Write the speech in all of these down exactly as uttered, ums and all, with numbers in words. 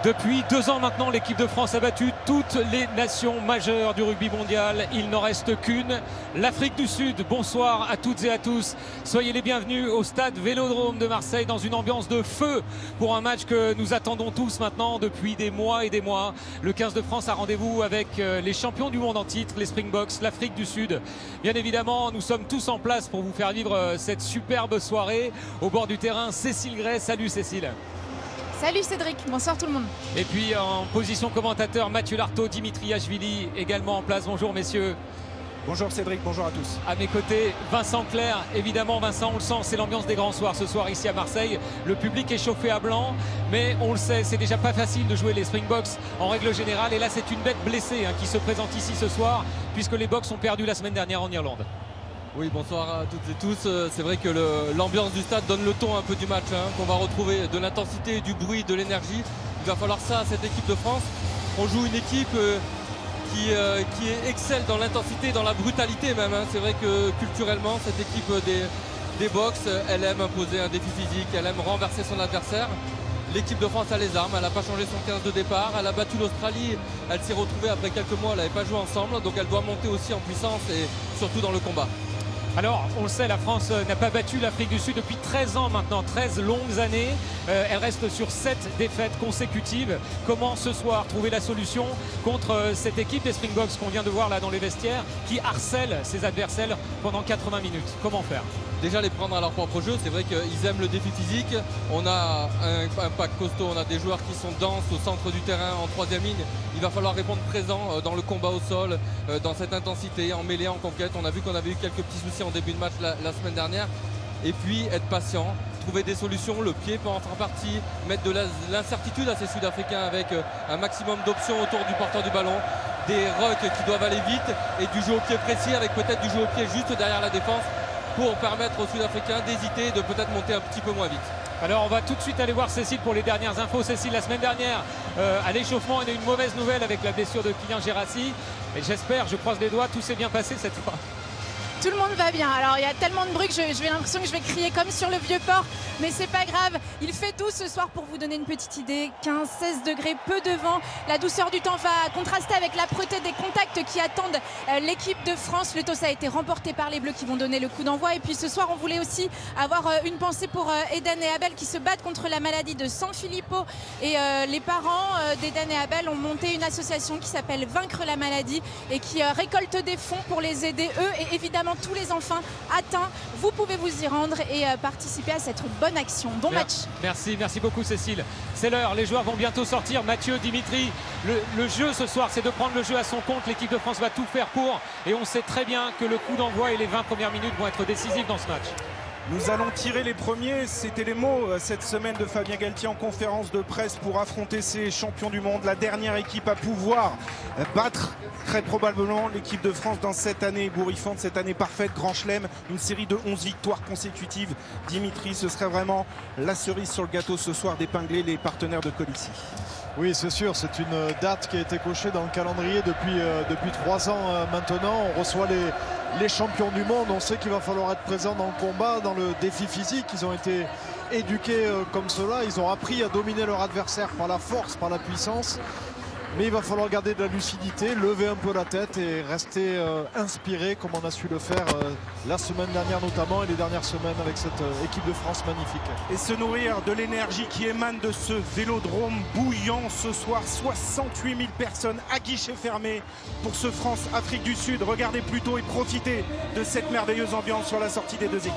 Depuis deux ans maintenant, l'équipe de France a battu toutes les nations majeures du rugby mondial. Il n'en reste qu'une, l'Afrique du Sud. Bonsoir à toutes et à tous. Soyez les bienvenus au stade Vélodrome de Marseille dans une ambiance de feu pour un match que nous attendons tous maintenant depuis des mois et des mois. Le quinze de France a rendez-vous avec les champions du monde en titre, les Springboks, l'Afrique du Sud. Bien évidemment, nous sommes tous en place pour vous faire vivre cette superbe soirée. Au bord du terrain, Cécile Gray. Salut Cécile. Salut Cédric, bonsoir tout le monde. Et puis en position commentateur, Mathieu Lartaud, Dimitri Ashvili également en place. Bonjour messieurs. Bonjour Cédric, bonjour à tous. À mes côtés, Vincent Clerc. Évidemment, Vincent, on le sent, c'est l'ambiance des grands soirs ce soir ici à Marseille. Le public est chauffé à blanc, mais on le sait, c'est déjà pas facile de jouer les Springboks en règle générale. Et là, c'est une bête blessée hein, qui se présente ici ce soir, puisque les Boks ont perdu la semaine dernière en Irlande. Oui, bonsoir à toutes et tous. C'est vrai que l'ambiance du stade donne le ton un peu du match, hein, qu'on va retrouver de l'intensité, du bruit, de l'énergie. Il va falloir ça à cette équipe de France. On joue une équipe euh, qui, euh, qui excelle dans l'intensité, dans la brutalité même. Hein. C'est vrai que culturellement, cette équipe des, des Boks, elle aime imposer un défi physique, elle aime renverser son adversaire. L'équipe de France a les armes, elle n'a pas changé son quinze de départ, elle a battu l'Australie, elle s'est retrouvée après quelques mois, elle n'avait pas joué ensemble, donc elle doit monter aussi en puissance et surtout dans le combat. Alors, on le sait, la France n'a pas battu l'Afrique du Sud depuis treize ans maintenant, treize longues années. Euh, elle reste sur sept défaites consécutives. Comment ce soir trouver la solution contre cette équipe des Springboks qu'on vient de voir là dans les vestiaires, qui harcèle ses adversaires pendant quatre-vingts minutes? Comment faire? Déjà les prendre à leur propre jeu, c'est vrai qu'ils aiment le défi physique. On a un, un pack costaud, on a des joueurs qui sont denses au centre du terrain, en troisième ligne. Il va falloir répondre présent dans le combat au sol, dans cette intensité, en mêlée, en conquête. On a vu qu'on avait eu quelques petits soucis en début de match la, la semaine dernière. Et puis être patient, trouver des solutions, le pied peut en faire partie, mettre de l'incertitude à ces Sud-Africains avec un maximum d'options autour du porteur du ballon, des rucks qui doivent aller vite et du jeu au pied précis avec peut-être du jeu au pied juste derrière la défense, pour permettre aux Sud-Africains d'hésiter et de peut-être monter un petit peu moins vite. Alors on va tout de suite aller voir Cécile pour les dernières infos. Cécile, la semaine dernière, euh, à l'échauffement, on a eu une mauvaise nouvelle avec la blessure de Kylian Gérassi. Et j'espère, je croise les doigts, tout s'est bien passé cette fois. Tout le monde va bien. Alors il y a tellement de bruit que j'ai l'impression que je vais crier comme sur le vieux port, mais c'est pas grave. Il fait doux ce soir pour vous donner une petite idée. quinze seize degrés, peu de vent. La douceur du temps va contraster avec l'âpreté des contacts qui attendent l'équipe de France. Le toss a été remporté par les Bleus qui vont donner le coup d'envoi. Et puis ce soir, on voulait aussi avoir une pensée pour Eden et Abel qui se battent contre la maladie de Sanfilippo. Et euh, les parents euh, d'Eden et Abel ont monté une association qui s'appelle Vaincre la maladie et qui euh, récolte des fonds pour les aider eux et évidemment tous les enfants atteints. Vous pouvez vous y rendre et euh, participer à cette bonne action. Bon match. Merci, merci beaucoup Cécile. C'est l'heure, les joueurs vont bientôt sortir. Mathieu, Dimitri, le, le jeu ce soir, c'est de prendre le jeu à son compte. L'équipe de France va tout faire pour. Et on sait très bien que le coup d'envoi et les vingt premières minutes vont être décisifs dans ce match. Nous allons tirer les premiers, c'était les mots cette semaine de Fabien Galtier en conférence de presse pour affronter ces champions du monde. La dernière équipe à pouvoir battre très probablement l'équipe de France dans cette année ébouriffante, cette année parfaite, Grand Chelem, une série de onze victoires consécutives. Dimitri, ce serait vraiment la cerise sur le gâteau ce soir d'épingler les partenaires de Colissi. Oui, c'est sûr, c'est une date qui a été cochée dans le calendrier depuis, euh, depuis trois ans euh, maintenant. On reçoit les, les champions du monde, on sait qu'il va falloir être présent dans le combat, dans le défi physique. Ils ont été éduqués euh, comme cela, ils ont appris à dominer leur adversaire par la force, par la puissance. Mais il va falloir garder de la lucidité, lever un peu la tête et rester euh, inspiré comme on a su le faire euh, la semaine dernière notamment et les dernières semaines avec cette euh, équipe de France magnifique. Et se nourrir de l'énergie qui émane de ce vélodrome bouillant ce soir. soixante-huit mille personnes à guichet fermé pour ce France-Afrique du Sud. Regardez plutôt et profitez de cette merveilleuse ambiance sur la sortie des deux équipes.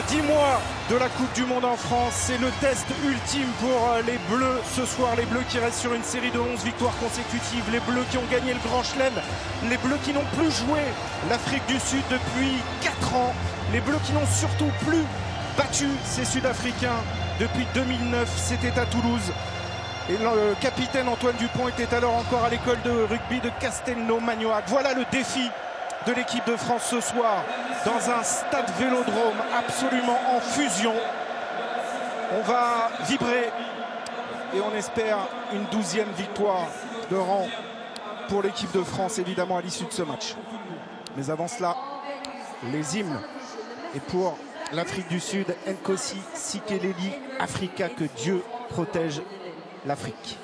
dix mois de la Coupe du Monde en France, c'est le test ultime pour les Bleus. Ce soir, les Bleus qui restent sur une série de onze victoires consécutives. Les Bleus qui ont gagné le Grand Chelem. Les Bleus qui n'ont plus joué l'Afrique du Sud depuis quatre ans. Les Bleus qui n'ont surtout plus battu ces Sud-Africains depuis deux mille neuf. C'était à Toulouse. Et le capitaine Antoine Dupont était alors encore à l'école de rugby de Castelnau-Magnoac. Voilà le défi de l'équipe de France ce soir dans un stade Vélodrome absolument en fusion. On va vibrer et on espère une douzième victoire de rang pour l'équipe de France évidemment à l'issue de ce match. Mais avant cela, les hymnes. Et pour l'Afrique du Sud, Nkosi Sikeleli Africa, que Dieu protège l'Afrique.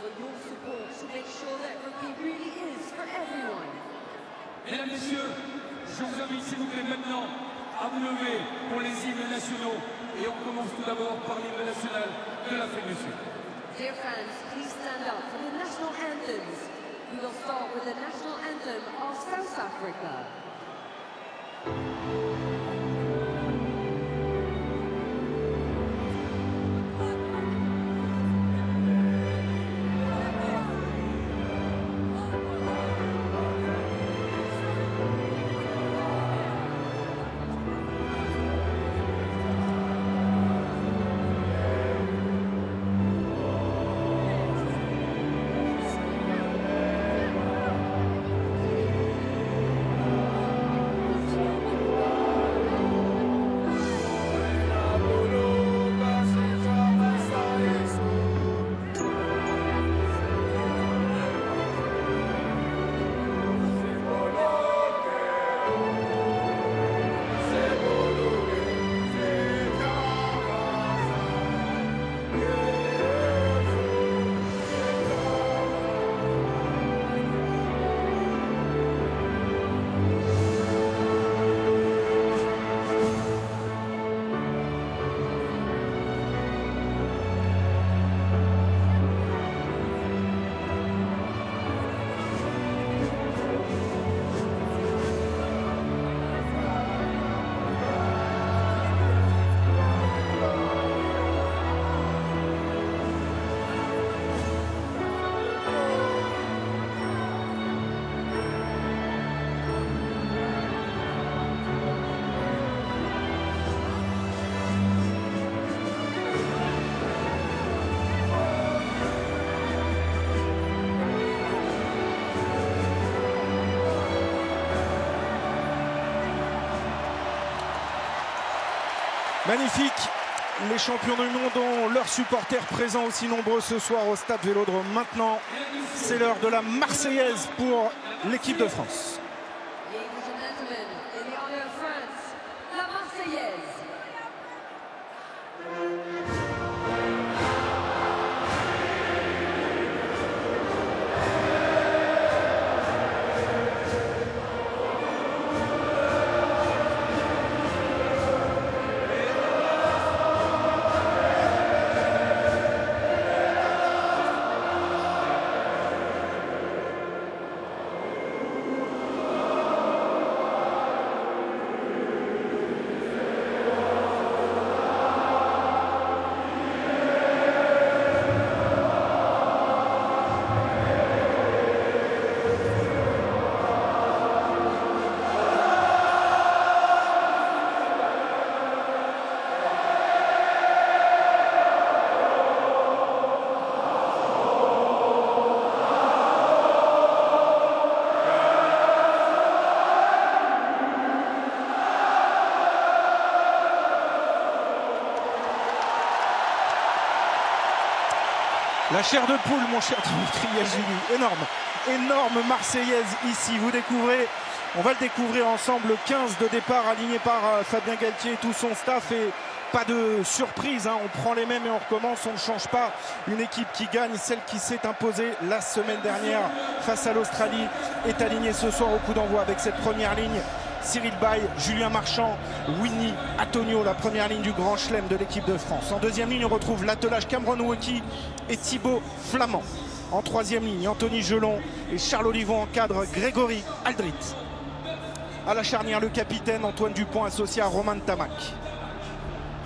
Mesdames, Messieurs, je vous invite s'il vous plaît maintenant à vous lever pour les hymnes nationaux. Et on commence tout d'abord par l'hymne national de l'Afrique du Sud. Dear fans, please stand up for the national anthems. We will start with the national anthem of South Africa. Magnifique, les champions du monde ont leurs supporters présents aussi nombreux ce soir au stade Vélodrome. Maintenant, c'est l'heure de la Marseillaise pour l'équipe de France. Ladies and gentlemen, in the honor of France, la Marseillaise. La chair de poule, mon cher Dimitri Yachvili. Énorme, énorme Marseillaise ici. Vous découvrez, on va le découvrir ensemble, quinze de départ aligné par Fabien Galtier et tout son staff. Et pas de surprise, hein. On prend les mêmes et on recommence. On ne change pas. Une équipe qui gagne, celle qui s'est imposée la semaine dernière face à l'Australie, est alignée ce soir au coup d'envoi avec cette première ligne. Cyril Baille, Julien Marchand, Winnie Atonio, la première ligne du Grand Chelem de l'équipe de France. En deuxième ligne, on retrouve l'attelage Cameron Wauquiez et Thibaut Flamand. En troisième ligne, Anthony Gelon et Charles Olivon encadrent Grégory Aldrit. À la charnière, le capitaine Antoine Dupont associé à Romain Tamac.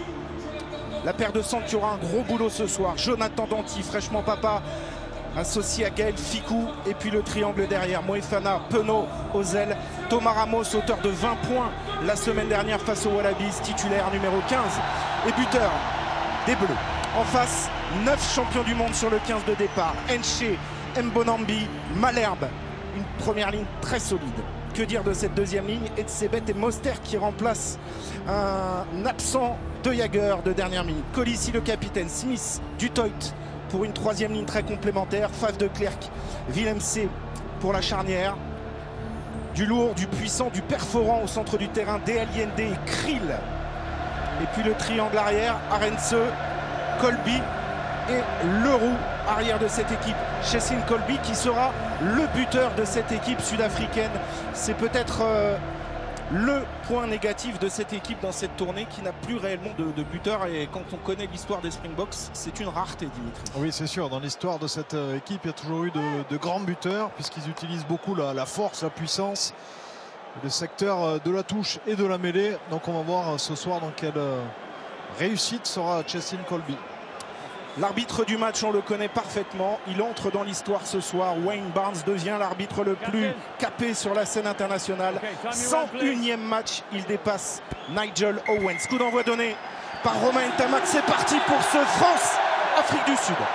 La paire de centre qui aura un gros boulot ce soir. Jonathan Danty, fraîchement papa, associé à Gaël Ficou. Et puis le triangle derrière, Moefana, Penaud, Ozel. Thomas Ramos, auteur de vingt points la semaine dernière face aux Wallabies, titulaire numéro quinze et buteur des Bleus. En face, neuf champions du monde sur le quinze de départ. Enche, Mbonambi, Malherbe. Une première ligne très solide. Que dire de cette deuxième ligne? Etzebeth et Moster qui remplacent un absent de Jagger de dernière minute. Colissi le capitaine, Smith, Dutoit pour une troisième ligne très complémentaire. Faf de Klerk, Willem C pour la charnière. Du lourd, du puissant, du perforant au centre du terrain, D L I N D et Krill. Et puis le triangle arrière, Arendse, Colby et Leroux, arrière de cette équipe. Cheslin Colby qui sera le buteur de cette équipe sud-africaine. C'est peut-être euh, le point négatif de cette équipe dans cette tournée qui n'a plus réellement de, de buteur. Et quand on connaît l'histoire des Springboks, c'est une rareté, Dimitri. Oui, c'est sûr. Dans l'histoire de cette euh, équipe, il y a toujours eu de, de grands buteurs puisqu'ils utilisent beaucoup la, la force, la puissance, le secteur euh, de la touche et de la mêlée. Donc on va voir euh, ce soir dans quelle euh, réussite sera Cheslin Colby. L'arbitre du match, on le connaît parfaitement. Il entre dans l'histoire ce soir. Wayne Barnes devient l'arbitre le plus capé sur la scène internationale. cent unième match, il dépasse Nigel Owens. Coup d'envoi donné par Romain Ntamak. C'est parti pour ce France-Afrique du Sud.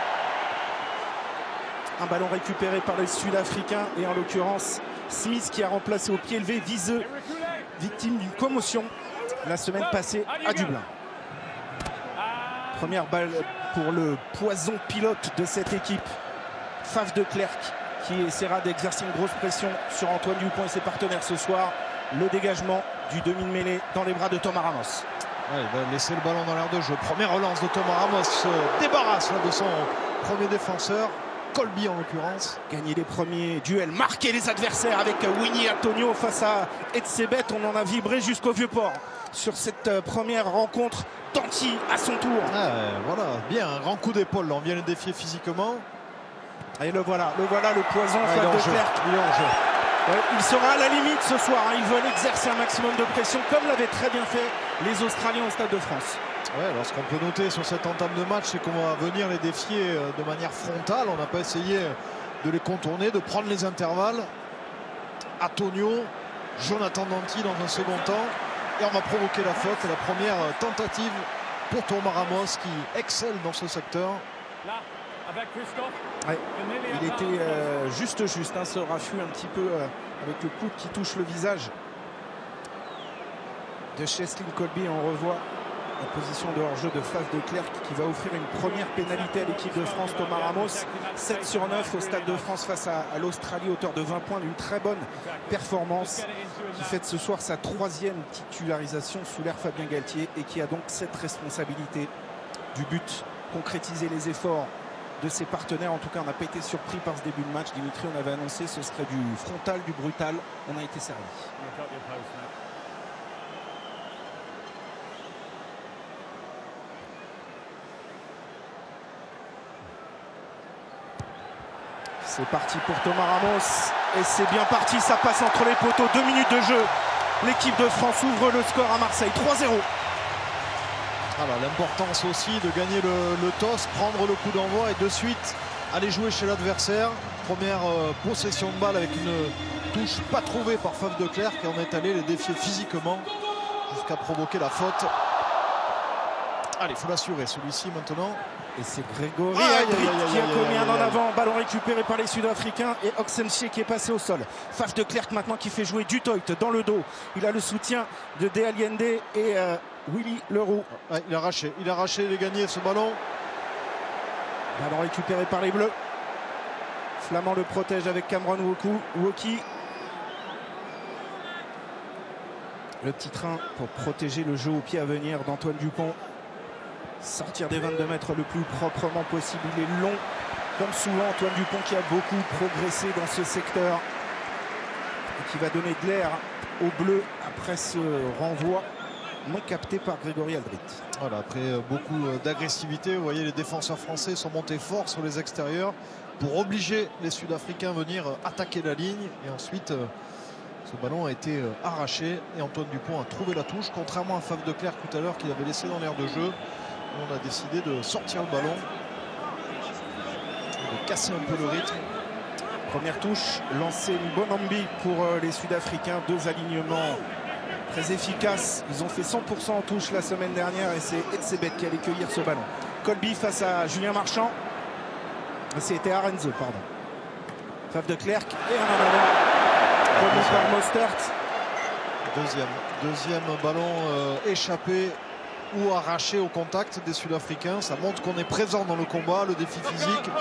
Un ballon récupéré par les Sud-Africains et en l'occurrence Smith qui a remplacé au pied levé Viseux, victime d'une commotion la semaine passée à Dublin. Première balle pour le poison pilote de cette équipe, Faf de Klerk, qui essaiera d'exercer une grosse pression sur Antoine Dupont et ses partenaires ce soir. Le dégagement du demi de mêlée dans les bras de Thomas Ramos. Ouais, il va laisser le ballon dans l'air de jeu. Première relance de Thomas Ramos, se débarrasse là, de son premier défenseur, Colby en l'occurrence. Gagner les premiers duels, marquer les adversaires avec Winnie Antonio face à Etzebeth. On en a vibré jusqu'au Vieux-Port sur cette première rencontre. Danty à son tour. Ah, voilà, bien, un grand coup d'épaule. On vient le défier physiquement. Et le voilà, le voilà, le poison. Ah, Faf il, de Klerk. il, est ouais, il sera à la limite ce soir. Hein. Ils veulent exercer un maximum de pression, comme l'avaient très bien fait les Australiens au Stade de France. Ouais, alors ce qu'on peut noter sur cette entame de match, c'est qu'on va venir les défier de manière frontale. On n'a pas essayé de les contourner, de prendre les intervalles. Antonio, Jonathan Danty dans un second temps. Et on va provoquer la faute. Et la première tentative pour Thomas Ramos qui excelle dans ce secteur. Ouais, il était euh, juste juste, hein, ce raffut un petit peu euh, avec le coude qui touche le visage de Cheslin Colby. On revoit la position de hors-jeu de Faf de Klerk qui va offrir une première pénalité à l'équipe de France. Thomas Ramos, sept sur neuf au Stade de France face à, à l'Australie, auteur de vingt points, d'une très bonne performance, qui fête ce soir sa troisième titularisation sous l'ère Fabien Galtier et qui a donc cette responsabilité du but, concrétiser les efforts de ses partenaires. En tout cas, on n'a pas été surpris par ce début de match. Dimitri, on avait annoncé ce serait du frontal, du brutal. On a été servi. C'est parti pour Thomas Ramos et c'est bien parti, ça passe entre les poteaux, deux minutes de jeu. L'équipe de France ouvre le score à Marseille, trois zéro. Voilà, l'importance aussi de gagner le, le toss, prendre le coup d'envoi et de suite aller jouer chez l'adversaire. Première euh, possession de balle avec une touche pas trouvée par Faf de Klerk et on est allé les défier physiquement jusqu'à provoquer la faute. Allez, il faut l'assurer celui-ci maintenant. Et c'est Grégory Aldrit qui a commis un en avant. Ballon récupéré par les Sud-Africains et Oxenche qui est passé au sol. Faf de Klerk maintenant qui fait jouer Dutoit dans le dos. Il a le soutien de D L I N D et euh, Willy Leroux. Ouais, il a arraché, il a arraché, il a gagné ce ballon. Ballon récupéré par les Bleus. Flamand le protège avec Cameron Woku, Woki. Le petit train pour protéger le jeu au pied à venir d'Antoine Dupont. Sortir des vingt-deux mètres le plus proprement possible. Il est long, comme souvent Antoine Dupont qui a beaucoup progressé dans ce secteur et qui va donner de l'air aux Bleus après ce renvoi non capté par Grégory Aldrit. Voilà, après beaucoup d'agressivité, vous voyez les défenseurs français sont montés fort sur les extérieurs pour obliger les Sud-Africains à venir attaquer la ligne et ensuite ce ballon a été arraché et Antoine Dupont a trouvé la touche, contrairement à Faf de Klerk tout à l'heure qu'il avait laissé dans l'air de jeu. On a décidé de sortir le ballon, de casser un peu le rythme. Première touche, lancé Mbonambi pour euh, les Sud-Africains. Deux alignements très efficaces. Ils ont fait cent pour cent en touche la semaine dernière et c'est Etzebeth qui allait cueillir ce ballon. Kolbe face à Julien Marchand. C'était Arendse, pardon. Fave de Klerk et un en avant. Remis par Mostert. Deuxième, deuxième ballon euh, échappé ou arraché au contact des Sud-Africains. Ça montre qu'on est présent dans le combat, le défi physique.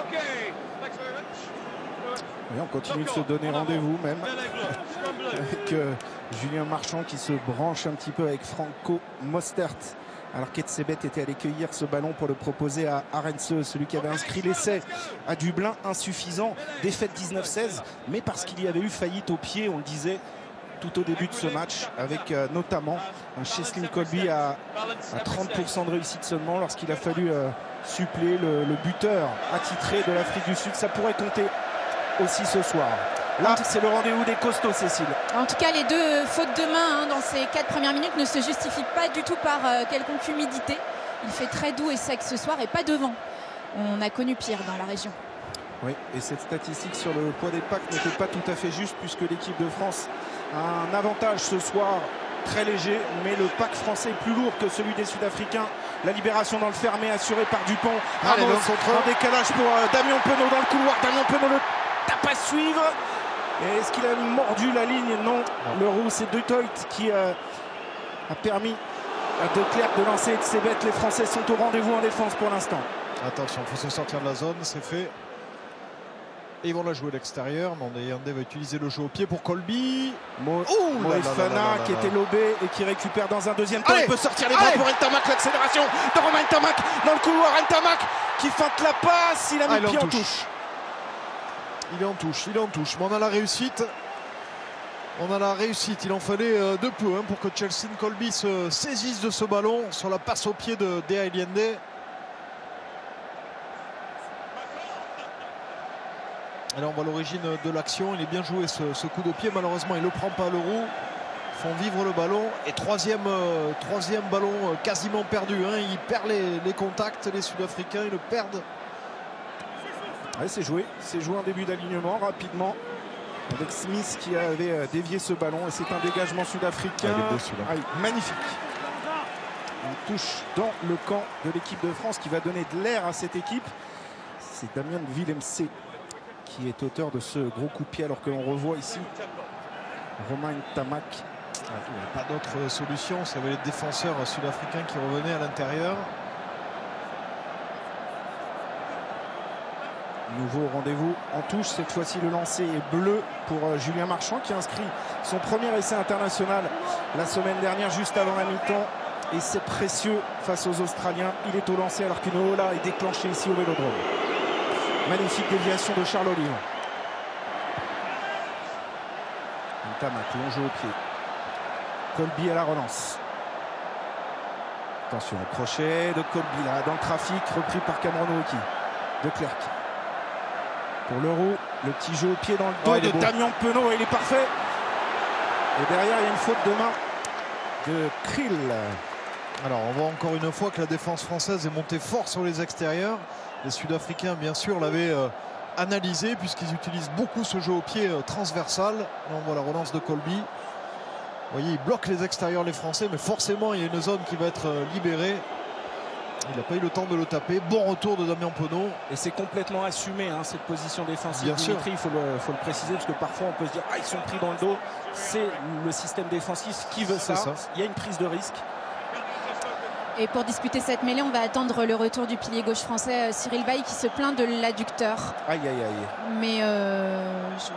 Et on continue de se donner rendez-vous même avec euh, Julien Marchand qui se branche un petit peu avec Franco Mostert. Alors qu'Etzebeth était allé cueillir ce ballon pour le proposer à Arendse, celui qui avait inscrit l'essai à Dublin, insuffisant. Défaite dix-neuf seize, mais parce qu'il y avait eu faillite au pied, on le disait tout au début de ce match, avec euh, notamment un Cheslin Kolbe à, à trente pour cent de réussite seulement lorsqu'il a fallu euh, suppléer le, le buteur attitré de l'Afrique du Sud. Ça pourrait compter aussi ce soir. Là, c'est le rendez-vous des costauds, Cécile. En tout cas, les deux fautes de main hein, dans ces quatre premières minutes ne se justifient pas du tout par euh, quelconque humidité. Il fait très doux et sec ce soir et pas de vent. On a connu pire dans la région. Oui, et cette statistique sur le poids des packs n'était pas tout à fait juste puisque l'équipe de France a un avantage ce soir très léger, mais le pack français est plus lourd que celui des Sud-Africains. La libération dans le fermé assurée par Dupont. Allez, Ramos, en décalage pour euh, Damien Penaud dans le couloir. Damien Penaud le tape à suivre. Et est-ce qu'il a mordu la ligne? Non. Non. Le roux, c'est De Toit qui euh, a permis à De Klerk de lancer Etzebeth. Les Français sont au rendez-vous en défense pour l'instant. Attention, il faut se sortir de la zone, c'est fait. Et ils vont la jouer à l'extérieur. Yandé va utiliser le jeu au pied pour Kolbe. Mo Moefana qui était lobé et qui récupère dans un deuxième temps. Allez, il peut sortir les bras pour Ntamak. L'accélération de Romain Ntamak dans le couloir. Ntamak qui feinte la passe. Il a mis ah, le pied en touche. touche. Il est en touche, il est en touche. Mais on a la réussite. On a la réussite. Il en fallait euh, de peu hein, pour que Cheslin Kolbe se saisisse de ce ballon sur la passe au pied de Dea Yandé. Et là on voit l'origine de l'action. Il est bien joué ce, ce coup de pied. Malheureusement il ne le prend pas le roux. Ils font vivre le ballon. Et troisième, euh, troisième ballon euh, quasiment perdu. Hein. Ils perdent les, les contacts. Les Sud-Africains ils le perdent. Ouais, c'est joué. C'est joué en début d'alignement rapidement. Avec Smith qui avait euh, dévié ce ballon. Et c'est un dégagement sud-africain. Ah, ah, magnifique. Une touche dans le camp de l'équipe de France qui va donner de l'air à cette équipe. C'est Damien Willemse qui est auteur de ce gros coup de pied, alors que l'on revoit ici Romain Ntamak. Ah, il n'y a pas d'autre solution. Ça avait les défenseurs sud-africains qui revenaient à l'intérieur. Nouveau rendez-vous en touche. Cette fois-ci, le lancer est bleu pour euh, Julien Marchand qui a inscrit son premier essai international la semaine dernière, juste avant la mi-temps. Et c'est précieux face aux Australiens. Il est au lancer alors qu'une Ola est déclenchée ici au Vélodrome. Magnifique déviation de Charles Olive. Ntamak, long jeu au pied. Kolbe à la relance. Attention, crochet de Kolbe là, dans le trafic, repris par Cameron Wauki. De Klerk. Pour le roux, le petit jeu au pied dans le dos oh, de Damien Penaud, il est parfait. Et derrière, il y a une faute de main de Krill. Alors, on voit encore une fois que la défense française est montée fort sur les extérieurs. Les Sud-Africains, bien sûr, l'avaient euh, analysé puisqu'ils utilisent beaucoup ce jeu au pied euh, transversal. Là, on voit la relance de Kolbe. Vous voyez, ils bloquent les extérieurs, les Français, mais forcément, il y a une zone qui va être euh, libérée. Il n'a pas eu le temps de le taper. Bon retour de Damien Penaud. Et c'est complètement assumé, hein, cette position défensive. Bien Dimitri, sûr. Il faut le, faut le préciser, parce que parfois, on peut se dire « Ah, ils sont pris dans le dos ». C'est le système défensif qui veut ça. ça. Il y a une prise de risque. Et pour disputer cette mêlée, on va attendre le retour du pilier gauche français Cyril Baille qui se plaint de l'adducteur. Aïe, aïe, aïe. Mais euh, je...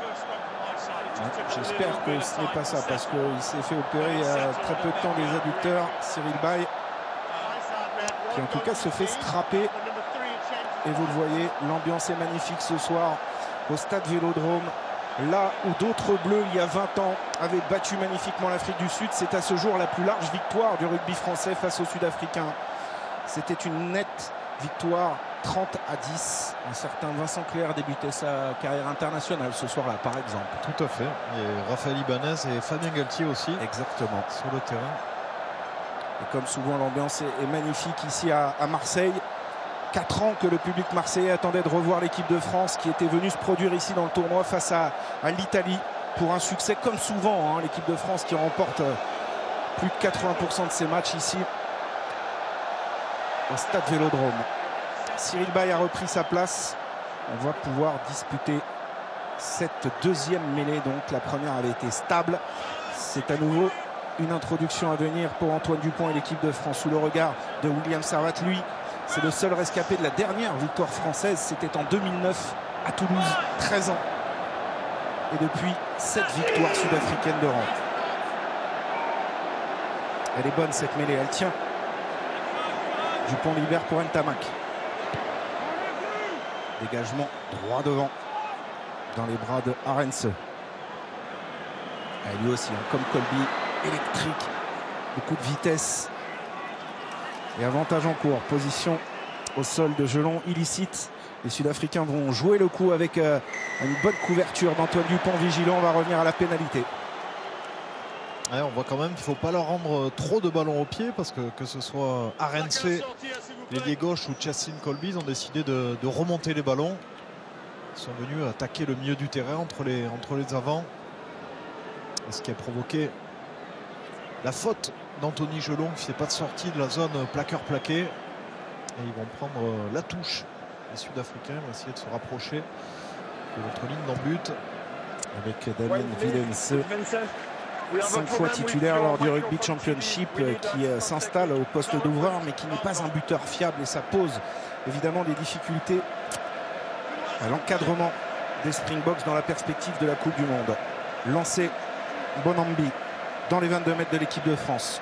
j'espère que ce n'est pas ça, parce qu'il s'est fait opérer il y a très peu de temps des adducteurs. Cyril Baille, qui en tout cas se fait strapper. Et vous le voyez, l'ambiance est magnifique ce soir au stade Vélodrome. Là où d'autres bleus, il y a vingt ans, avaient battu magnifiquement l'Afrique du Sud, c'est à ce jour la plus large victoire du rugby français face aux Sud-Africains. C'était une nette victoire, trente à dix. Un certain Vincent Clerc débutait sa carrière internationale ce soir-là, par exemple. Tout à fait. Et Raphaël Ibanez et Fabien Galtier aussi. Exactement. Sur le terrain. Et comme souvent, l'ambiance est, est magnifique ici à, à Marseille. Quatre ans que le public marseillais attendait de revoir l'équipe de France qui était venue se produire ici dans le tournoi face à, à l'Italie pour un succès comme souvent. Hein, l'équipe de France qui remporte plus de quatre-vingts pour cent de ses matchs ici au Stade Vélodrome. Cyril Baille a repris sa place. On va pouvoir disputer cette deuxième mêlée. Donc la première avait été stable. C'est à nouveau une introduction à venir pour Antoine Dupont et l'équipe de France sous le regard de William Servat. Lui, c'est le seul rescapé de la dernière victoire française. C'était en deux mille neuf à Toulouse, treize ans. Et depuis, sept victoires sud-africaines de rang. Elle est bonne cette mêlée, elle tient. Dupont libère pour Ntamak. Dégagement droit devant dans les bras de Arens. Et lui aussi, hein, comme Colby, électrique, beaucoup de vitesse. Et avantage en cours, position au sol de Gelon illicite. Les Sud-Africains vont jouer le coup avec euh, une bonne couverture d'Antoine Dupont vigilant. On va revenir à la pénalité. Ouais, on voit quand même qu'il ne faut pas leur rendre trop de ballons au pied parce que que ce soit Arens, l'ailier gauche ou Chassin Colby, ils ont décidé de, de remonter les ballons. Ils sont venus attaquer le milieu du terrain entre les, entre les avants. Ce qui a provoqué la faute d'Anthony Gelon qui ne fait pas de sortie de la zone plaqueur-plaqué. Et ils vont prendre la touche. Les Sud-Africains vont essayer de se rapprocher de notre ligne d'en but. Avec Damien Willemse, cinq fois titulaire lors du Rugby Championship, qui euh, s'installe au poste d'ouvreur mais qui n'est pas un buteur fiable. Et ça pose évidemment des difficultés à l'encadrement des Springboks dans la perspective de la Coupe du Monde. Lancé Bonambi dans les vingt-deux mètres de l'équipe de France.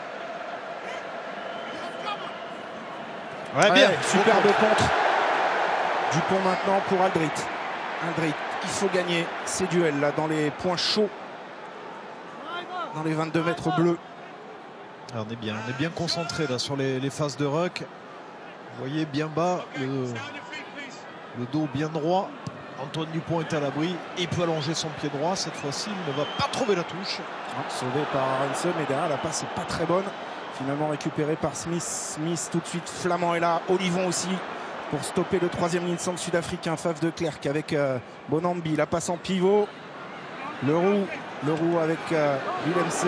Ouais, bien. Ouais, superbe contre. Dupont maintenant pour Aldrit. Aldrit, il faut gagner ces duels là dans les points chauds. Dans les vingt-deux mètres bleus. Alors on est bien, on est bien concentré là sur les, les phases de ruck. Vous voyez bien bas, le, le dos bien droit. Antoine Dupont est à l'abri. Il peut allonger son pied droit. Cette fois-ci, il ne va pas trouver la touche. Sauvé par Aronson, mais derrière la passe n'est pas très bonne. Finalement récupéré par Smith. Smith tout de suite, Flamand est là. Olivon aussi pour stopper le troisième ligne centre sud-africain. Faf de Klerk avec euh, Bonambi. La passe en pivot. Le roux. Le roux avec euh, Willemse.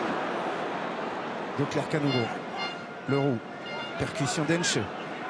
De Klerk à nouveau. Le roux. Percussion d'Enche.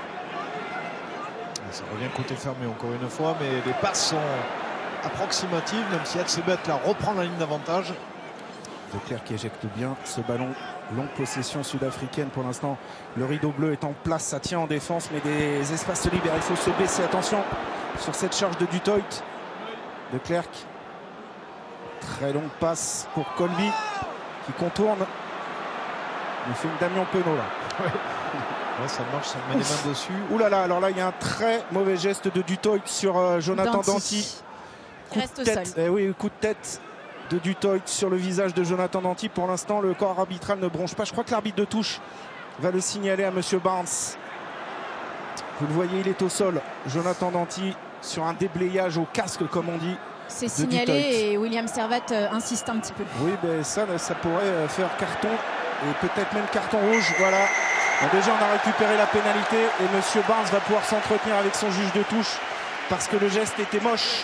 Ça revient côté fermé encore une fois, mais les passes sont approximatives, même si Atsebet la reprend la ligne d'avantage. De Klerk qui éjecte bien ce ballon. Longue possession sud-africaine pour l'instant. Le rideau bleu est en place, ça tient en défense, mais des espaces se libèrent. Il faut se baisser. Attention sur cette charge de Dutoit. De Klerk. Très longue passe pour Colby qui contourne. Il fait une Damien Penaud là. Ouais, ça marche, ça met les mains dessus. Ouh là là, alors là il y a un très mauvais geste de Dutoit sur euh, Jonathan Danty. Danty. Coup Reste de au tête, sol. eh oui, coup de tête de Dutoit sur le visage de Jonathan Danty. Pour l'instant, le corps arbitral ne bronche pas. Je crois que l'arbitre de touche va le signaler à Monsieur Barnes. Vous le voyez, il est au sol. Jonathan Danty sur un déblayage au casque, comme on dit. C'est signalé et William Servat euh, insiste un petit peu. Oui, ben ça, ça pourrait faire carton et peut-être même carton rouge. Voilà. Bon, déjà, on a récupéré la pénalité et Monsieur Barnes va pouvoir s'entretenir avec son juge de touche parce que le geste était moche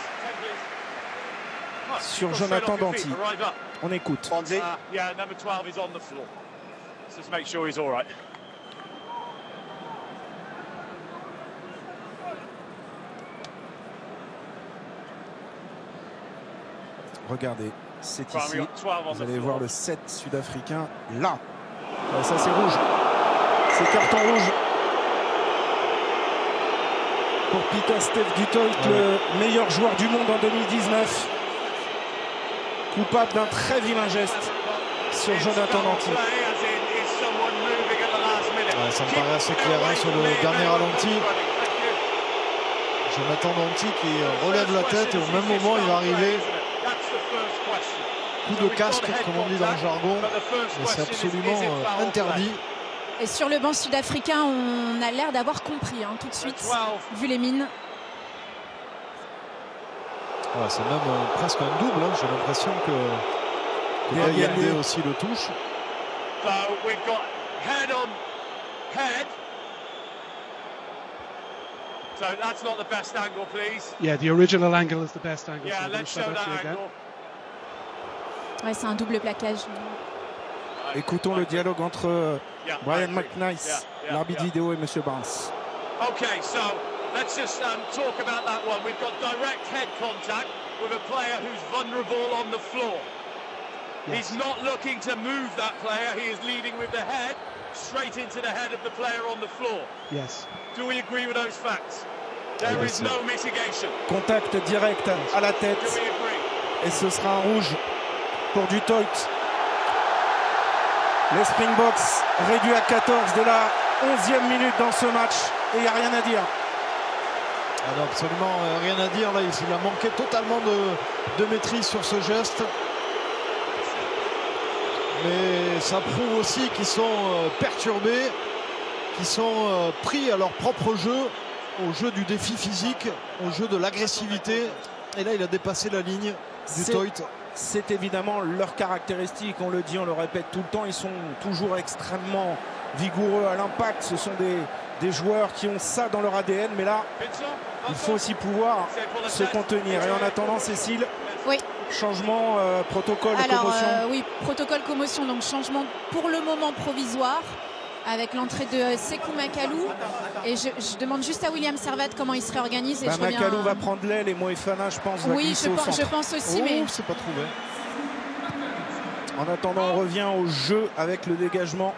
sur Jonathan Danty. On écoute. Regardez, c'est ici. Vous allez voir le sept sud-africain là. Ouais, ça c'est rouge. C'est carton rouge pour Peter Steph Dutoit, ouais. Le meilleur joueur du monde en deux mille dix-neuf. Coupable d'un très vilain geste sur Jonathan Danty. Ouais, ça me paraît assez clair hein, sur le dernier ralenti. Jonathan Danty qui relève la tête et au même moment il va arriver. Coup de casque, comme on dit dans le jargon, mais c'est absolument euh, interdit. Et sur le banc sud-africain, on a l'air d'avoir compris hein, tout de suite, vu les mines. Ouais, c'est même euh, presque un double, hein. J'ai l'impression que, que Bayende aussi le touche. head on head. So that's not the best angle, please. Yeah, the original angle is the best angle. Yeah, so let's show that again. angle. Ouais, c'est un double plaquage. Écoutons le dialogue entre Yeah, Brian I agree. McNice, Yeah, yeah, l'arbitre yeah. vidéo, et Monsieur Barnes. Okay, so let's just um, talk about that one. We've got direct head contact with a player who's vulnerable on the floor. Yes. He's not looking to move that player. He is leading with the head straight into the head of the player on the floor. Yes. Do we agree with those facts? There Yes, is sir. no mitigation. Contact direct à la tête. Do we agree? Et ce sera un rouge pour du Toit. Les Springboks réduits à quatorze dès la onzième minute dans ce match. Et il n'y a rien à dire. Ah non, absolument euh, rien à dire. Là, il a manqué totalement de, de maîtrise sur ce geste. Mais ça prouve aussi qu'ils sont euh, perturbés, qu'ils sont euh, pris à leur propre jeu, au jeu du défi physique, au jeu de l'agressivité. Et là, il a dépassé la ligne du C'est- Toit. C'est évidemment leur caractéristique, on le dit, on le répète tout le temps, ils sont toujours extrêmement vigoureux à l'impact, ce sont des, des joueurs qui ont ça dans leur A D N, mais là, il faut aussi pouvoir se contenir. Et en attendant, Cécile, Oui. changement, euh, protocole, Alors commotion. euh, oui, protocole commotion, donc changement pour le moment provisoire avec l'entrée de Sekou Makalou. Et je, je demande juste à William Servat comment il se réorganise. Et Bah, je reviens... Makalou va prendre l'aile et Moefana, je pense, va Oui, glisser je au pense, centre. je pense aussi, Oh, mais c'est pas trouvé. En attendant, on revient au jeu avec le dégagement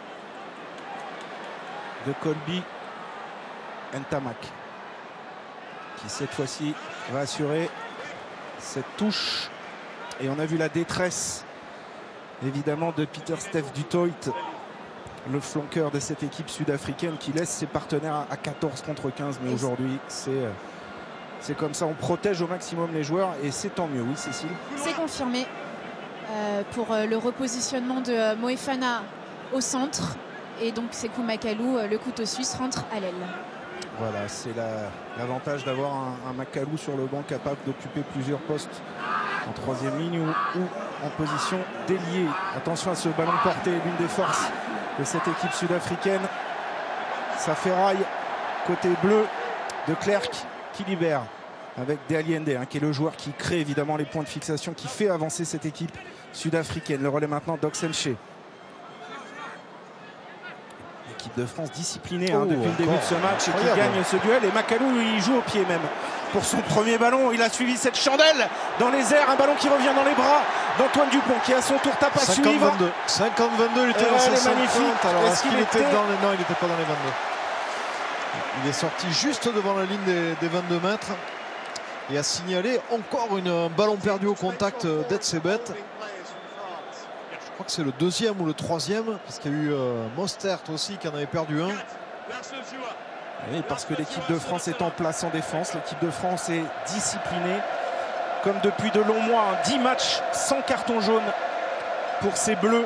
de Colby Ntamak, qui cette fois-ci va assurer cette touche. Et on a vu la détresse évidemment de Peter Steph du Toit, le flanqueur de cette équipe sud-africaine qui laisse ses partenaires à quatorze contre quinze. Mais aujourd'hui, c'est euh, c'est comme ça, on protège au maximum les joueurs et c'est tant mieux. Oui, Cécile. c'est confirmé euh, pour euh, le repositionnement de euh, Moefana au centre. Et donc Sekou Makalou, euh, le couteau suisse, rentre à l'aile. Voilà, c'est la- l'avantage d'avoir un, un Makalou sur le banc capable d'occuper plusieurs postes en troisième ligne ou, ou en position d'ailier. Attention à ce ballon porté, l'une des forces de cette équipe sud-africaine. Ça ferraille côté bleu de Klerk qui libère avec De Allende, hein, qui est le joueur qui crée évidemment les points de fixation, qui fait avancer cette équipe sud-africaine. Le relais maintenant d'Oxenche. L'équipe de France disciplinée hein, Oh, depuis le début de ce match et qui incroyable. gagne ce duel. Et Makalou, il joue au pied même pour son premier ballon. Il a suivi cette chandelle dans les airs. Un ballon qui revient dans les bras d'Antoine Dupont qui à son tour tape à cinquante suivre. vingt-deux. cinquante vingt-deux, il était Et dans elle ses est cinquante. magnifique. Alors, Est-ce est-ce qu'il qu'il était était- dans les... Non, il n'était pas dans les vingt-deux. Il est sorti juste devant la ligne des, des vingt-deux mètres et a signalé encore une, un ballon perdu au contact d'Etzebeth. Je crois que c'est le deuxième ou le troisième, parce qu'il y a eu euh, Mostert aussi qui en avait perdu un. Oui, parce que l'équipe de France est en place en défense. L'équipe de France est disciplinée. Comme depuis de longs mois, hein, dix matchs sans carton jaune pour ces Bleus.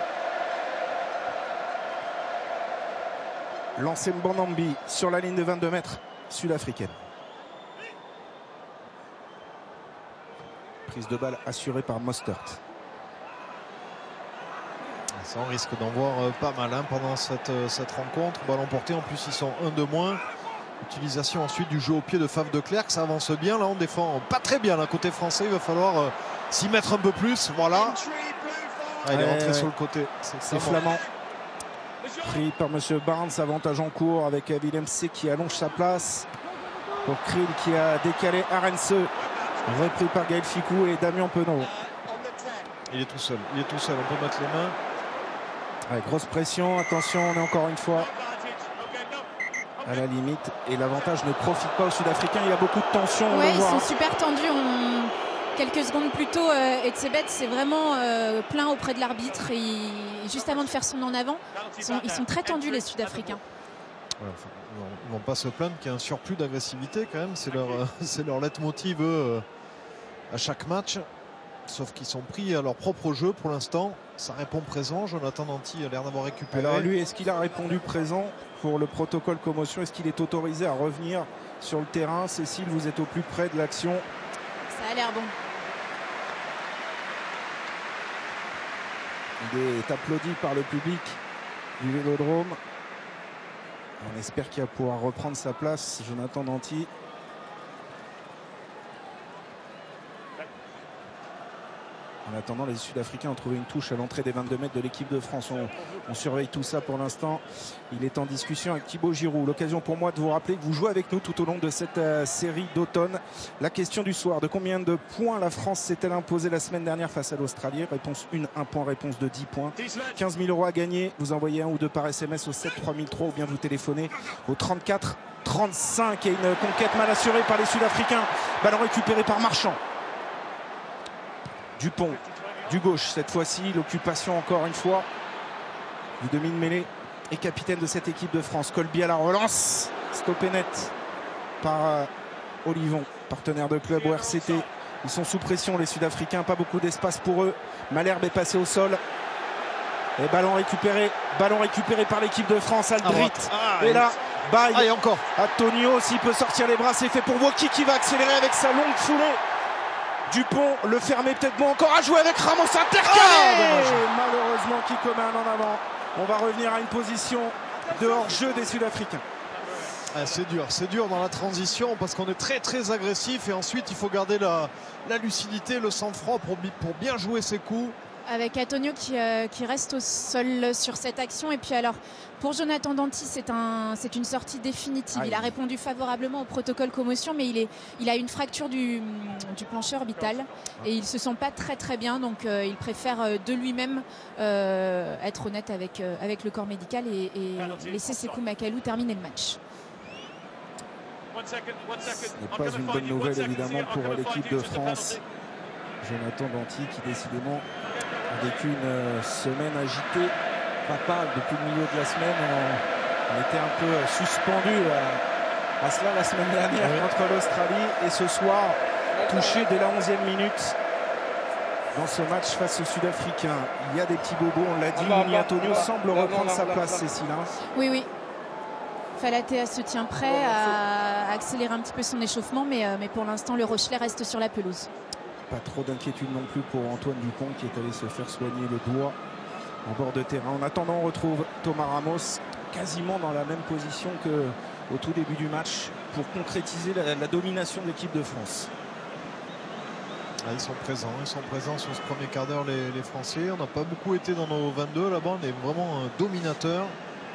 Lancé Mbonambi sur la ligne de vingt-deux mètres sud-africaine. Prise de balle assurée par Mostert. Ça, on risque d'en voir euh, pas mal hein, pendant cette, euh, cette rencontre. Ballon porté, en plus ils sont un de moins. Utilisation ensuite du jeu au pied de Faf de Klerk. Ça avance bien, là on défend pas très bien. Là, côté français, il va falloir euh, s'y mettre un peu plus. Voilà. Ah, il est Ouais, rentré ouais. sur le côté. C'est Flamand. Pris par Monsieur Barnes, avantage en cours avec Willem C qui allonge sa place. Pour Krill qui a décalé Arense. Repris par Gaël Ficou et Damien Penaud. Il est tout seul. Il est tout seul. On peut mettre les mains. Ouais, grosse pression, attention, on est encore une fois à la limite. Et l'avantage ne profite pas aux Sud-Africains. Il y a beaucoup de tension. on Ouais, le ils voit, sont hein. super tendus. On... Quelques secondes plus tôt, euh, Etzebeth c'est vraiment euh, plein auprès de l'arbitre. Et il- juste avant de faire son en avant, ils sont, ils sont très tendus les Sud-Africains. Ouais, enfin, ils vont- ils vont pas se plaindre qu'il y a un surplus d'agressivité quand même. C'est leur, euh, c'est leur leitmotiv eux, euh, à chaque match. Sauf qu'ils sont pris à leur propre jeu pour l'instant. Ça répond présent. Jonathan Danty a l'air d'avoir récupéré. Alors lui, est-ce qu'il a répondu présent pour le protocole commotion? Est-ce qu'il est autorisé à revenir sur le terrain? Cécile, vous êtes au plus près de l'action. Ça a l'air bon. Il est applaudi par le public du Vélodrome. On espère qu'il va pouvoir reprendre sa place, Jonathan Danty. En attendant, les Sud-Africains ont trouvé une touche à l'entrée des vingt-deux mètres de l'équipe de France. On, on surveille tout ça pour l'instant. Il est en discussion avec Thibaut Giroud. L'occasion pour moi de vous rappeler que vous jouez avec nous tout au long de cette euh, série d'automne. La question du soir, de combien de points la France s'est-elle imposée la semaine dernière face à l'Australie? Réponse un, un point. Réponse deux, dix points. quinze mille euros à gagner. Vous envoyez un ou deux par S M S au sept trois mille trois ou bien vous téléphonez au trente-quatre trente-cinq. Et une conquête mal assurée par les Sud-Africains. Ballon récupéré par Marchand. Dupont, du gauche cette fois-ci, l'occupation encore une fois du demi de mêlée et capitaine de cette équipe de France. Colby à la relance, stoppé net par euh, Olivon, partenaire de club au R C T. Ils sont sous pression les Sud-Africains, pas beaucoup d'espace pour eux. Malherbe est passé au sol. Et ballon récupéré, ballon récupéré par l'équipe de France. Aldrit, ah, et là, Baye, ah, et encore. Antonio, s'il peut sortir les bras, c'est fait pour Woki qui va accélérer avec sa longue foulée. Dupont, le fermer peut-être bon encore à jouer avec Ramos, intercalé. Ah, malheureusement qui commet un en avant. On va revenir à une position de hors-jeu des Sud-Africains. Ah, c'est dur, c'est dur dans la transition parce qu'on est très très agressif et ensuite il faut garder la, la lucidité, le sang-froid pour, pour bien jouer ses coups. Avec Antonio qui, euh, qui reste au sol sur cette action. Et puis alors, pour Jonathan Danty, c'est un, c'est une sortie définitive. Aïe. Il a répondu favorablement au protocole commotion, mais il, est, il a une fracture du, du plancher orbital et il ne se sent pas très très bien. Donc euh, il préfère euh, de lui-même euh, être honnête avec, euh, avec le corps médical et, et laisser Sekou Makalu terminer le match. Ce n'est pas une bonne nouvelle évidemment pour l'équipe de France. Jonathan Danty qui décidément a vécu une semaine agitée. Papa, depuis le milieu de la semaine, on, on était un peu suspendu à, à cela la semaine dernière oui. contre l'Australie. Et ce soir, touché dès la onzième minute dans ce match face aux Sud-Africains. Il y a des petits bobos, on l'a dit. Mouni Antonio semble reprendre sa place, Cécile. Oui, oui. Falatea se tient prêt à accélérer un petit peu son échauffement, mais, mais pour l'instant, le Rochelet reste sur la pelouse. Pas trop d'inquiétude non plus pour Antoine Dupont qui est allé se faire soigner le doigt en bord de terrain. En attendant, on retrouve Thomas Ramos quasiment dans la même position qu'au tout début du match pour concrétiser la, la domination de l'équipe de France. Ah, ils sont présents, ils sont présents sur ce premier quart d'heure les, les Français. On n'a pas beaucoup été dans nos vingt-deux là-bas, on est vraiment euh, dominateurs.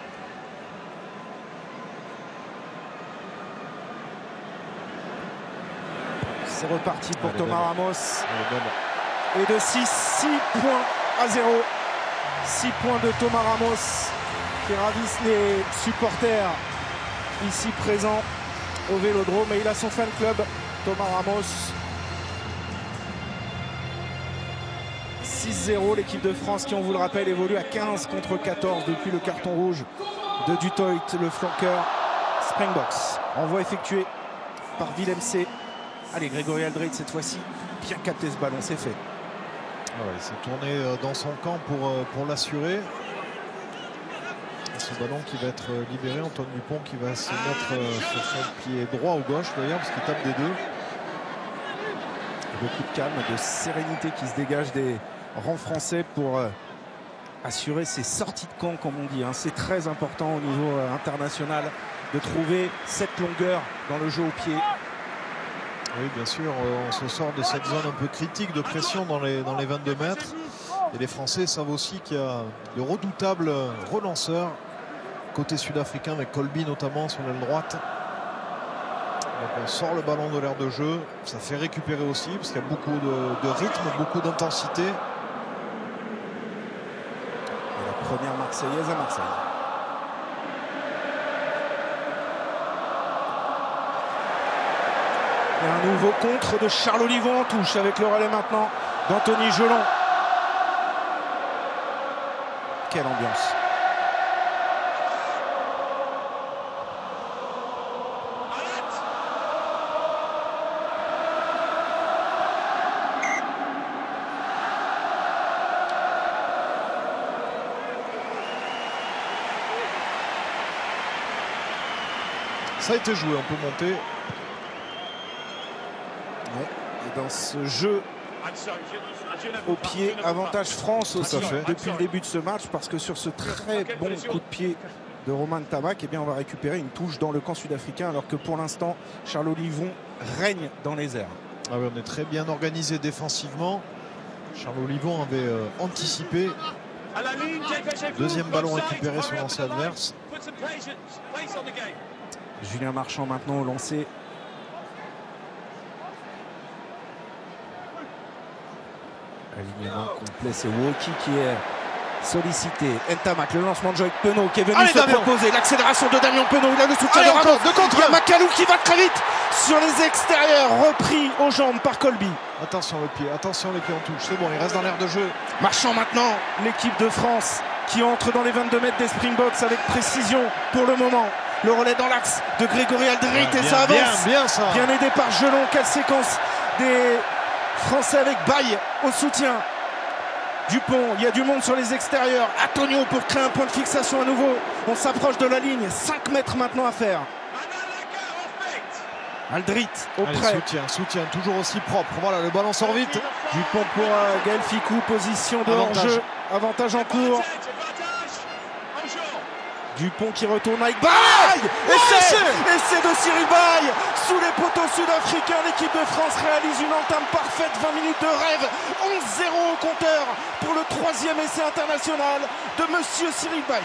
C'est reparti pour Allez, Thomas bonne. Ramos. Allez, et de six, six points à zéro. six points de Thomas Ramos qui ravissent les supporters ici présents au Vélodrome. Et il a son fan club, Thomas Ramos. six zéro, l'équipe de France qui, on vous le rappelle, évolue à quinze contre quatorze depuis le carton rouge de Dutoit, le flanqueur Springboks. Envoi effectué par Willem C. Allez, Grégory Aldrit cette fois-ci, bien capté ce ballon, c'est fait. Ah ouais, il s'est tourné dans son camp pour, pour l'assurer. Ce ballon qui va être libéré, Antoine Dupont qui va se mettre sur son pied droit ou gauche d'ailleurs, parce qu'il tape des deux. Beaucoup de calme, de sérénité qui se dégage des rangs français pour assurer ces sorties de camp, comme on dit. Hein. C'est très important au niveau international de trouver cette longueur dans le jeu au pied. Oui, bien sûr, on se sort de cette zone un peu critique de pression dans les, dans les vingt-deux mètres. Et les Français savent aussi qu'il y a de redoutables relanceurs côté sud-africain, avec Colby notamment sur l'aile droite. Donc on sort le ballon de l'aire de jeu, ça fait récupérer aussi parce qu'il y a beaucoup de, de rythme, beaucoup d'intensité. Et la première Marseillaise à Marseille. Et un nouveau contre de Charles Olivon en touche avec le relais maintenant d'Anthony Gelon. Quelle ambiance. Ça a été joué, on peut monter. Ouais. Et dans ce jeu au pied, avantage France aussi fait. depuis le début de ce match, parce que sur ce très bon coup de pied de Romain Ntamak, eh bien on va récupérer une touche dans le camp sud-africain, alors que pour l'instant Charles Olivon règne dans les airs. Ah oui, on est très bien organisé défensivement. Charles Olivon avait euh, anticipé. Deuxième ballon récupéré sur l'ancien adverse. Julien Marchand maintenant au lancer. Alignement complet, c'est Woki qui est sollicité. Ntamak, le lancement de jeu avec Penaud qui est venu Allez, se Damien. proposer. L'accélération de Damien Penaud, il a le soutien Allez, de Ramos. encore, de contre. Il y a Macalou qui va très vite sur les extérieurs, repris aux jambes par Colby. Attention le pied, attention les pieds en touche. C'est bon, il reste dans l'air de jeu. Marchand maintenant, l'équipe de France qui entre dans les vingt-deux mètres des Springboks avec précision pour le moment. Le relais dans l'axe de Grégory Aldrit Ah, et bien, ça avance. Bien, bien ça. Bien aidé par Gelon. Quelle séquence des Français avec Baye au soutien. Dupont, il y a du monde sur les extérieurs. Antonio pour créer un point de fixation à nouveau. On s'approche de la ligne. cinq mètres maintenant à faire. Aldrit auprès. Allez, soutien, soutien, toujours aussi propre. Voilà, le ballon sort vite. Dupont pour euh, Gaël Ficou. Position de Avantage. hors-jeu. Avantage en cours. Dupont qui retourne avec Baye. Essai, essai de Cyril Baye sous les poteaux sud-africains. L'équipe de France réalise une entame parfaite. vingt minutes de rêve. onze zéro au compteur pour le troisième essai international de Monsieur Cyril Baye.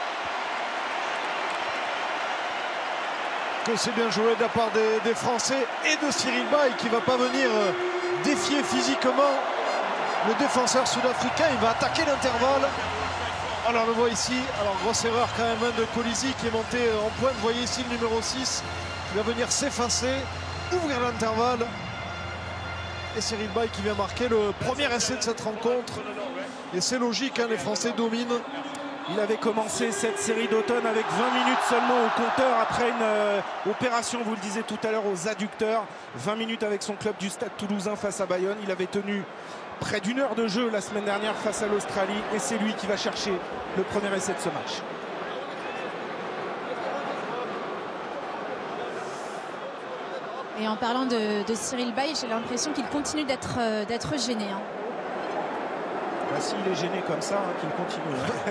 Que c'est bien joué de la part des, des Français et de Cyril Baye qui va pas venir euh, défier physiquement le défenseur sud-africain. Il va attaquer l'intervalle. Alors on le voit ici, alors grosse erreur quand même de Colisi qui est monté en pointe. Vous voyez ici le numéro six qui va venir s'effacer, ouvrir l'intervalle. Et Cyril Baye qui vient marquer le premier essai de cette rencontre. Et c'est logique, hein, les Français dominent. Il avait commencé cette série d'automne avec vingt minutes seulement au compteur après une euh, opération, vous le disiez tout à l'heure, aux adducteurs. vingt minutes avec son club du Stade Toulousain face à Bayonne. Il avait tenu près d'une heure de jeu la semaine dernière face à l'Australie. Et c'est lui qui va chercher le premier essai de ce match. Et en parlant de, de Cyril Baye, j'ai l'impression qu'il continue d'être euh, d'être gêné. Hein. Bah, s'il est gêné comme ça, hein, qu'il continue. Hein.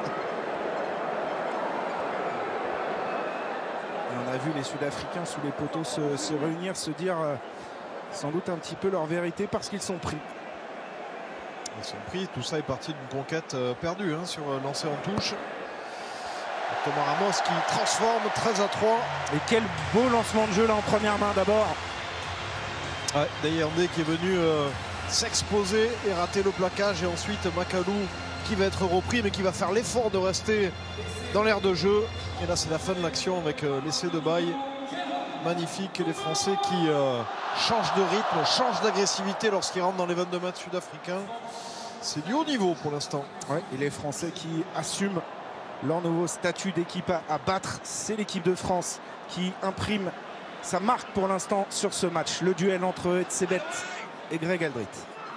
Et on a vu les Sud-Africains sous les poteaux se, se réunir, se dire euh, sans doute un petit peu leur vérité parce qu'ils sont pris. Ils sont pris, tout ça est parti d'une conquête euh, perdue hein, sur euh, lancer en touche. Thomas Ramos qui transforme treize à trois. Et quel beau lancement de jeu là en première main d'abord. Ouais, Dayandé qui est venu euh, s'exposer et rater le plaquage. Et ensuite Macalou qui va être repris mais qui va faire l'effort de rester dans l'aire de jeu. Et là c'est la fin de l'action avec euh, l'essai de Baye. Magnifique. Et les Français qui euh, changent de rythme, changent d'agressivité lorsqu'ils rentrent dans les vingt-deux mètres sud-africains. C'est du haut niveau pour l'instant. Ouais, et les Français qui assument leur nouveau statut d'équipe à, à battre. C'est l'équipe de France qui imprime sa marque pour l'instant sur ce match. Le duel entre Etzebeth et Greg Aldrit.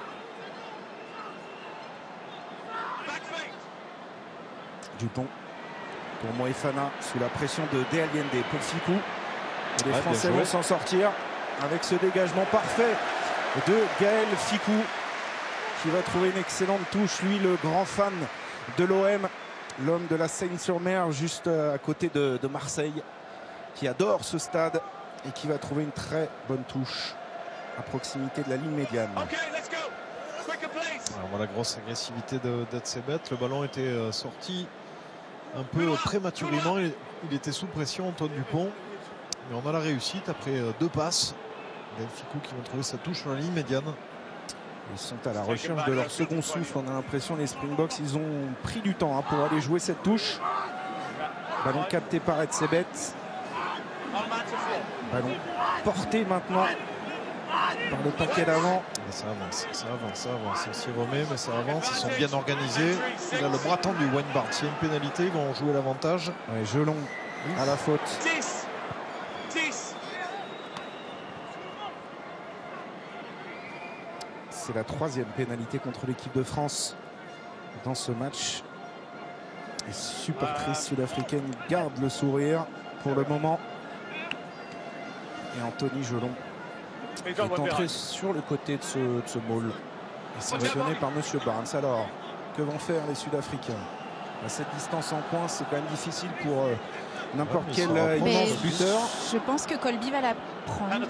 Dupont pour Moefana sous la pression de De Allende pour Ficou. Et les ouais, Français vont s'en sortir avec ce dégagement parfait de Gaël Ficou qui va trouver une excellente touche. Lui, le grand fan de l'O M, l'homme de la Seine-sur-Mer, juste à côté de, de Marseille, qui adore ce stade et qui va trouver une très bonne touche à proximité de la ligne médiane. Alors, voilà, grosse agressivité d'Etzebeth. Le ballon était euh, sorti un peu prématurément. Il, il était sous pression, Antoine Dupont. Mais on a la réussite après euh, deux passes. Gaël Ficou qui va trouver sa touche sur la ligne médiane. Ils sont à la recherche de leur second souffle. On a l'impression les Springboks, ils ont pris du temps hein, pour aller jouer cette touche. Ballon capté par Etzebeth. Ballon porté maintenant par le paquet d'avant. Ça avance, ça avance, ça avance. On s'y remet, mais ça avance. Ils sont bien organisés. Il a le bras tendu, Wayne Barnes. Il y a une pénalité, ils vont jouer l'avantage. Ouais, Gelon à la faute. C'est la troisième pénalité contre l'équipe de France dans ce match. Les supportrices sud-africaines gardent le sourire pour le moment. Et Anthony Gelon est entré sur le côté de ce, de ce ball. Et sanctionné par Monsieur Barnes. Alors, que vont faire les Sud-Africains? À cette distance en coin, c'est quand même difficile pour euh, n'importe ouais, quel euh, immense buteur. Je pense que Colby va la prendre.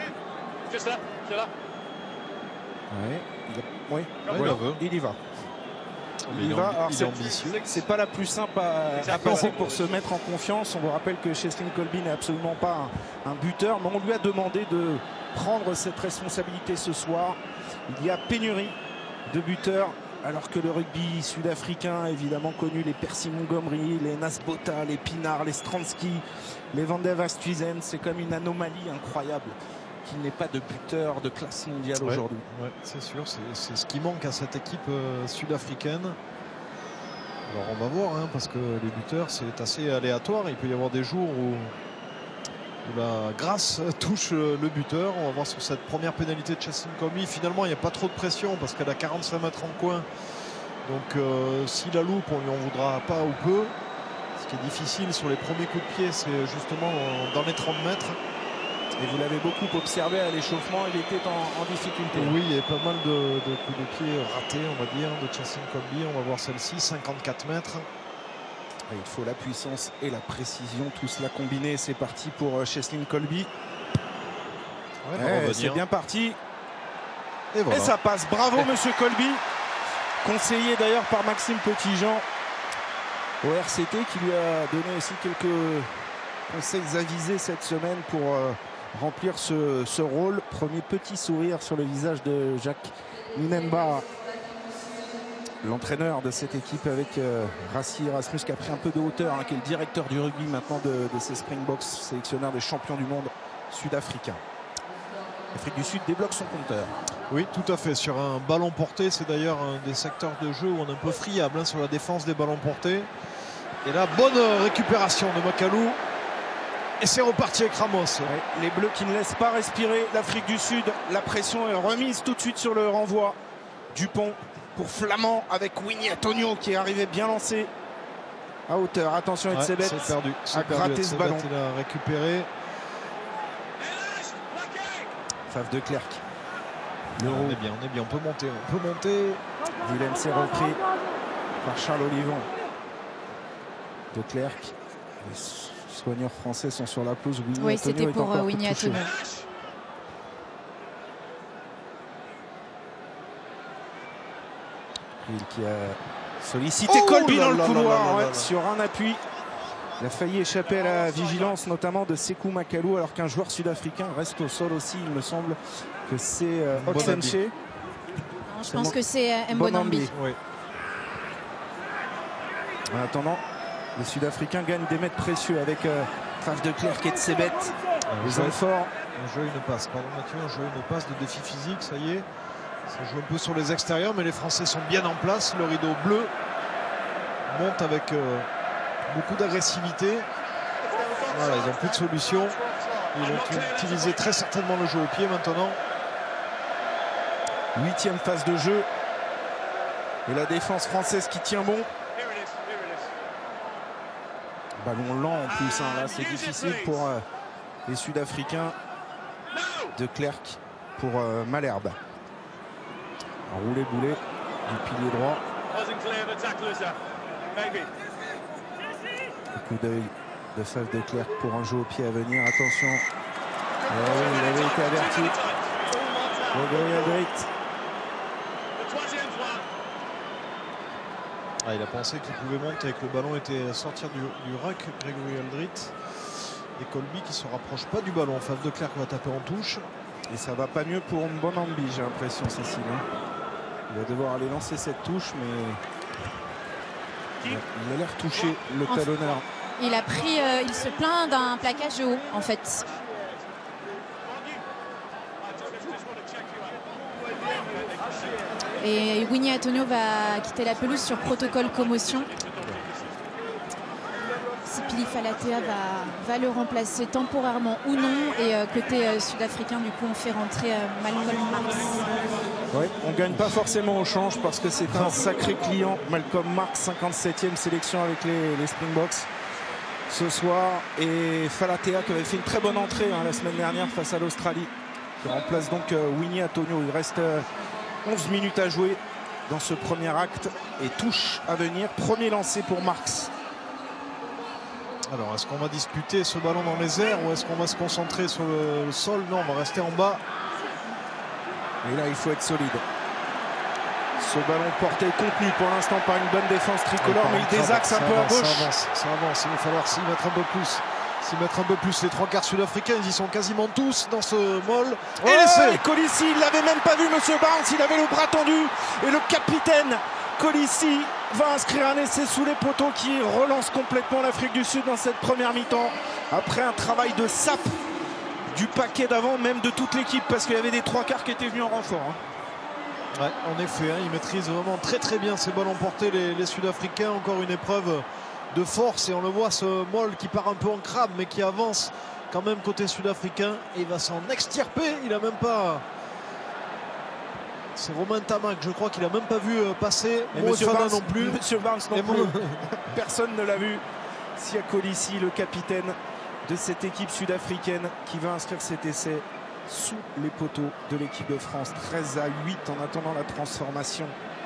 Ouais, il, a... oui, ouais, voilà. il, il y va. Il, il y va. Alors, il est ambitieux. C'est pas la plus simple à, à passer pour se mettre en confiance. On vous rappelle que Cheslin Kolbe n'est absolument pas un, un buteur, mais on lui a demandé de prendre cette responsabilité ce soir. Il y a pénurie de buteurs, alors que le rugby sud-africain a évidemment connu les Percy Montgomery, les Nasbota, les Pinard, les Stransky, les Van der Westhuizen. C'est comme une anomalie incroyable qu'il n'ait pas de buteur de classe mondiale ouais, aujourd'hui. Ouais, c'est sûr, c'est ce qui manque à cette équipe euh, sud-africaine. Alors on va voir, hein, parce que les buteurs c'est assez aléatoire. Il peut y avoir des jours où, où la grâce touche le buteur. On va voir sur cette première pénalité de Cheslin Kolbe. Finalement il n'y a pas trop de pression parce qu'elle a quarante-cinq mètres en coin. Donc euh, si la loupe on lui en voudra pas ou peu. Ce qui est difficile sur les premiers coups de pied, c'est justement dans les trente mètres. Et vous l'avez beaucoup observé à l'échauffement, il était en, en difficulté. Oui, il y a pas mal de, de coups de pied ratés, on va dire, de Cheslin Kolbe. On va voir celle-ci, cinquante-quatre mètres. Et il faut la puissance et la précision, tout cela combiné. C'est parti pour Cheslin Kolbe. Ouais, eh, c'est bien parti. Et, voilà. Et ça passe. Bravo, monsieur Kolbe. Conseillé d'ailleurs par Maxime Petitjean au R C T, qui lui a donné aussi quelques conseils avisés cette semaine pour euh, remplir ce, ce rôle. Premier petit sourire sur le visage de Jacques Nienaber, l'entraîneur de cette équipe, avec euh, Rassie Erasmus, qui a pris un peu de hauteur, hein, qui est le directeur du rugby maintenant de, de ces Springboks, sélectionneur des champions du monde sud-africains. L'Afrique du Sud débloque son compteur. Oui, tout à fait. Sur un ballon porté, c'est d'ailleurs un des secteurs de jeu où on est un peu friable, hein, sur la défense des ballons portés. Et là, bonne récupération de Macalou. Et c'est reparti avec Ramos. Ouais, les Bleus qui ne laissent pas respirer l'Afrique du Sud. La pression est remise tout de suite sur le renvoi. Dupont pour Flamand avec Winnie Antonio qui est arrivé bien lancé à hauteur. Attention, Etzebeth ouais, perdu. a gratté ce ballon. Il a récupéré. Fave de Klerk. On est bien, on est bien, on peut monter, on peut monter. Willem s'est repris par Charles Olivon. De Klerk. Les soigneurs français sont sur la pelouse. Winnie oui, c'était pour euh, Winnie Antonio. Il qui a sollicité oh Kolbe dans le couloir ouais, sur un appui. Il a failli échapper à la vigilance, notamment de Sekou Macalou, alors qu'un joueur sud-africain reste au sol aussi. Il me semble que c'est euh, Otsenche. Je pense que c'est euh, Mbonambi. Oui. En attendant, les Sud-Africains gagnent des mètres précieux avec euh, Faf de Klerk et Etzebeth. Les hommes forts. Un jeu, une passe. Pardon Mathieu, un jeu, une passe de défi physique, ça y est. Ça joue un peu sur les extérieurs, mais les Français sont bien en place. Le rideau bleu monte avec euh, beaucoup d'agressivité. Voilà, ils n'ont plus de solution. Ils vont utiliser très certainement le jeu au pied maintenant. Huitième phase de jeu. Et la défense française qui tient bon. Ballon lent en plus, hein. Là c'est difficile pour euh, les Sud-Africains. De Klerk pour euh, Malherbe. Roulé boulet du pilier droit. Un coup d'œil de Faf de Klerk pour un jeu au pied à venir. Attention. Oh, il avait été averti. Gregory Aldrit. Ah, il a pensé qu'il pouvait monter et que le ballon était à sortir du, du rack. Gregory Aldrit. Et Kolbe qui se rapproche pas du ballon. Faf de Klerk va taper en touche. Et ça va pas mieux pour Mbonambi, j'ai l'impression, Cécile. Il va devoir aller lancer cette touche, mais il a l'air touché, le talonneur. Il a pris, euh, il se plaint d'un plaquage haut, en fait. Et Winnie Antonio va quitter la pelouse sur protocole commotion. Sipili Falatea va, va le remplacer temporairement ou non. Et euh, côté euh, sud-africain, du coup, on fait rentrer euh, Malcolm Marx. Oui, on ne gagne pas forcément au change parce que c'est un sacré client. Malcolm Marx, cinquante-septième sélection avec les, les Springboks ce soir. Et Falatea qui avait fait une très bonne entrée hein, la semaine dernière face à l'Australie. qui remplace donc euh, Winnie Antonio. Il reste euh, onze minutes à jouer dans ce premier acte et touche à venir. Premier lancé pour Marx. Alors, est-ce qu'on va disputer ce ballon dans les airs ou est-ce qu'on va se concentrer sur le, le sol? Non, on va rester en bas. Et là, il faut être solide. Ce ballon porté et contenu pour l'instant par une bonne défense tricolore, mais il désaxe un peu à gauche. Ça avance, ça avance. Il va falloir s'y mettre un peu plus. S'y mettre un peu plus. Les trois quarts sud-africains, ils y sont quasiment tous dans ce mall. Et l'essai. Colissi, il l'avait même pas vu, monsieur Barnes. Il avait le bras tendu. Et le capitaine Colissi va inscrire un essai sous les poteaux qui relance complètement l'Afrique du Sud dans cette première mi-temps. Après un travail de sape du paquet d'avant, même de toute l'équipe, parce qu'il y avait des trois quarts qui étaient venus en renfort. Hein. Ouais, en effet, hein, ils maîtrisent vraiment très très bien ces ballons portés, les, les Sud-Africains. Encore une épreuve de force et on le voit, ce Moll qui part un peu en crabe mais qui avance quand même côté sud-africain et il va s'en extirper. Il a même pas... C'est Romain Tamac, je crois qu'il a même pas vu passer. Et Monsieur Barnes non plus. Monsieur Barnes non plus. Personne ne l'a vu. Sia Colissi, le capitaine de cette équipe sud-africaine qui va inscrire cet essai sous les poteaux de l'équipe de France. treize à huit en attendant la transformation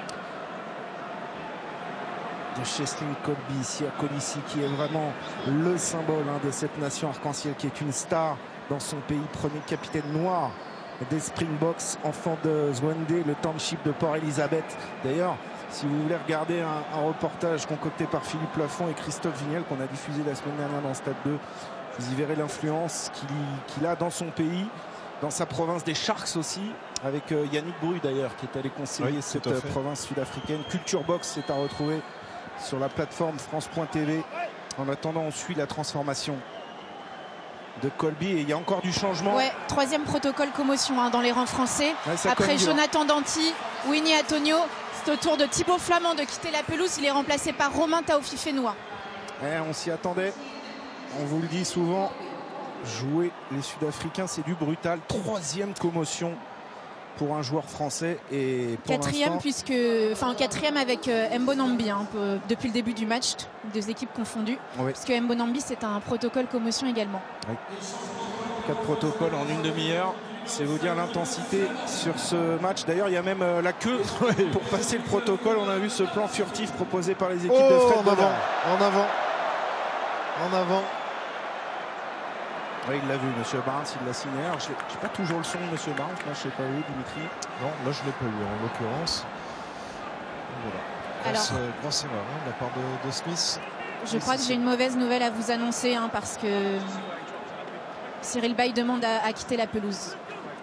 de Cheslin Kolbe. Sia Colissi qui est vraiment le symbole hein, de cette nation arc-en-ciel, qui est une star dans son pays. Premier capitaine noir des Springboks, enfant de Zwande, le township de Port-Elizabeth. D'ailleurs, si vous voulez regarder un, un reportage concocté par Philippe Lafont et Christophe Vignel qu'on a diffusé la semaine dernière dans Stade deux, vous y verrez l'influence qu'il qu'il a dans son pays, dans sa province des Sharks aussi, avec euh, Yannick Bru d'ailleurs qui est allé conseiller oui, cette euh, province sud-africaine. Culture Box, c'est à retrouver sur la plateforme France point T V. En attendant, on suit la transformation de Kolbe et il y a encore du changement. Ouais, troisième protocole commotion hein, dans les rangs français. Ouais, après Jonathan Danty, Winnie Antonio, c'est au tour de Thibaut Flamand de quitter la pelouse. Il est remplacé par Romain Taofi-Fenois. Ouais, on s'y attendait. On vous le dit souvent, jouer les Sud-Africains, c'est du brutal. Troisième commotion pour un joueur français et pour quatrième puisque enfin quatrième avec euh, Mbonambi hein, depuis le début du match, deux équipes confondues, oui. Parce que Mbonambi c'est un protocole commotion également. Oui. Quatre protocoles en une demi-heure, c'est vous dire l'intensité sur ce match. D'ailleurs il y a même euh, la queue oui. pour passer le protocole. On a vu ce plan furtif proposé par les équipes oh, de Fred en avant, en avant, en avant. Oui, il l'a vu, monsieur Barnes, il l'a signé. Alors, je n'ai pas toujours le son de monsieur Barnes, moi je ne sais pas où, Dimitri. Non, là je ne l'ai pas eu en l'occurrence. Voilà. Grosse, Alors, grosse erreur hein, de la part de, de Smith. Je crois que j'ai une mauvaise nouvelle à vous annoncer hein, parce que Cyril Baille demande à, à quitter la pelouse.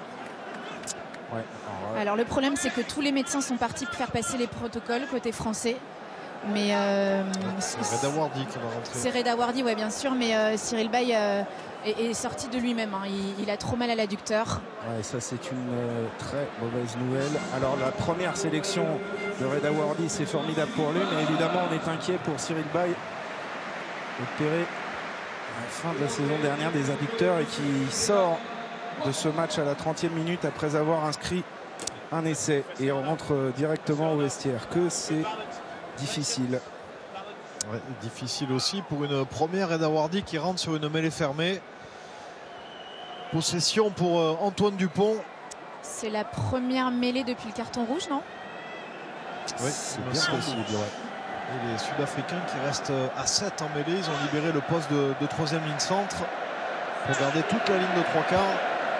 Ouais, alors, ouais. alors le problème c'est que tous les médecins sont partis pour faire passer les protocoles côté français. Mais euh, c'est Reda Wardy qui va rentrer. C'est Reda Wardy, ouais, bien sûr, mais euh, Cyril Baille euh, est, est sorti de lui-même. Hein. Il, il a trop mal à l'adducteur. Ouais, ça c'est une euh, très mauvaise nouvelle. Alors la première sélection de Reda Wardy, c'est formidable pour lui, mais évidemment on est inquiet pour Cyril Baille, opéré à la fin de la saison dernière des adducteurs et qui sort de ce match à la trentième minute après avoir inscrit un essai et on rentre directement au vestiaire. Que c'est difficile. Ouais, difficile aussi pour une première Reda Wardy qui rentre sur une mêlée fermée. Possession pour euh, Antoine Dupont. C'est la première mêlée depuis le carton rouge, non? Oui, c'est bien possible. Ouais. Et les Sud-Africains qui restent à sept en mêlée, ils ont libéré le poste de, de troisième ligne centre pour garder toute la ligne de trois quarts.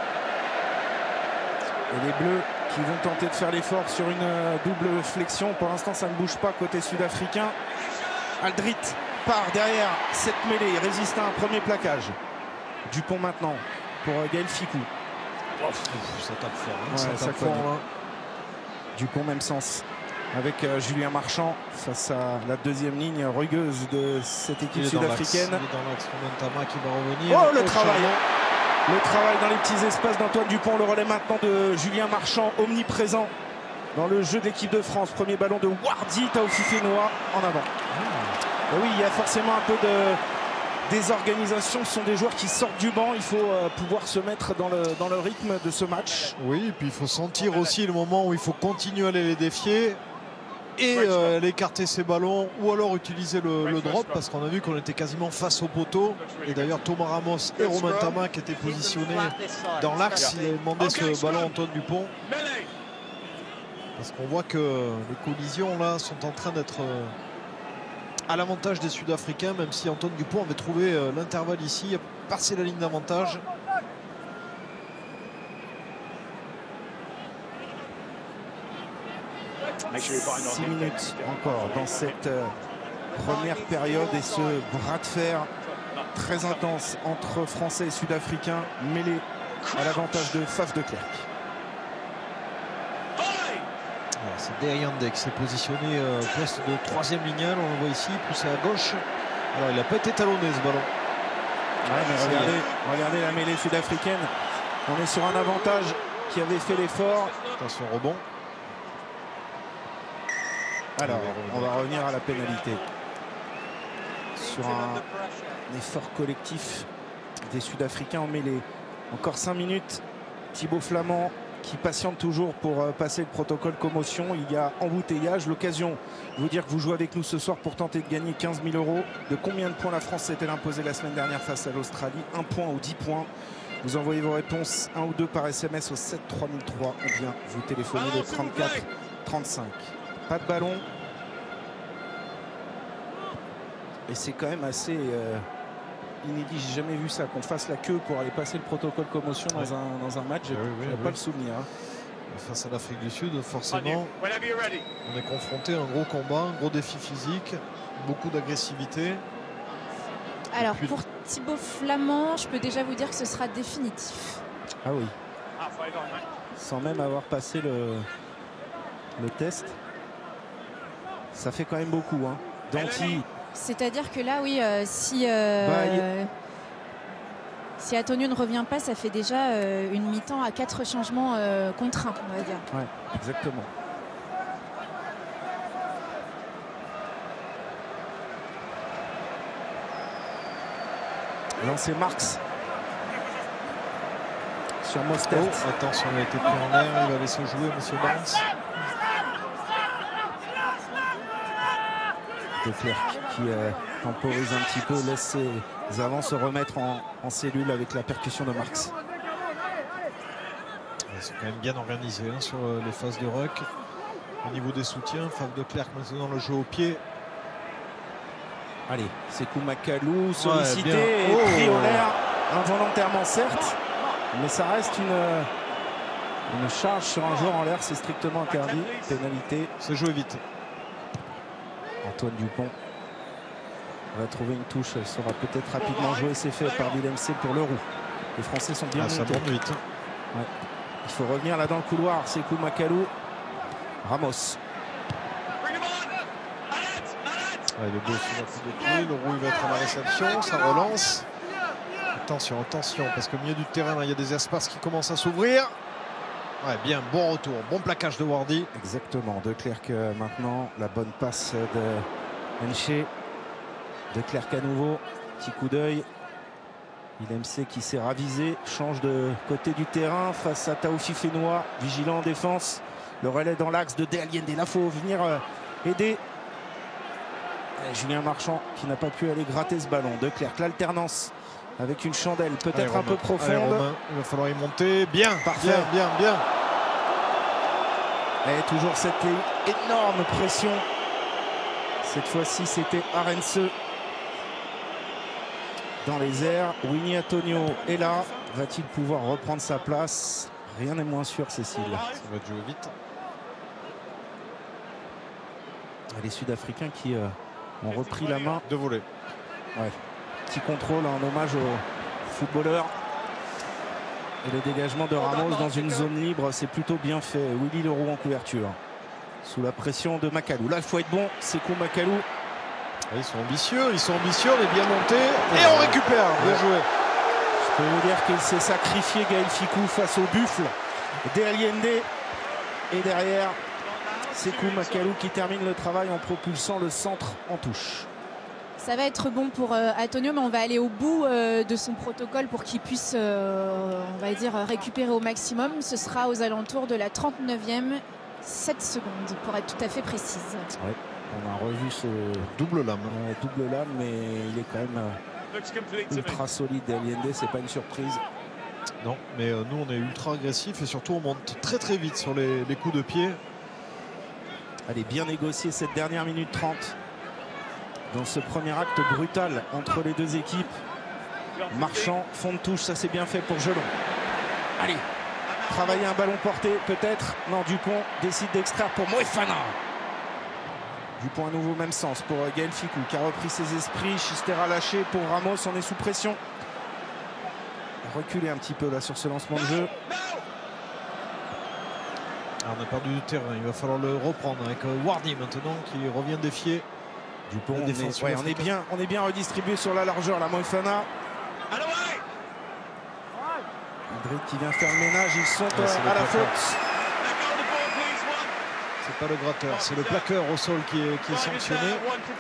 Et les Bleus qui vont tenter de faire l'effort sur une euh, double flexion. Pour l'instant, ça ne bouge pas côté sud-africain. Aldrit part derrière cette mêlée. Il résiste à un premier plaquage. Dupont maintenant pour euh, Gaël Fickou. Oh, ça tape fort. Hein, ouais, ça ça tape fort hein. Dupont, même sens. Avec euh, Julien Marchand face à la deuxième ligne rugueuse de cette équipe sud-africaine. Il est dans l'axe. Tama qui va revenir. Oh, le travail Le travail dans les petits espaces d'Antoine Dupont. Le relais maintenant de Julien Marchand, omniprésent dans le jeu de l'équipe de France. Premier ballon de Wardy, Taofi-Fenois en avant. Mmh. Oui, il y a forcément un peu de désorganisation. Ce sont des joueurs qui sortent du banc. Il faut euh, pouvoir se mettre dans le, dans le rythme de ce match. Oui, et puis il faut sentir aussi le moment où il faut continuer à aller les défier. et euh, elle écarter ses ballons ou alors utiliser le, le drop, parce qu'on a vu qu'on était quasiment face au poteau. Et d'ailleurs Thomas Ramos et Romain Tamac étaient positionnés dans l'axe. Il a demandé ce ballon à Antoine Dupont, parce qu'on voit que les collisions là sont en train d'être euh, à l'avantage des Sud-Africains, même si Antoine Dupont avait trouvé euh, l'intervalle ici, a passé la ligne d'avantage. six minutes encore dans cette euh, première période et ce bras de fer très intense entre Français et Sud-Africains, mêlé à l'avantage de Faf de Klerk. C'est Deriande qui s'est positionné euh, au poste de troisième lignal, on le voit ici, poussé à gauche. Alors il n'a pas été talonné ce ballon. Ouais, mais regardez, regardez la mêlée sud-africaine. On est sur un avantage qui avait fait l'effort. Attention, rebond. Alors, on va revenir à la pénalité. Sur un, un effort collectif des Sud-Africains en mêlée. Encore cinq minutes. Thibaut Flament qui patiente toujours pour euh, passer le protocole commotion. Il y a embouteillage. L'occasion de vous dire que vous jouez avec nous ce soir pour tenter de gagner quinze mille euros. De combien de points la France s'est-elle imposée la semaine dernière face à l'Australie? Un point ou dix points? Vous envoyez vos réponses, un ou deux par S M S au sept trois mille trois ou bien vous téléphonez le trente-quatre trente-cinq. Pas de ballon. Et c'est quand même assez euh, inédit. J'ai jamais vu ça, qu'on fasse la queue pour aller passer le protocole commotion dans, ouais. un, dans un match. Je n'ai oui, oui, pas oui. le souvenir. Hein. Face à l'Afrique du Sud, forcément, on est confronté à un gros combat, un gros défi physique, beaucoup d'agressivité. Alors puis... pour Thibaut Flament, je peux déjà vous dire que ce sera définitif. Ah oui. Sans même avoir passé le, le test. Ça fait quand même beaucoup. Hein. Danty. C'est-à-dire que là, oui, euh, si, euh, bah, si Atonio ne revient pas, ça fait déjà euh, une mi-temps à quatre changements euh, contraints, on va dire. Ouais, exactement. Lancé Marx sur Mostert. Oh, attention, il a été pris en l'air, il va laisser jouer monsieur Barnes. De Klerk qui euh, temporise un petit peu, laisse ses avants se remettre en, en cellule avec la percussion de Marx. C'est quand même bien organisé hein, sur les phases de ruck. Au niveau des soutiens, Faf de Klerk maintenant le jeu au pied. Allez, Sékou Makalou sollicité ouais, et oh. pris en l'air involontairement certes, mais ça reste une, une charge sur un joueur en l'air, c'est strictement interdit. Pénalité. C'est joué vite. Antoine Dupont va trouver une touche, elle sera peut-être rapidement jouée, c'est fait par Willem C pour le roux. Les Français sont bien ah, montés. Ça monte vite. Ouais. Il faut revenir là dans le couloir. Sékou Makalou, Ramos. Ouais, il est beau sur la coup de pied, le roux il va être à la réception, ça relance. Attention, attention, parce qu'au milieu du terrain, là, il y a des espaces qui commencent à s'ouvrir. Ouais, bien, bon retour, bon plaquage de Wardy. Exactement, de Klerk euh, maintenant, la bonne passe de Henché. De Klerk à nouveau, petit coup d'œil. Il M C qui s'est ravisé, change de côté du terrain face à Taoufi Fenois, vigilant en défense. Le relais dans l'axe de De Allende, là faut venir euh, aider. Et Julien Marchand qui n'a pas pu aller gratter ce ballon. De Klerk, l'alternance avec une chandelle peut-être un peu profonde. Allez, Romain, il va falloir y monter. Bien, parfait, bien, bien, bien. Et toujours cette énorme pression. Cette fois-ci, c'était Arens dans les airs. Winnie Atonio est là. Va-t-il pouvoir reprendre sa place? Rien n'est moins sûr, Cécile. Ça va jouer vite. Les Sud-Africains qui euh, ont repris la main. De voler. Ouais. Petit contrôle en hommage aux footballeurs. Et le dégagement de Ramos dans une zone libre, c'est plutôt bien fait. Willy Leroux en couverture. Sous la pression de Makalou. Là, il faut être bon. Sékou Makalou. Ils sont ambitieux, ils sont ambitieux, on est bien monté. Et on récupère. Bien joué. Je peux vous dire qu'il s'est sacrifié, Gaël Ficou, face au buffle De Allende. Et derrière, Sékou Makalou qui termine le travail en propulsant le centre en touche. Ça va être bon pour euh, Atonio, mais on va aller au bout euh, de son protocole pour qu'il puisse, euh, on va dire, récupérer au maximum. Ce sera aux alentours de la trente-neuvième sept secondes pour être tout à fait précise. Ouais, on a revu ce double lame. Euh, double lame, mais il est quand même euh, ultra solide. Allende, c'est pas une surprise. Non, mais euh, nous on est ultra agressif et surtout on monte très très vite sur les, les coups de pied. Allez, bien négocier cette dernière minute trente dans ce premier acte brutal entre les deux équipes. Marchand, fond de touche, ça c'est bien fait pour Gelon. Allez, travailler un ballon porté peut-être. Non, Dupont décide d'extraire pour Moefana. Dupont à nouveau même sens pour Gaël Ficou qui a repris ses esprits. Chistera lâché pour Ramos, on est sous pression. Reculer un petit peu là sur ce lancement de jeu. Alors on a perdu du terrain, il va falloir le reprendre avec Wardy maintenant qui revient défier. Dupont, on est, ouais, on, est bien, on est bien redistribué sur la largeur, la Moefana. Madrid qui vient faire le ménage, ils sont ouais, à, à la faute. C'est pas le gratteur, c'est le plaqueur au sol qui est, qui est sanctionné.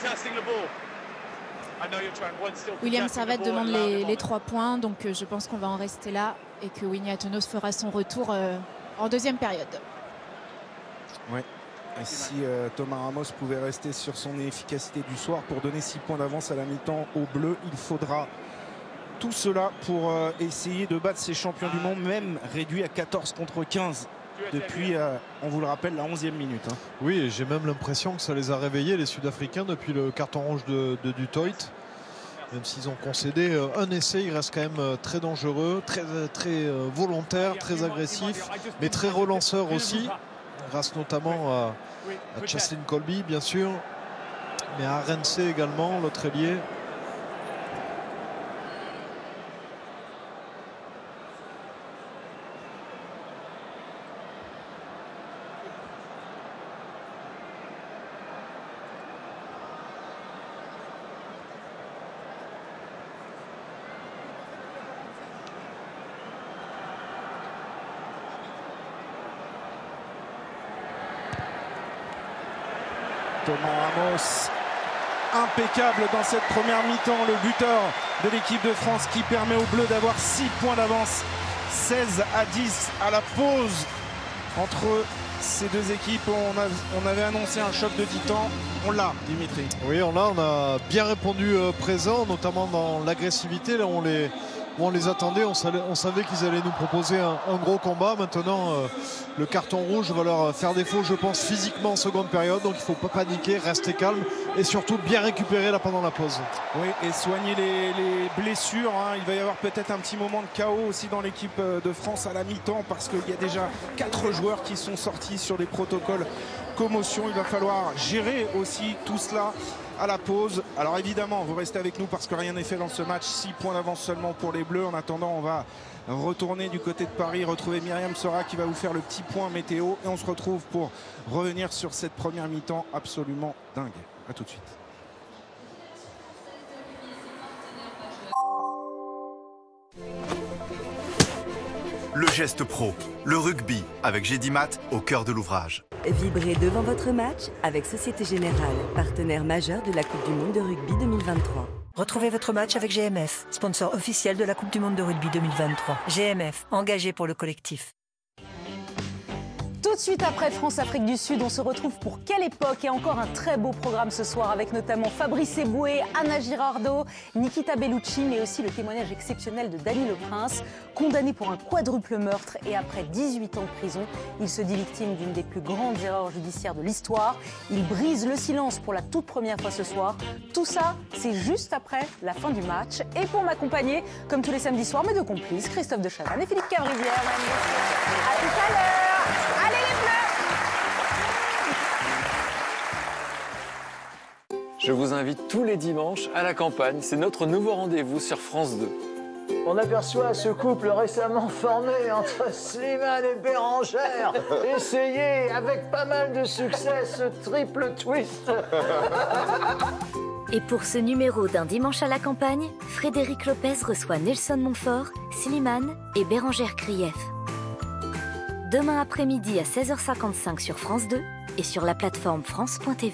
William Servette demande les, les trois points, donc euh, je pense qu'on va en rester là et que Winnie Atenos fera son retour euh, en deuxième période. Ouais. Et si euh, Thomas Ramos pouvait rester sur son efficacité du soir pour donner six points d'avance à la mi-temps au bleu, il faudra tout cela pour euh, essayer de battre ces champions du monde, même réduit à quatorze contre quinze depuis, euh, on vous le rappelle, la onzième minute. Hein. Oui, et j'ai même l'impression que ça les a réveillés, les Sud-Africains, depuis le carton rouge de, de Dutoit. Même s'ils ont concédé euh, un essai, il reste quand même euh, très dangereux, très, très euh, volontaire, très agressif, mais très relanceur aussi, grâce notamment à, à Cheslin Colby, bien sûr, mais à Rense également, l'autre ailier. Thomas Ramos, impeccable dans cette première mi-temps, le buteur de l'équipe de France qui permet aux Bleus d'avoir six points d'avance, seize à dix à la pause entre ces deux équipes. On, a, on avait annoncé un choc de titans, on l'a, Dimitri. Oui, on l'a, on a bien répondu euh, présent, notamment dans l'agressivité, là où on les, où on les attendait, on savait, on savait qu'ils allaient nous proposer un, un gros combat. Maintenant, euh, le carton rouge va leur faire défaut, je pense, physiquement en seconde période, donc il ne faut pas paniquer, rester calme et surtout bien récupérer là pendant la pause. Oui, et soigner les, les blessures, hein. Il va y avoir peut-être un petit moment de chaos aussi dans l'équipe de France à la mi-temps parce qu'il y a déjà quatre joueurs qui sont sortis sur des protocoles commotion. Il va falloir gérer aussi tout cela à la pause. Alors évidemment, vous restez avec nous parce que rien n'est fait dans ce match. six points d'avance seulement pour les Bleus. En attendant, on va retourner du côté de Paris, retrouver Myriam Sora qui va vous faire le petit point météo. Et on se retrouve pour revenir sur cette première mi-temps absolument dingue. A tout de suite. Le geste pro, le rugby avec Gédimat au cœur de l'ouvrage. Vibrez devant votre match avec Société Générale, partenaire majeur de la Coupe du Monde de rugby deux mille vingt-trois. Retrouvez votre match avec G M F, sponsor officiel de la Coupe du Monde de rugby deux mille vingt-trois. G M F, engagé pour le collectif. Tout de suite après France-Afrique du Sud, on se retrouve pour Quelle époque, et encore un très beau programme ce soir avec notamment Fabrice Eboué, Anna Girardot, Nikita Bellucci, mais aussi le témoignage exceptionnel de Dany Le Prince, condamné pour un quadruple meurtre et après dix-huit ans de prison. Il se dit victime d'une des plus grandes erreurs judiciaires de l'histoire. Il brise le silence pour la toute première fois ce soir. Tout ça, c'est juste après la fin du match. Et pour m'accompagner, comme tous les samedis soirs, mes deux complices, Christophe de Chavannes et Philippe Cavrivière. À tout à l'heure. Allez les Bleus! Je vous invite tous les dimanches à la campagne. C'est notre nouveau rendez-vous sur France deux. On aperçoit ce couple récemment formé entre Slimane et Bérangère. Essayez avec pas mal de succès ce triple twist. Et pour ce numéro d'un dimanche à la campagne, Frédéric Lopez reçoit Nelson Montfort, Slimane et Bérangère Krief. Demain après-midi à seize heures cinquante-cinq sur France deux et sur la plateforme France point T V.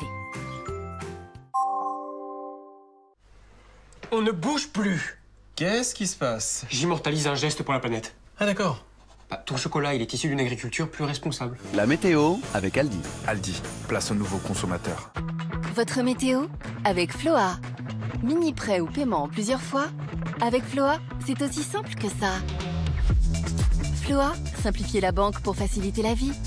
On ne bouge plus. Qu'est-ce qui se passe? J'immortalise un geste pour la planète. Ah d'accord. Bah, ton chocolat, il est issu d'une agriculture plus responsable. La météo avec Aldi. Aldi, place au nouveau consommateur. Votre météo avec Floa. Mini prêt ou paiement en plusieurs fois. Avec Floa, c'est aussi simple que ça. Floa, simplifier la banque pour faciliter la vie.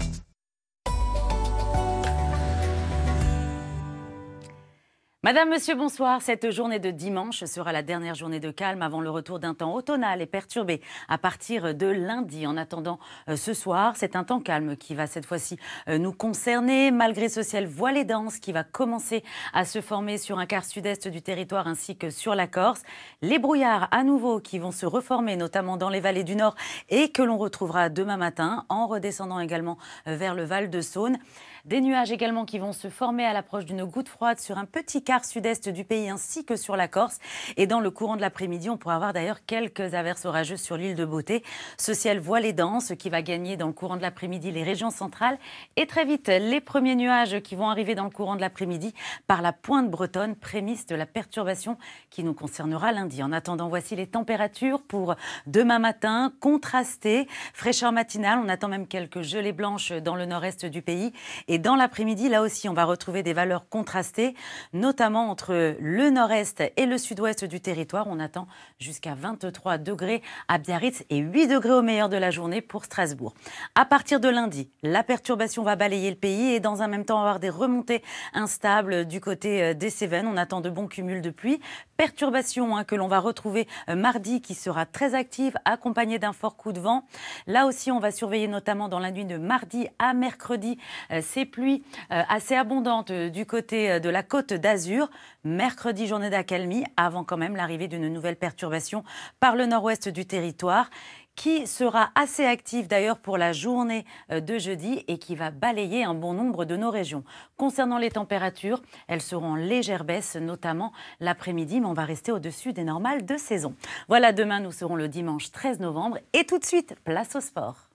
Madame, Monsieur, bonsoir. Cette journée de dimanche sera la dernière journée de calme avant le retour d'un temps automnal et perturbé à partir de lundi. En attendant euh, ce soir, c'est un temps calme qui va cette fois-ci euh, nous concerner, malgré ce ciel voilé dense qui va commencer à se former sur un quart sud-est du territoire ainsi que sur la Corse. Les brouillards à nouveau qui vont se reformer, notamment dans les vallées du Nord et que l'on retrouvera demain matin en redescendant également euh, vers le Val-de-Saône. Des nuages également qui vont se former à l'approche d'une goutte froide sur un petit quart sud-est du pays ainsi que sur la Corse. Et dans le courant de l'après-midi, on pourra avoir d'ailleurs quelques averses orageuses sur l'île de Beauté. Ce ciel voilé dense qui va gagner dans le courant de l'après-midi les régions centrales. Et très vite, les premiers nuages qui vont arriver dans le courant de l'après-midi par la pointe bretonne, prémisse de la perturbation qui nous concernera lundi. En attendant, voici les températures pour demain matin, contrastées, fraîcheur matinale. On attend même quelques gelées blanches dans le nord-est du pays. Et dans l'après-midi, là aussi, on va retrouver des valeurs contrastées, notamment entre le nord-est et le sud-ouest du territoire. On attend jusqu'à vingt-trois degrés à Biarritz et huit degrés au meilleur de la journée pour Strasbourg. À partir de lundi, la perturbation va balayer le pays et dans un même temps, on va avoir des remontées instables du côté des Cévennes. On attend de bons cumuls de pluie. Perturbation hein, que l'on va retrouver euh, mardi qui sera très active, accompagnée d'un fort coup de vent. Là aussi, on va surveiller notamment dans la nuit de mardi à mercredi euh, ces pluies euh, assez abondantes euh, du côté euh, de la côte d'Azur. Mercredi, journée d'accalmie, avant quand même l'arrivée d'une nouvelle perturbation par le nord-ouest du territoire, qui sera assez active d'ailleurs pour la journée de jeudi et qui va balayer un bon nombre de nos régions. Concernant les températures, elles seront en légère baisse, notamment l'après-midi, mais on va rester au-dessus des normales de saison. Voilà, demain nous serons le dimanche treize novembre et tout de suite, place au sport.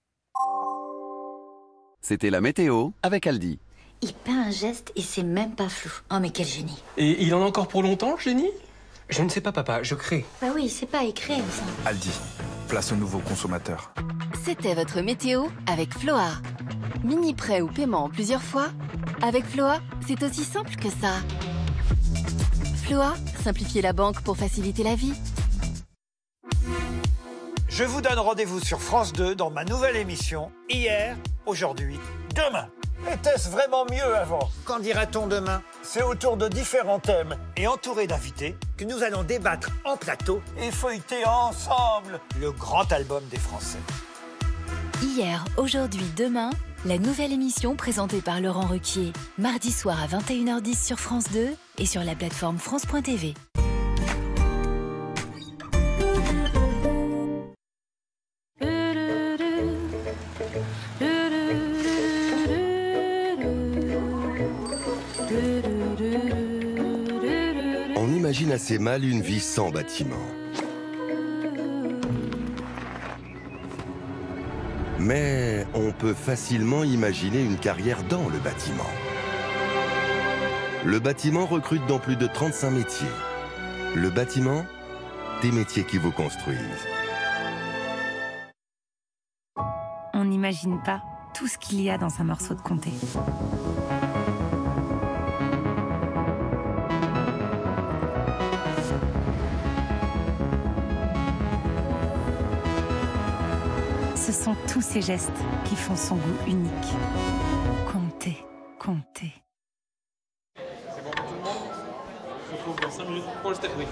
C'était la météo avec Aldi. Il peint un geste et c'est même pas flou. Oh mais quel génie. Et il en a encore pour longtemps, le génie? Je ne sais pas, papa, je crée. Bah oui, c'est pas écrit ça. Aldi, place au nouveau consommateur. C'était votre météo avec Floa. Mini prêt ou paiement en plusieurs fois. Avec Floa, c'est aussi simple que ça. Floa, simplifier la banque pour faciliter la vie. Je vous donne rendez-vous sur France deux dans ma nouvelle émission Hier, aujourd'hui, demain. Était-ce vraiment mieux avant? Qu'en dira-t-on demain? C'est autour de différents thèmes et entouré d'invités que nous allons débattre en plateau et feuilleter ensemble le grand album des Français. Hier, aujourd'hui, demain, la nouvelle émission présentée par Laurent Ruquier. Mardi soir à vingt et une heures dix sur France deux et sur la plateforme France point T V. On imagine assez mal une vie sans bâtiment. Mais on peut facilement imaginer une carrière dans le bâtiment. Le bâtiment recrute dans plus de trente-cinq métiers. Le bâtiment, des métiers qui vous construisent. On n'imagine pas tout ce qu'il y a dans un morceau de comté. Ce sont tous ces gestes qui font son goût unique. Comté, comté. C'est bon pour tout le monde? On se retrouve dans cinq minutes pour le step brief.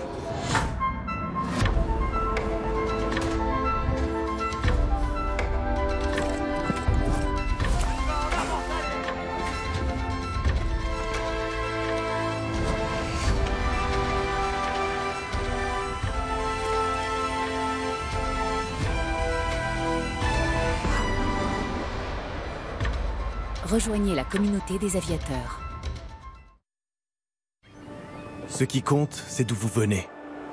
Rejoignez la communauté des aviateurs. Ce qui compte, c'est d'où vous venez.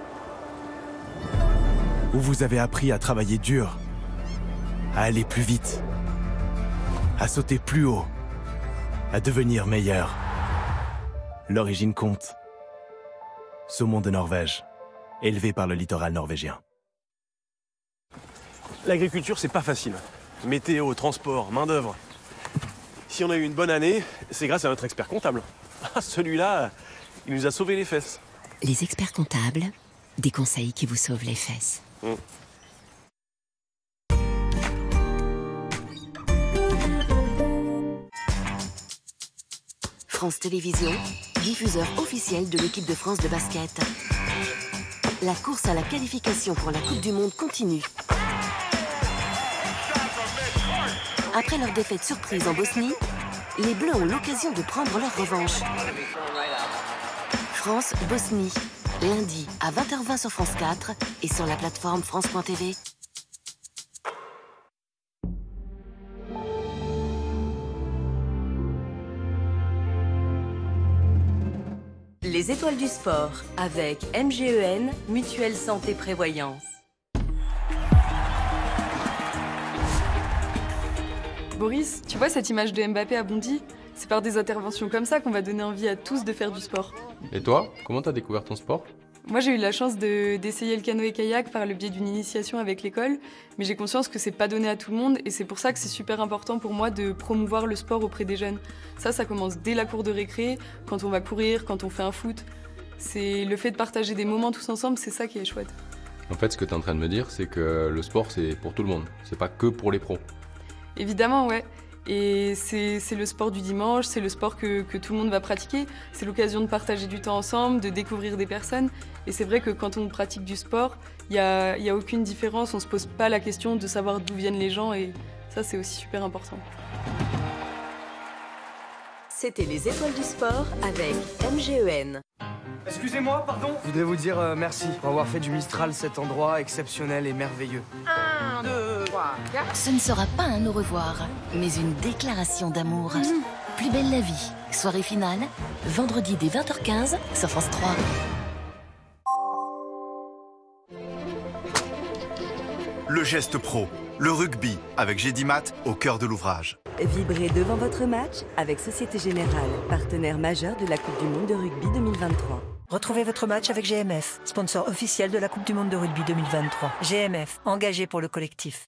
Où vous avez appris à travailler dur, à aller plus vite, à sauter plus haut, à devenir meilleur. L'origine compte. Saumon de Norvège, élevé par le littoral norvégien. L'agriculture, c'est pas facile. Météo, transport, main-d'œuvre. Si on a eu une bonne année, c'est grâce à notre expert comptable. Celui-là, il nous a sauvé les fesses. Les experts comptables, des conseils qui vous sauvent les fesses. Mmh. France Télévisions, diffuseur officiel de l'équipe de France de basket. La course à la qualification pour la Coupe du Monde continue. Après leur défaite surprise en Bosnie, les Bleus ont l'occasion de prendre leur revanche. France-Bosnie, lundi à vingt heures vingt sur France quatre et sur la plateforme France point T V. Les étoiles du sport avec M G E N, Mutuelle Santé Prévoyance. Boris, tu vois cette image de Mbappé à Bondy? C'est par des interventions comme ça qu'on va donner envie à tous de faire du sport. Et toi, comment t'as découvert ton sport? Moi, j'ai eu la chance de, d'essayer le canoë-kayak par le biais d'une initiation avec l'école, mais j'ai conscience que c'est pas donné à tout le monde et c'est pour ça que c'est super important pour moi de promouvoir le sport auprès des jeunes. Ça, ça commence dès la cour de récré, quand on va courir, quand on fait un foot. C'est le fait de partager des moments tous ensemble, c'est ça qui est chouette. En fait, ce que tu es en train de me dire, c'est que le sport, c'est pour tout le monde. C'est pas que pour les pros. Évidemment, ouais. Et c'est, c'est le sport du dimanche, c'est le sport que, que tout le monde va pratiquer. C'est l'occasion de partager du temps ensemble, de découvrir des personnes. Et c'est vrai que quand on pratique du sport, il n'y a, y a aucune différence. On ne se pose pas la question de savoir d'où viennent les gens. Et ça, c'est aussi super important. C'était les étoiles du sport avec M G E N. Excusez-moi, pardon. Je voudrais vous dire euh, merci pour avoir fait du Mistral cet endroit exceptionnel et merveilleux. Un, deux, trois, quatre. Ce ne sera pas un au revoir, mais une déclaration d'amour. Mmh. Plus belle la vie. Soirée finale, vendredi dès vingt heures quinze sur France trois. Le geste pro, le rugby, avec Gédimat au cœur de l'ouvrage. Vibrez devant votre match avec Société Générale, partenaire majeur de la Coupe du Monde de rugby deux mille vingt-trois. Retrouvez votre match avec G M F, sponsor officiel de la Coupe du Monde de rugby deux mille vingt-trois. G M F, engagé pour le collectif.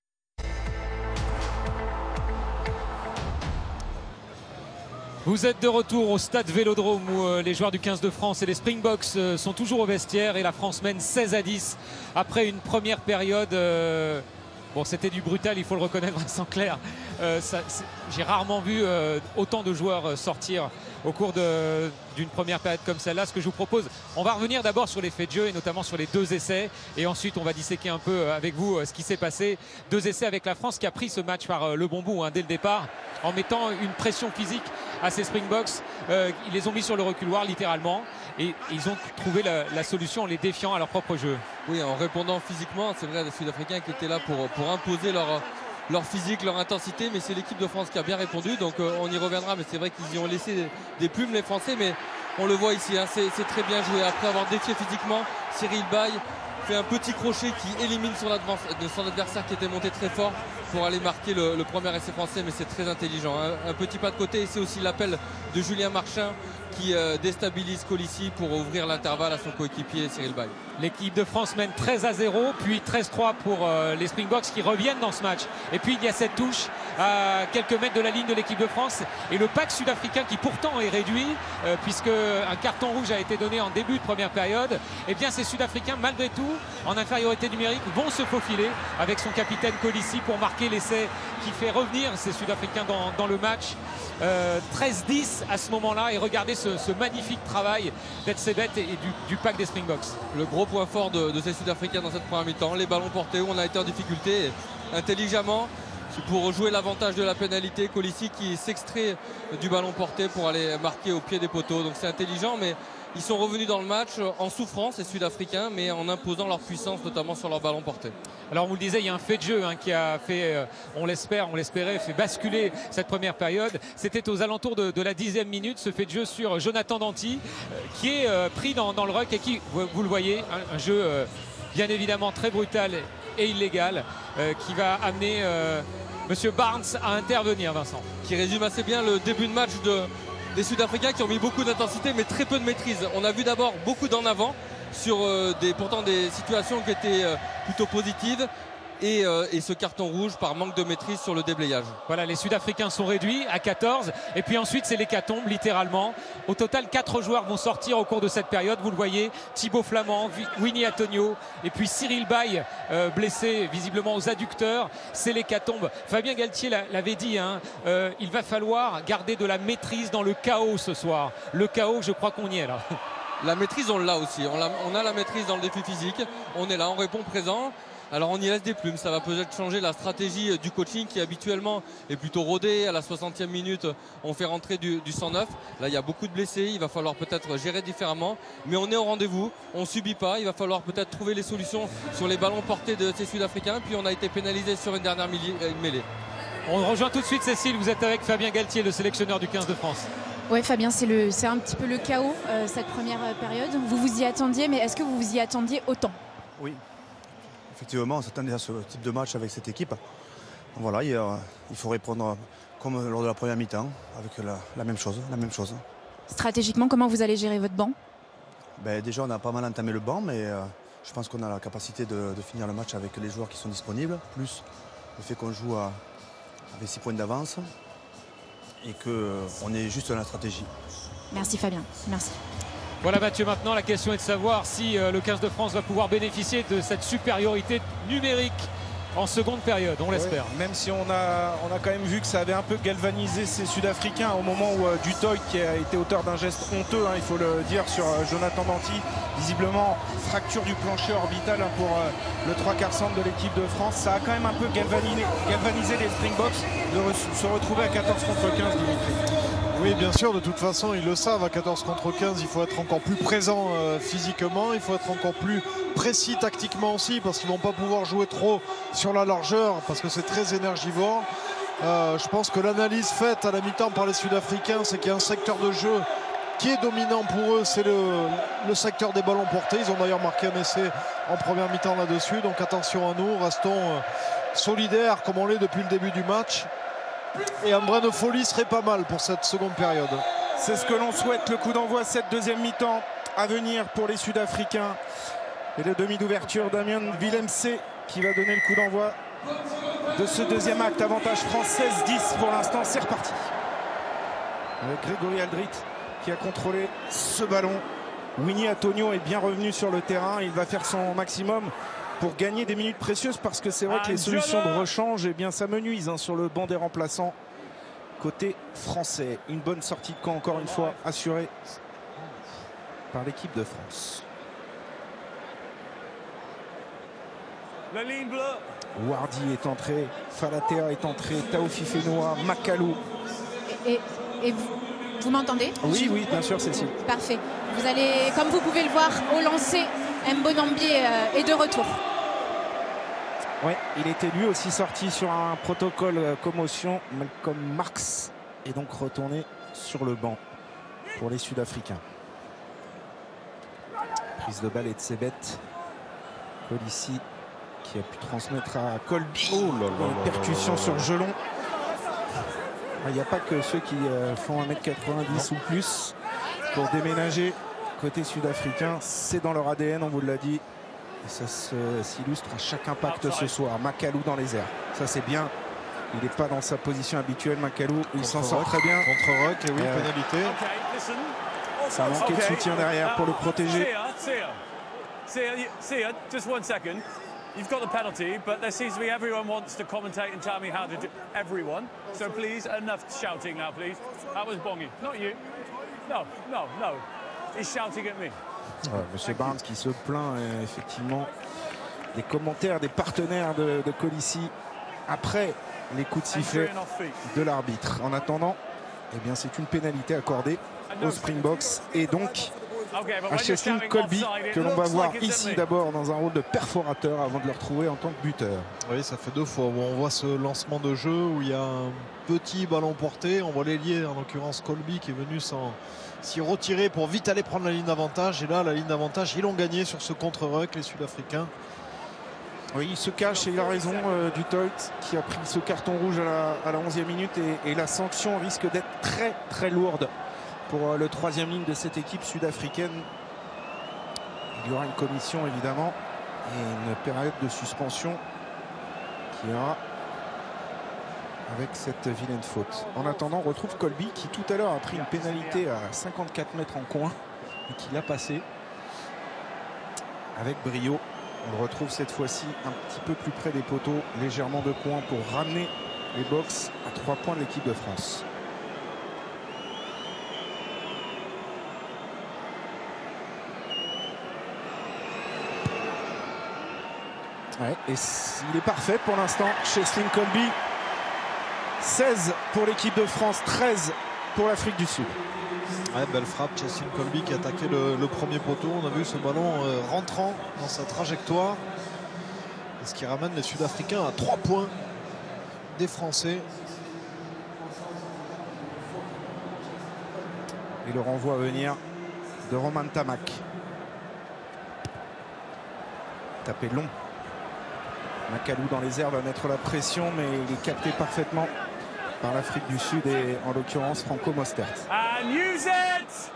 Vous êtes de retour au stade Vélodrome où euh, les joueurs du quinze de France et les Springboks euh, sont toujours au vestiaire et la France mène seize à dix après une première période. Euh, bon, c'était du brutal, il faut le reconnaître, Vincent Clerc. Euh, J'ai rarement vu euh, autant de joueurs euh, sortir au cours d'une première période comme celle-là. Ce que je vous propose, on va revenir d'abord sur les faits de jeu et notamment sur les deux essais. Et ensuite, on va disséquer un peu avec vous euh, ce qui s'est passé. Deux essais avec la France qui a pris ce match par euh, le bon bout hein, dès le départ en mettant une pression physique à ces Springboks. Euh, ils les ont mis sur le reculoir littéralement et ils ont trouvé la, la solution en les défiant à leur propre jeu. Oui, en répondant physiquement, c'est vrai, les Sud-Africains qui étaient là pour, pour imposer leur, leur physique, leur intensité, mais c'est l'équipe de France qui a bien répondu, donc euh, on y reviendra, mais c'est vrai qu'ils y ont laissé des, des plumes les Français, mais on le voit ici, hein, c'est très bien joué. Après avoir défié physiquement, Cyril Baille fait un petit crochet qui élimine son, son adversaire qui était monté très fort pour aller marquer le, le premier essai français, mais c'est très intelligent. Hein. Un petit pas de côté et c'est aussi l'appel de Julien Marchin qui euh, déstabilise Colissi pour ouvrir l'intervalle à son coéquipier Cyril Baille. L'équipe de France mène treize à zéro, puis treize trois pour euh, les Springboks qui reviennent dans ce match. Et puis il y a cette touche à quelques mètres de la ligne de l'équipe de France et le pack sud-africain qui pourtant est réduit euh, puisque un carton rouge a été donné en début de première période. Et bien ces Sud-Africains malgré tout en infériorité numérique vont se faufiler avec son capitaine Colissi pour marquer l'essai qui fait revenir ces Sud-Africains dans, dans le match. Euh, treize dix à ce moment-là et regardez ce, ce magnifique travail d'Etsebet et, et du, du pack des Springboks. Le gros point fort de, de ces Sud-Africains dans cette première mi-temps, les ballons portés où on a été en difficulté intelligemment pour jouer l'avantage de la pénalité. Colissi qui s'extrait du ballon porté pour aller marquer au pied des poteaux, donc c'est intelligent, mais ils sont revenus dans le match en souffrance, les Sud-Africains, mais en imposant leur puissance, notamment sur leur ballon porté. Alors on vous le disait, il y a un fait de jeu hein, qui a fait, euh, on l'espère, on l'espérait, fait basculer cette première période. C'était aux alentours de, de la dixième minute, ce fait de jeu sur Jonathan Danty, euh, qui est euh, pris dans, dans le ruck et qui, vous, vous le voyez, un, un jeu euh, bien évidemment très brutal et illégal, euh, qui va amener euh, Monsieur Barnes à intervenir, Vincent. Qui résume assez bien le début de match de... des Sud-Africains qui ont mis beaucoup d'intensité mais très peu de maîtrise. On a vu d'abord beaucoup d'en avant sur euh, des, pourtant des situations qui étaient euh, plutôt positives et, euh, et ce carton rouge par manque de maîtrise sur le déblayage. Voilà, les Sud-Africains sont réduits à quatorze et puis ensuite c'est l'hécatombe littéralement. Au total, quatre joueurs vont sortir au cours de cette période. Vous le voyez, Thibaut Flamand, Winnie Antonio et puis Cyril Baye euh, blessé visiblement aux adducteurs. C'est l'hécatombe. Fabien Galtier l'avait dit, hein, euh, il va falloir garder de la maîtrise dans le chaos ce soir. Le chaos, je crois qu'on y est là. La maîtrise, on l'a aussi. On a, on a la maîtrise dans le défi physique. On est là, on répond présent. Alors on y laisse des plumes, ça va peut-être changer la stratégie du coaching qui habituellement est plutôt rodée. À la soixantième minute, on fait rentrer du, du cent neuf. Là, il y a beaucoup de blessés, il va falloir peut-être gérer différemment. Mais on est au rendez-vous, on ne subit pas. Il va falloir peut-être trouver les solutions sur les ballons portés de ces Sud-Africains. Puis on a été pénalisé sur une dernière mêlée. On rejoint tout de suite Cécile, vous êtes avec Fabien Galtier, le sélectionneur du quinze de France. Oui Fabien, c'est un petit peu le chaos euh, cette première période. Vous vous y attendiez, mais est-ce que vous vous y attendiez autant? Oui. Effectivement, on s'attendait à ce type de match avec cette équipe. Voilà, il, euh, il faut répondre comme lors de la première mi-temps, avec la, la même chose, la même chose. Stratégiquement, comment vous allez gérer votre banc? Ben, déjà, on a pas mal entamé le banc, mais euh, je pense qu'on a la capacité de, de finir le match avec les joueurs qui sont disponibles, plus le fait qu'on joue à, avec six points d'avance et qu'on euh, est juste dans la stratégie. Merci Fabien, merci. Voilà Mathieu, maintenant la question est de savoir si euh, le quinze de France va pouvoir bénéficier de cette supériorité numérique en seconde période, on l'espère. Oui, même si on a, on a quand même vu que ça avait un peu galvanisé ces Sud-Africains au moment où euh, Dutoit, qui a été auteur d'un geste honteux, hein, il faut le dire, sur euh, Jonathan Danty, visiblement fracture du plancher orbital hein, pour euh, le trois quarts centre de l'équipe de France. Ça a quand même un peu galvanisé, galvanisé les Springboks de re se retrouver à quatorze contre quinze, Dimitri. Oui, bien sûr, de toute façon, ils le savent, à quatorze contre quinze, il faut être encore plus présent euh, physiquement, il faut être encore plus précis tactiquement aussi, parce qu'ils ne vont pas pouvoir jouer trop sur la largeur, parce que c'est très énergivore. Euh, je pense que l'analyse faite à la mi-temps par les Sud-Africains, c'est qu'il y a un secteur de jeu qui est dominant pour eux, c'est le, le secteur des ballons portés. Ils ont d'ailleurs marqué un essai en première mi-temps là-dessus, donc attention à nous, restons euh, solidaires comme on l'est depuis le début du match. Et un brin de folie serait pas mal pour cette seconde période. C'est ce que l'on souhaite, le coup d'envoi cette deuxième mi-temps à venir pour les Sud-Africains. Et le demi d'ouverture, Damien Willemse qui va donner le coup d'envoi de ce deuxième acte. Avantage France seize dix pour l'instant, c'est reparti. Avec Grégory Aldrit qui a contrôlé ce ballon. Winnie Antonio est bien revenu sur le terrain, il va faire son maximum pour gagner des minutes précieuses, parce que c'est vrai que les solutions de rechange, eh bien, ça me nuise hein, sur le banc des remplaçants côté français. Une bonne sortie de camp encore une fois assurée par l'équipe de France. La ligne bleue. Wardy est entré, Falatea est entré, Taofi Fenoa, Makalou. Et, et vous, vous m'entendez? Oui, oui, bien sûr, Cécile. Parfait. Vous allez, comme vous pouvez le voir, au lancer, Mbonambi euh, est de retour. Oui, il était lui aussi sorti sur un protocole euh, commotion, Malcolm Marx est donc retourné sur le banc pour les Sud-Africains. Prise de balle et de Sebet. Colissi qui a pu transmettre à Colby. Oh là là, une percussion sur Gelon. Il n'y a pas que ceux qui euh, font un mètre quatre-vingt-dix ou plus pour déménager côté sud-africain. C'est dans leur A D N, on vous l'a dit. Et ça s'illustre à chaque impact ce soir. Makalou dans les airs. Ça c'est bien. Il n'est pas dans sa position habituelle, Makalou. Il s'en sort très bien. Contre Rock, et oui, euh, pénalité. Ça a manqué de soutien derrière pour le protéger. Just one second. You've got the penalty, but there seems to be everyone wants to commentate and tell me how to do. Everyone. So please, enough shouting now, please. That was Bongi, not you. No, no, no. He's shouting at me. Ouais, Monsieur Barnes qui se plaint euh, effectivement des commentaires des partenaires de, de Colissi après les coups de sifflet de l'arbitre. En attendant, eh bien c'est une pénalité accordée aux Springboks et donc à Cheslin Kolbe que l'on va voir ici d'abord dans un rôle de perforateur avant de le retrouver en tant que buteur. Oui, ça fait deux fois où on voit ce lancement de jeu où il y a un petit ballon porté. On voit l'ailier, en l'occurrence Kolbe, qui est venu s'y retirer pour vite aller prendre la ligne d'avantage. Et là, la ligne d'avantage, ils l'ont gagné sur ce contre-ruck, les Sud-Africains. Oui, il se cache et il a raison, euh, Dutoit, qui a pris ce carton rouge à la, à la onzième minute. Et, et la sanction risque d'être très très lourde pour euh, le troisième ligne de cette équipe sud-africaine. Il y aura une commission évidemment et une période de suspension ira avec cette vilaine faute. En attendant, on retrouve Colby qui tout à l'heure a pris une pénalité à cinquante-quatre mètres en coin et qui l'a passé avec brio. On le retrouve cette fois-ci un petit peu plus près des poteaux, légèrement de coin pour ramener les box à trois points de l'équipe de France. Ouais, et il est parfait pour l'instant, Cheslin Colby. seize pour l'équipe de France, treize pour l'Afrique du Sud. Ouais, belle frappe, Cheslin Colby qui a attaqué le, le premier poteau. On a vu ce ballon euh, rentrant dans sa trajectoire. Et ce qui ramène les Sud-Africains à trois points des Français. Et le renvoi à venir de Romain Tamac. Tapé long. Macalou dans les airs va mettre la pression, mais il est capté parfaitement par l'Afrique du Sud et en l'occurrence Franco Mostert. And use it!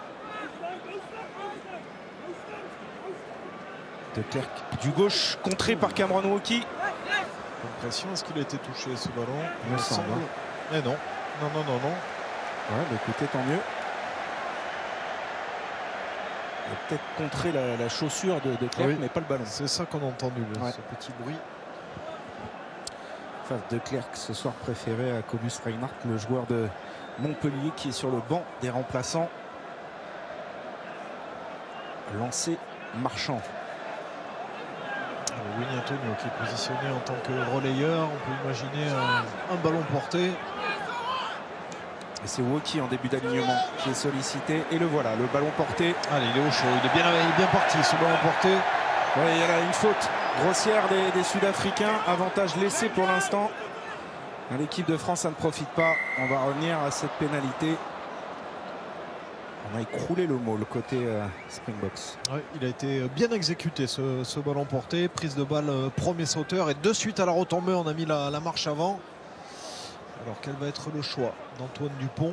De Klerk du gauche, contré par Cameron Wauquiez. L'impression, est-ce qu'il a été touché ce ballon? Il me semble. Mais non, non, non, non, non. Ouais, bah écoutez, tant mieux. Il a peut-être contré la, la chaussure de, de Klerk, oui, mais pas le ballon. C'est ça qu'on a entendu, ouais, ce petit bruit. Enfin, de Klerk ce soir préféré à Cobus Reinhardt, le joueur de Montpellier qui est sur le banc des remplaçants. Lancé Marchand. Winnie Antonio qui est positionné en tant que relayeur. On peut imaginer un, un ballon porté. Et c'est Wauquiez en début d'alignement qui est sollicité. Et le voilà, le ballon porté. Allez, il est au chaud, il est bien, il est bien parti ce ballon porté. Ouais, il y a là une faute grossière des, des Sud-Africains. Avantage laissé pour l'instant. L'équipe de France, ça ne profite pas. On va revenir à cette pénalité. On a écroulé le mot, le côté euh, Springboks. Ouais, il a été bien exécuté ce, ce ballon porté. Prise de balle, euh, premier sauteur. Et de suite à la retombée, on a mis la, la marche avant. Alors quel va être le choix d'Antoine Dupont?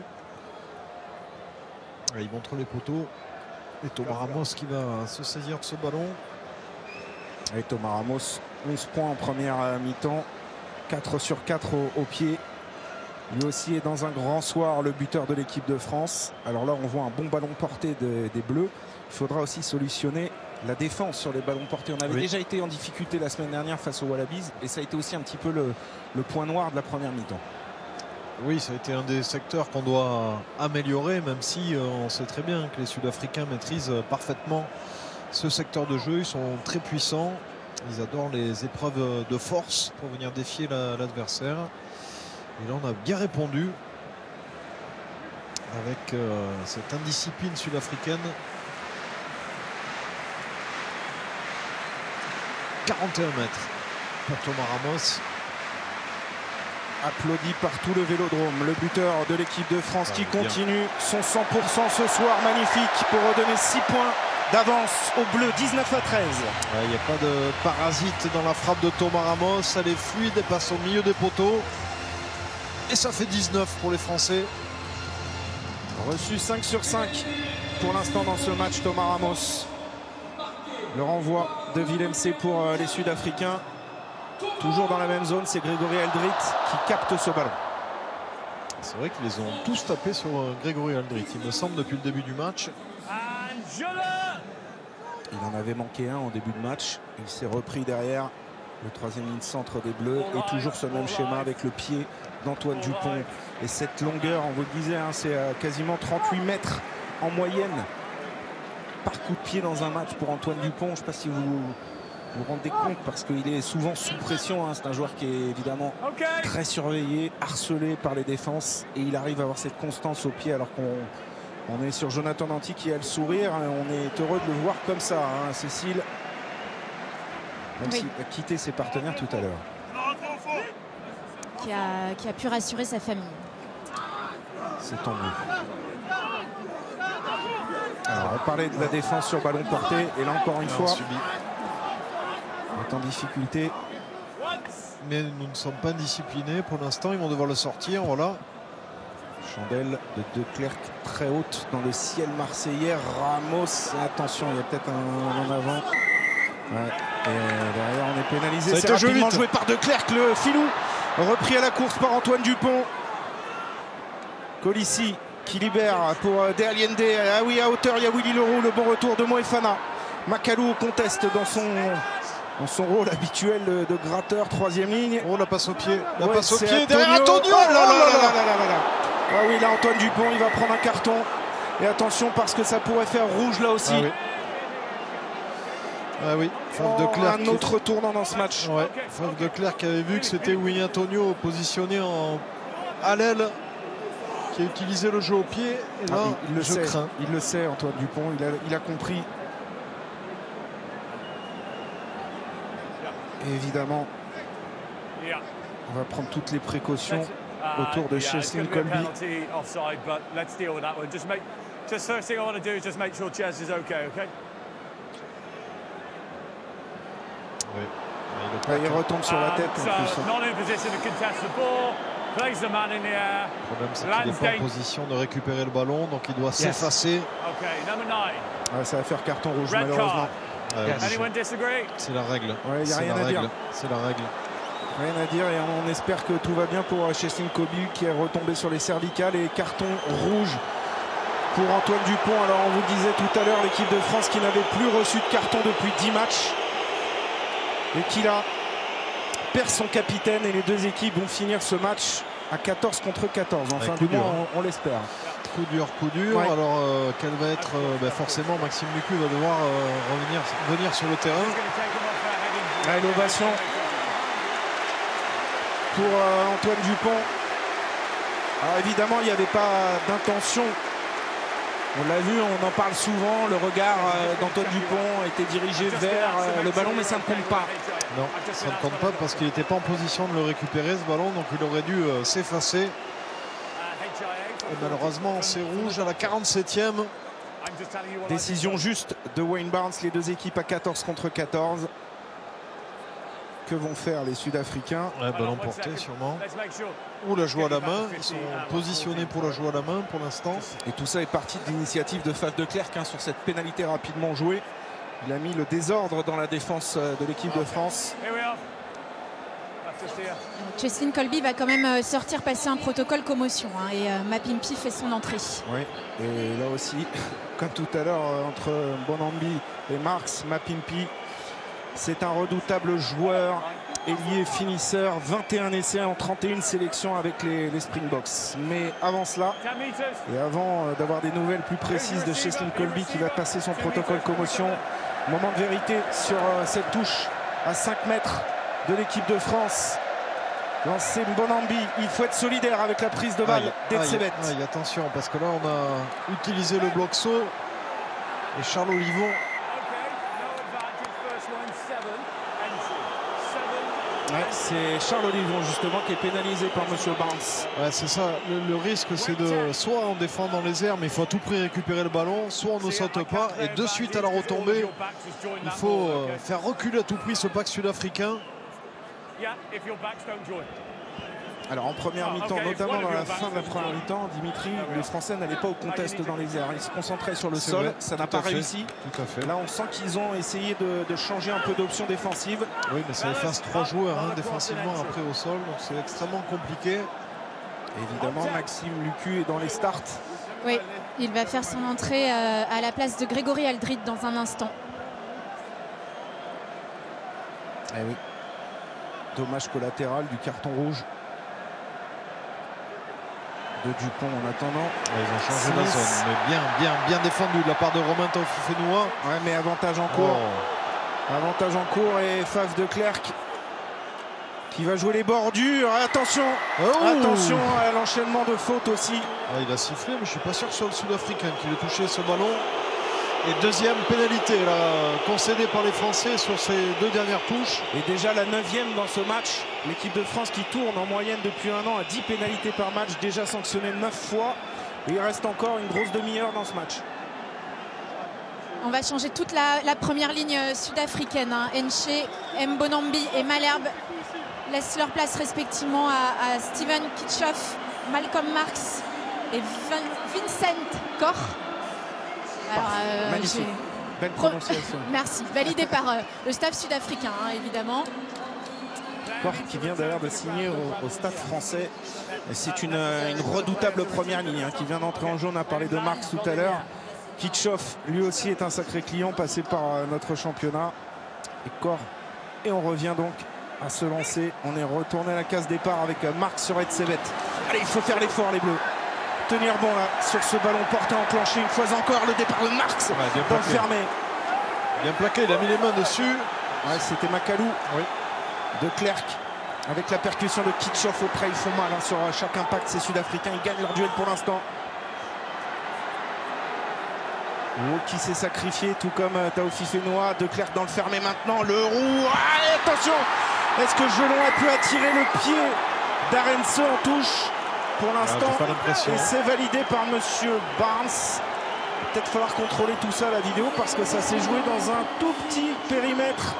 Et il montre les poteaux. Et Thomas Ramos qui va se saisir de ce ballon. Et Thomas Ramos, onze points en première mi-temps. quatre sur quatre au, au pied. Lui aussi est dans un grand soir, le buteur de l'équipe de France. Alors là, on voit un bon ballon porté de, des Bleus. Il faudra aussi solutionner la défense sur les ballons portés. On avait oui. déjà été en difficulté la semaine dernière face aux Wallabies. Et ça a été aussi un petit peu le, le point noir de la première mi-temps. Oui, ça a été un des secteurs qu'on doit améliorer, même si euh, on sait très bien que les Sud-Africains maîtrisent parfaitement ce secteur de jeu. Ils sont très puissants. Ils adorent les épreuves de force pour venir défier l'adversaire. Et là, on a bien répondu avec euh, cette indiscipline sud-africaine. quarante et un mètres pour Thomas Ramos. Applaudi par tout le Vélodrome, le buteur de l'équipe de France ah, qui continue bien. son cent pour cent ce soir, magnifique, pour redonner six points d'avance aux Bleus, dix-neuf à treize. Il n'y a pas de parasite dans la frappe de Thomas Ramos, elle est fluide, elle passe au milieu des poteaux. Et ça fait dix-neuf pour les Français. Reçu cinq sur cinq pour l'instant dans ce match, Thomas Ramos. Le renvoi de Willem C pour les Sud-Africains. Toujours dans la même zone, c'est Grégory Aldrit qui capte ce ballon. C'est vrai qu'ils les ont tous tapés sur Grégory Aldrit, il me semble, depuis le début du match. Il en avait manqué un en début de match. Il s'est repris derrière le troisième ligne centre des Bleus. Et toujours ce même schéma avec le pied d'Antoine Dupont. Et cette longueur, on vous le disait, hein, c'est quasiment trente-huit mètres en moyenne par coup de pied dans un match pour Antoine Dupont. Je ne sais pas si vous vous rendez compte, parce qu'il est souvent sous pression. Hein. C'est un joueur qui est évidemment très surveillé, harcelé par les défenses. Et il arrive à avoir cette constance au pied alors qu'on on est sur Jonathan Danty qui a le sourire. On est heureux de le voir comme ça, hein, Cécile. Même oui. s'il a quitté ses partenaires tout à l'heure. Qui a, qui a pu rassurer sa famille. C'est tant mieux. Alors, on parlait de la défense sur ballon porté. Et là, encore une fois, on est en difficulté. Mais nous ne sommes pas disciplinés pour l'instant. Ils vont devoir le sortir. Voilà. Chandelle de De Klerk très haute dans le ciel marseillais. Ramos, attention, il y a peut-être un en avant. Ouais. Et derrière, on est pénalisé. Ça a C'est été joué rapidement vite. joué par De Clercq, le filou. Repris à la course par Antoine Dupont. Colissi qui libère pour De Allende. Ah oui, à hauteur, il y a Willy Leroux. Le bon retour de Moefana. Macalou conteste dans son, dans son rôle habituel de, de gratteur, troisième ligne. Oh, la passe au pied. La Ouais, passe au c'est pied Antonio. derrière Antonio. Oh là là là Oh là là là. là là là. Ah oui, là, Antoine Dupont, il va prendre un carton. Et attention, parce que ça pourrait faire rouge là aussi. Ah oui. Ah oui, Fave Oh, de Clercq. un autre tournant dans ce match. Ouais, Fave de Clercq avait vu que c'était Willy Antonio positionné en à l'aile qui a utilisé le jeu au pied. Et là, Ah, il, il le je sait, crains. il le sait, Antoine Dupont, il a, il a compris. Et évidemment, on va prendre toutes les précautions autour de Cheslin Colby. Just first thing I want to do is just make sure Chaz is okay, okay? Oui. Ah, il retombe sur la tête en So, plus. not in position to contest the ball, plays the man in the air. Le problème, c'est qu'il n'est pas en position de récupérer le ballon, donc il doit Yes. s'effacer. Okay, number nine. Ah, ça va faire carton rouge Red malheureusement. card. Ouais, Anyone disagree? c'est la règle. Ouais, il n'y a C'est rien la à règle. dire. C'est la règle. Rien à dire et on espère que tout va bien pour Cheslin Colby qui est retombé sur les cervicales et carton rouge pour Antoine Dupont. Alors on vous disait tout à l'heure l'équipe de France qui n'avait plus reçu de carton depuis dix matchs et qui là perd son capitaine et les deux équipes vont finir ce match à quatorze contre quatorze. Enfin Ouais, du coup dur, moins hein. on, on l'espère. Coup dur, coup dur. Ouais. Alors, euh, quelle va être euh, ben, forcément Maxime Lucu va devoir euh, revenir venir sur le terrain. Ah, l'ovation pour euh, Antoine Dupont. Alors évidemment il n'y avait pas d'intention. On l'a vu, on en parle souvent. Le regard euh, d'Antoine Dupont était dirigé vers euh, le ballon, mais ça ne compte pas. Non, ça ne compte pas parce qu'il n'était pas en position de le récupérer ce ballon, donc il aurait dû euh, s'effacer. Et malheureusement, c'est rouge à la quarante-septième. Décision juste de Wayne Barnes, les deux équipes à quatorze contre quatorze. Que vont faire les Sud-Africains? Ouais, ballon porté sûrement. Ou la joue à la main. Ils sont positionnés pour la joue à la main pour l'instant. Et tout ça est parti de l'initiative de Fave de Clercq hein, sur cette pénalité rapidement jouée. Il a mis le désordre dans la défense de l'équipe de France. Cheslin Colby va quand même sortir passer un protocole commotion hein, et euh, Mapimpi fait son entrée. Oui, et là aussi, comme tout à l'heure entre Bonambi et Marx, Mapimpi, c'est un redoutable joueur, ailier finisseur, vingt et un essais en trente et une sélections avec les, les Springboks. Mais avant cela, et avant d'avoir des nouvelles plus précises de Cheslin Colby qui va passer son protocole commotion, moment de vérité sur cette touche à cinq mètres de l'équipe de France. Lancé Bonambi, il faut être solidaire avec la prise de balle d'Etzebeth. Aïe, aïe, attention, parce que là on a utilisé le bloc saut et Charles Olivon. Ouais, c'est Charles Olivon justement qui est pénalisé par Monsieur Barnes. Ouais, c'est ça. Le, le risque, c'est de soit on défend dans les airs, mais il faut à tout prix récupérer le ballon, soit on ne saute pas et de suite à la retombée, il faut euh, faire reculer à tout prix ce pack sud-africain. Alors en première mi-temps, notamment dans la fin de la première mi-temps, Dimitri, les Français n'allaient pas au contest dans les airs. Ils se concentraient sur le sol, vrai, ça n'a tout pas à fait, réussi. Tout à fait. Là, on sent qu'ils ont essayé de, de changer un peu d'option défensive. Oui, mais ça efface trois joueurs hein, défensivement après au sol, donc c'est extrêmement compliqué. Évidemment, Maxime Lucu est dans les starts. Oui, il va faire son entrée euh, à la place de Grégory Aldrit dans un instant. Eh oui. Dommage collatéral du carton rouge de Dupont en attendant. Ouais, ils ont changé la zone, mais bien, bien, bien défendu de la part de Romain Taufifenua. Ouais, mais avantage en cours. Oh. Avantage en cours et Fave de Clercq qui va jouer les bordures. Attention, oh. Attention à l'enchaînement de fautes aussi. Ah, il a sifflé, mais je suis pas sûr que ce soit le Sud-Africain qui ait touché ce ballon. Et deuxième pénalité là, concédée par les Français sur ces deux dernières touches. Et déjà la neuvième dans ce match. L'équipe de France qui tourne en moyenne depuis un an à dix pénalités par match, déjà sanctionné neuf fois. Et il reste encore une grosse demi-heure dans ce match. On va changer toute la, la première ligne sud-africaine. Hein. Enche, Mbonambi et Malherbe laissent leur place respectivement à, à Steven Kitchoff, Malcolm Marx et Vin Vincent Koch. Alors, euh, Belle prononciation. Merci. Validé par euh, le staff sud-africain, hein, évidemment. Corps qui vient d'ailleurs de signer au, au Stade français. C'est une, une redoutable première ligne hein, qui vient d'entrer en jeu. On a parlé de Marx tout à l'heure. Kitchoff, lui aussi, est un sacré client passé par euh, notre championnat. Et Corps. Et on revient donc à se lancer. On est retourné à la case départ avec euh, Marx sur Etsebet. Allez, il faut faire l'effort, les Bleus. Tenir bon là sur ce ballon porté enclenché une fois encore. Le départ de Marx ouais, dans le fermé. Bien plaqué, il a mis les mains dessus. Ouais, c'était Macalou. Oui. De Klerk avec la percussion de Kitchoff auprès. Ils font mal hein, sur chaque impact. Ces Sud-Africains, ils gagnent leur duel pour l'instant. Oh, qui s'est sacrifié, tout comme euh, Taofi Fenoa. De Klerk dans le fermé maintenant. Le roux. Ah, attention. Est-ce que Gelon a pu attirer le pied d'Arens en touche pour l'instant? Ah, et c'est validé par monsieur Barnes. Peut-être falloir contrôler tout ça la vidéo parce que ça s'est joué dans un tout petit périmètre.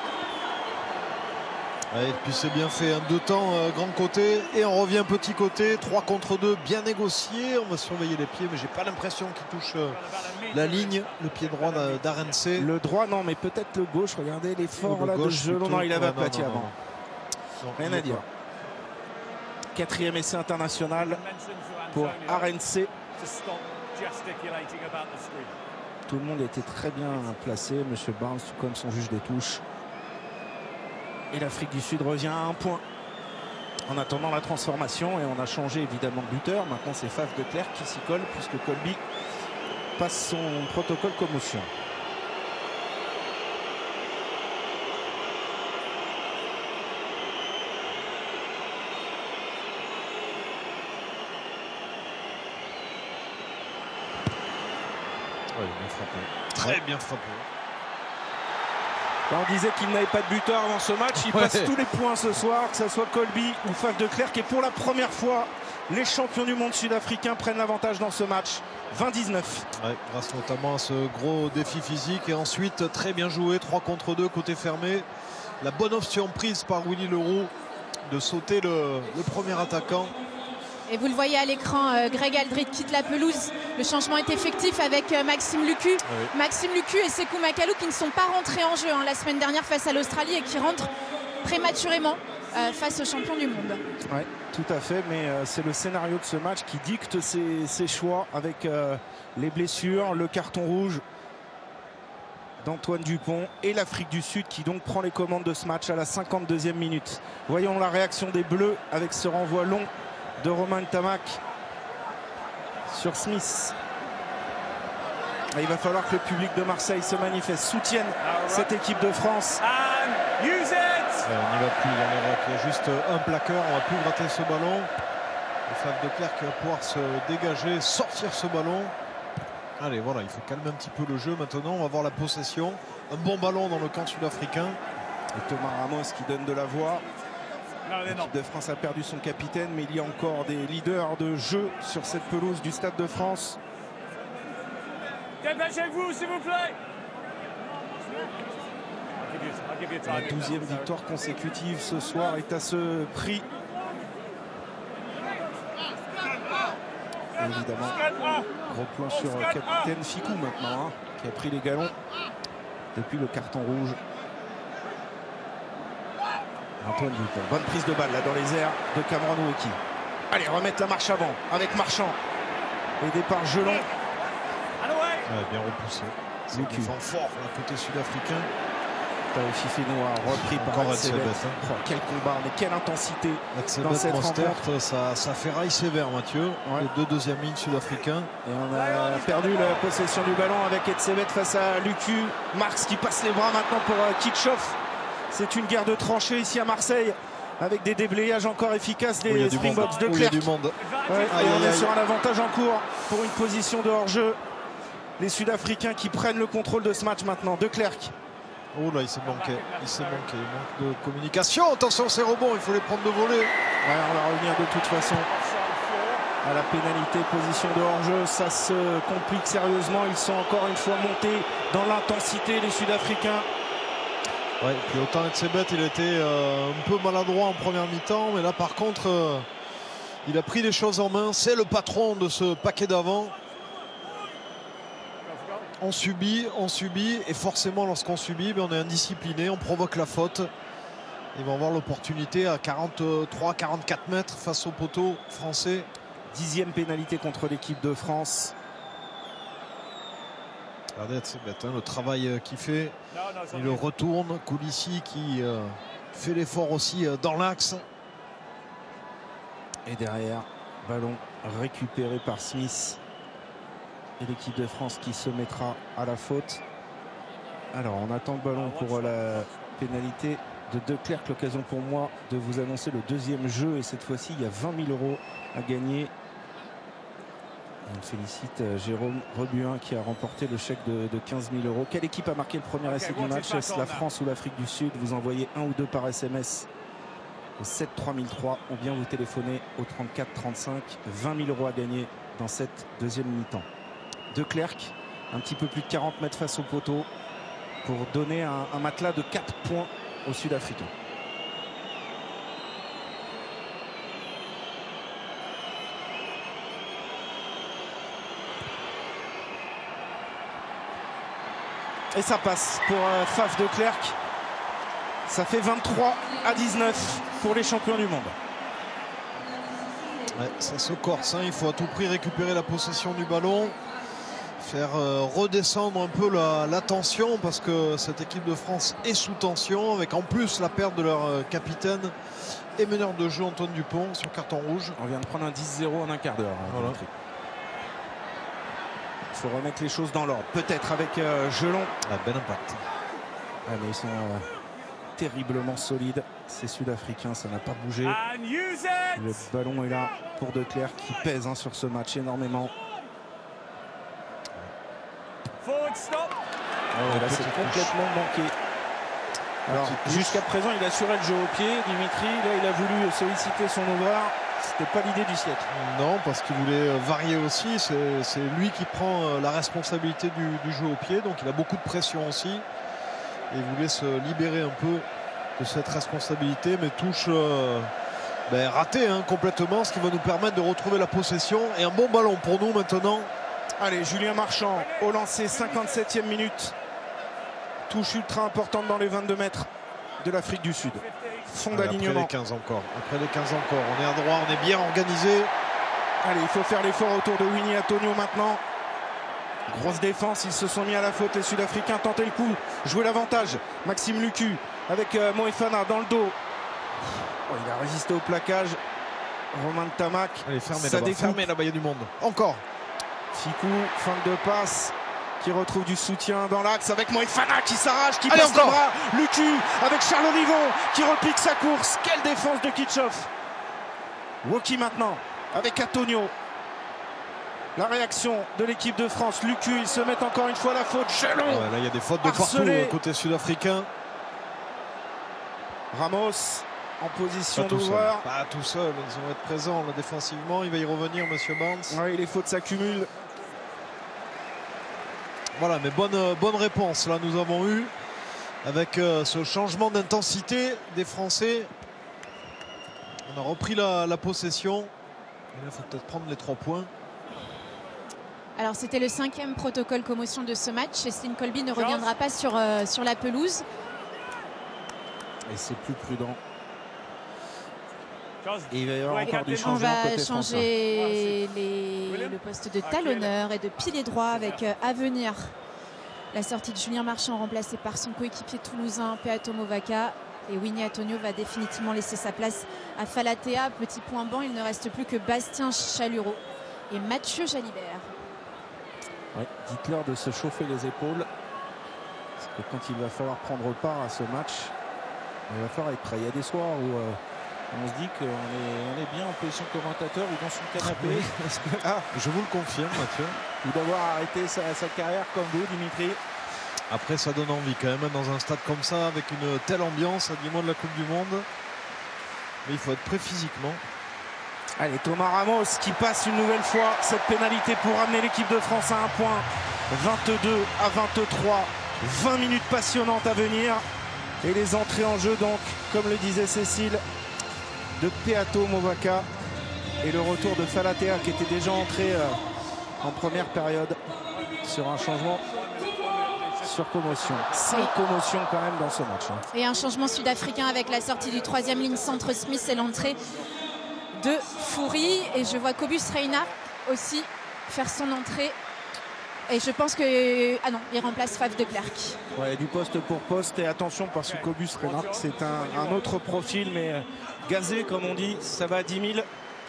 Et puis c'est bien fait, un deux temps euh, grand côté et on revient petit côté, trois contre deux, bien négocié. On va surveiller les pieds, mais j'ai pas l'impression qu'il touche euh, la ligne, le pied droit d'Arens. Le droit non, mais peut-être le gauche. Regardez l'effort là de Gelon. Non, il avait aplati avant. Non, rien à dire. Quatrième essai international pour Arens. Tout le monde était très bien placé, monsieur Barnes, tout comme son juge des touches. Et l'Afrique du Sud revient à un point en attendant la transformation. Et on a changé évidemment de buteur. Maintenant c'est Faf de Klerk qui s'y colle puisque Colby passe son protocole commotion. Oui, bien frappé. Très bien frappé. On disait qu'il n'avait pas de buteur dans ce match. Il ouais. passe tous les points ce soir, que ce soit Colby ou Faf de Klerk. Et pour la première fois, les champions du monde sud-africains prennent l'avantage dans ce match. vingt dix-neuf. Ouais, grâce notamment à ce gros défi physique. Et ensuite, très bien joué, trois contre deux, côté fermé. La bonne option prise par Willy Leroux de sauter le, le premier attaquant. Et vous le voyez à l'écran, euh, Greg Aldrit quitte la pelouse. Le changement est effectif avec euh, Maxime Lucu. Oui. Maxime Lucu et Sékou Macalou qui ne sont pas rentrés en jeu hein, la semaine dernière face à l'Australie et qui rentrent prématurément euh, face aux champions du monde. Oui, tout à fait, mais euh, c'est le scénario de ce match qui dicte ses, ses choix avec euh, les blessures, le carton rouge d'Antoine Dupont et l'Afrique du Sud qui donc prend les commandes de ce match à la cinquante-deuxième minute. Voyons la réaction des Bleus avec ce renvoi long de Romain Ntamak sur Smith. Et il va falloir que le public de Marseille se manifeste, soutienne cette équipe de France. Ouais, on n'y va plus, on il y a juste un plaqueur, on va plus gratter ce ballon. Le Faf de Klerk va pouvoir se dégager, sortir ce ballon. Allez, voilà, il faut calmer un petit peu le jeu maintenant. On va voir la possession. Un bon ballon dans le camp sud-africain. Et Thomas Ramos qui donne de la voix. L'équipe de France a perdu son capitaine, mais il y a encore des leaders de jeu sur cette pelouse du Stade de France. Dépêchez-vous, s'il vous plaît. La douzième victoire consécutive ce soir est à ce prix. Et évidemment, gros plan sur le capitaine Ficou maintenant, hein, qui a pris les galons depuis le carton rouge. Antoine Dupont, bonne prise de balle là dans les airs de Cameron Wauki. Allez, remettre la marche avant avec Marchand. Aidé par Gelon. Ouais, bien repoussé. C'est qui défend fort à côté sud-africain. Taofi Fenoa repris par Etsebet. Hein. Oh, quel combat, mais quelle intensité Etsebet, dans cette Monster, rencontre. Ça, ça ferraille sévère, Mathieu. Ouais. Les deux deuxièmes lignes sud-africains. Et on a perdu la possession du ballon avec Etsebet face à Lucu. Marx qui passe les bras maintenant pour uh, Kitchoff. C'est une guerre de tranchées ici à Marseille avec des déblayages encore efficaces des Springboks de Klerk. Il y a du monde. Ouais, aïe, et on aïe, est aïe. sur un avantage en cours pour une position de hors-jeu. Les Sud-Africains qui prennent le contrôle de ce match maintenant. De Klerk. Oh là, il s'est manqué. Il s'est manqué. Il manque de communication. Attention, c'est rebond. Il faut les prendre de volée. Ouais, on va revenir de toute façon à la pénalité. Position de hors-jeu. Ça se complique sérieusement. Ils sont encore une fois montés dans l'intensité, les Sud-Africains. Ouais, puis autant Etsebet, il était euh, un peu maladroit en première mi-temps, mais là par contre, euh, il a pris les choses en main. C'est le patron de ce paquet d'avant. On subit, on subit, et forcément lorsqu'on subit, ben, on est indiscipliné, on provoque la faute. Ils vont avoir l'opportunité à quarante-trois à quarante-quatre mètres face au poteau français. Dixième pénalité contre l'équipe de France. Regardez, c'est bête, hein, le travail qu'il fait. Il le retourne. Koulissi qui euh, fait l'effort aussi euh, dans l'axe. Et derrière, ballon récupéré par Smith. Et l'équipe de France qui se mettra à la faute. Alors, on attend le ballon pour la pénalité de De Clercq. L'occasion pour moi de vous annoncer le deuxième jeu. Et cette fois-ci, il y a vingt mille euros à gagner. On félicite Jérôme Rebuin qui a remporté le chèque de, de quinze mille euros. Quelle équipe a marqué le premier essai du match? Est-ce la France ou l'Afrique du Sud? Vous envoyez un ou deux par S M S au sept trois mille trois ou bien vous téléphonez au trente-quatre trente-cinq. vingt mille euros à gagner dans cette deuxième mi-temps. De Clercq, un petit peu plus de quarante mètres face au poteau pour donner un, un matelas de quatre points aux Sud-Africains. Et ça passe pour euh, Faf de Clercq. Ça fait vingt-trois à dix-neuf pour les champions du monde. Ouais, ça se corse, hein. Il faut à tout prix récupérer la possession du ballon. Faire euh, redescendre un peu la, la tension, parce que cette équipe de France est sous tension, avec en plus la perte de leur euh, capitaine et meneur de jeu Antoine Dupont sur carton rouge. On vient de prendre un dix zéro en un quart d'heure. Voilà. Il faut remettre les choses dans l'ordre. Peut-être avec euh, Gelon. Un bel impact. Ah, mais ils sont euh, terriblement solides. Ces Sud-Africains, ça n'a pas bougé. Le ballon est là pour De Clercq qui pèse hein, sur ce match énormément. Oh, et là, c'est complètement manqué. Alors, jusqu'à présent, il assurait le jeu au pied, Dimitri. Là, il a voulu solliciter son ouvreur. C'était pas l'idée du siècle. Non, parce qu'il voulait varier aussi. C'est lui qui prend la responsabilité du, du jeu au pied. Donc il a beaucoup de pression aussi. Et il voulait se libérer un peu de cette responsabilité. Mais touche euh, ben, ratée hein, complètement. Ce qui va nous permettre de retrouver la possession. Et un bon ballon pour nous maintenant. Allez, Julien Marchand au lancer, cinquante-septième minute. Touche ultra importante dans les vingt-deux mètres de l'Afrique du Sud. Fond d'alignement. Après les quinze encore. Après les quinze encore. On est à droit, on est bien organisé. Allez, il faut faire l'effort autour de Winnie Atonio maintenant. Grosse défense, ils se sont mis à la faute, les Sud-Africains. Tenter le coup, jouer l'avantage. Maxime Lucu avec euh, Moefana dans le dos. Oh, il a résisté au plaquage. Romain Tamac. Allez, fermez là-bas, fermez la baille du monde. Encore. Ficou, fin de passe. Qui retrouve du soutien dans l'axe avec Moefana qui s'arrache, qui Allez, passe encore. le bras. Lucu avec Charles Olivon qui repique sa course. Quelle défense de Kitchoff. Woki maintenant avec Atonio. La réaction de l'équipe de France. Lucu, ils se mettent encore une fois à la faute. Gelon. Ouais, là, il y a des fautes de harcelé. partout côté sud-africain. Ramos en position Pas tout d'ouvreur. seul. Pas tout seul. Ils vont être présents là, défensivement. Il va y revenir, monsieur Barnes. Oui, les fautes s'accumulent. Voilà, mais bonne, bonne réponse là nous avons eu avec euh, ce changement d'intensité des Français. On a repris la, la possession. Et là, il faut peut-être prendre les trois points. Alors c'était le cinquième protocole commotion de ce match. Céline Colby ne reviendra pas sur, euh, sur la pelouse. Et c'est plus prudent. Et il va y avoir encore du On changement va côté changer les, le poste de talonneur et de pilier droit avec euh, à venir la sortie de Julien Marchand remplacé par son coéquipier toulousain Peato Movaka. Et Winnie Atonio va définitivement laisser sa place à Falatea. Petit point banc, il ne reste plus que Bastien Chalureau et Mathieu Jalibert. Ouais, dites-leur de se chauffer les épaules. Parce que quand il va falloir prendre part à ce match, il va falloir être prêt. Il y a des soirs où euh, on se dit qu'on est, on est bien en position commentateur ou dans son canapé. Oui. Parce que là, je vous le confirme, Mathieu. Ou d'avoir arrêté sa, sa carrière comme vous, Dimitri. Après, ça donne envie quand même dans un stade comme ça, avec une telle ambiance à dix mois de la Coupe du Monde. Mais il faut être prêt physiquement. Allez, Thomas Ramos qui passe une nouvelle fois cette pénalité pour ramener l'équipe de France à un point. vingt-deux à vingt-trois. vingt minutes passionnantes à venir. Et les entrées en jeu, donc, comme le disait Cécile, de Peato Movaka. Et le retour de Falatea qui était déjà entré euh, en première période sur un changement sur commotion. Cinq commotions quand même dans ce match. Hein. Et un changement sud-africain avec la sortie du troisième ligne centre Smith et l'entrée de Fourie. Et je vois Cobus Reinhardt aussi faire son entrée. Et je pense que... Ah non, il remplace Faf de Klerk. Ouais, du poste pour poste. Et attention, parce que Cobus Reinhardt, c'est un, un autre profil, mais gazé, comme on dit, ça va à dix mille.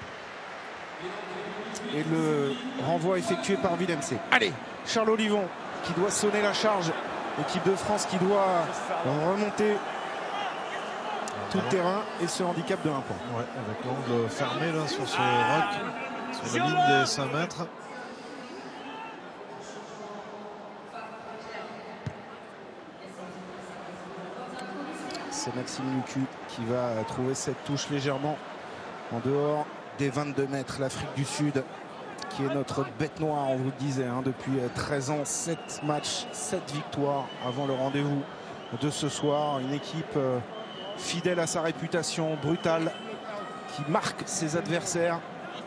Et le renvoi effectué par Willem C. Allez, Charles Olivon qui doit sonner la charge. L'équipe de France qui doit remonter tout le terrain et ce handicap de un point. Ouais, avec l'angle fermé là sur ce rack, sur la ligne des cinq mètres. C'est Maxime Lucu qui va trouver cette touche légèrement en dehors des vingt-deux mètres. L'Afrique du Sud qui est notre bête noire, on vous le disait, hein, depuis treize ans, sept matchs, sept victoires avant le rendez-vous de ce soir. Une équipe euh, fidèle à sa réputation, brutale, qui marque ses adversaires.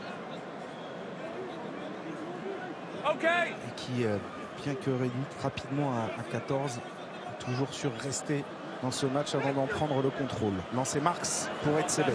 Okay. Et qui, euh, bien que réduite rapidement à, à quatorze, est toujours sur rester dans ce match avant d'en prendre le contrôle. Lancé Marx pour Etzebeth.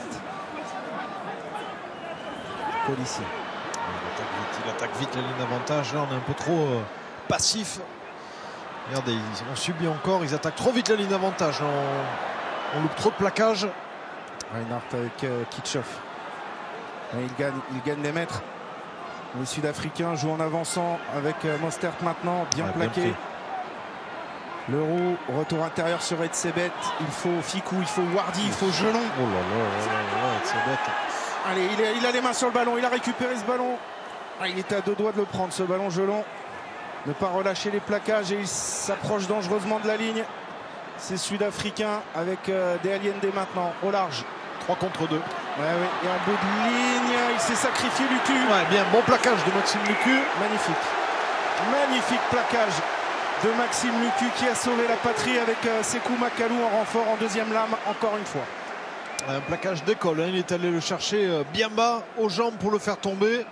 Colissi. Il attaque vite la ligne d'avantage. Là, on est un peu trop euh, passif. Regardez, ils ont subi encore. Ils attaquent trop vite la ligne d'avantage. On, on loupe trop de plaquage. Reinhardt avec euh, Kitchoff. Il gagne, il gagne des mètres. Les Sud-Africains jouent en avançant avec euh, Mostert maintenant, bien ouais, plaqué. Bien Leroux, retour intérieur sur Etzebeth. Il faut Ficou, il faut Wardy, il faut Gelon. Oh là là, là, là, là Etzebeth. Allez, il, est, il a les mains sur le ballon, il a récupéré ce ballon. Ah, il était à deux doigts de le prendre, ce ballon, Gelon. Ne pas relâcher les plaquages et il s'approche dangereusement de la ligne. C'est Sud-Africain avec euh, des Allende maintenant, au large. trois contre deux. Ouais, ouais. Et en bout de ligne, il s'est sacrifié Lucu. Ouais, bien, bon plaquage de Maxime Lucu. Magnifique. Magnifique plaquage de Maxime Lucu qui a sauvé la patrie avec euh, Sekou Makalou en renfort en deuxième lame, encore une fois. Un plaquage d'école, hein. Il est allé le chercher euh, bien bas, aux jambes pour le faire tomber.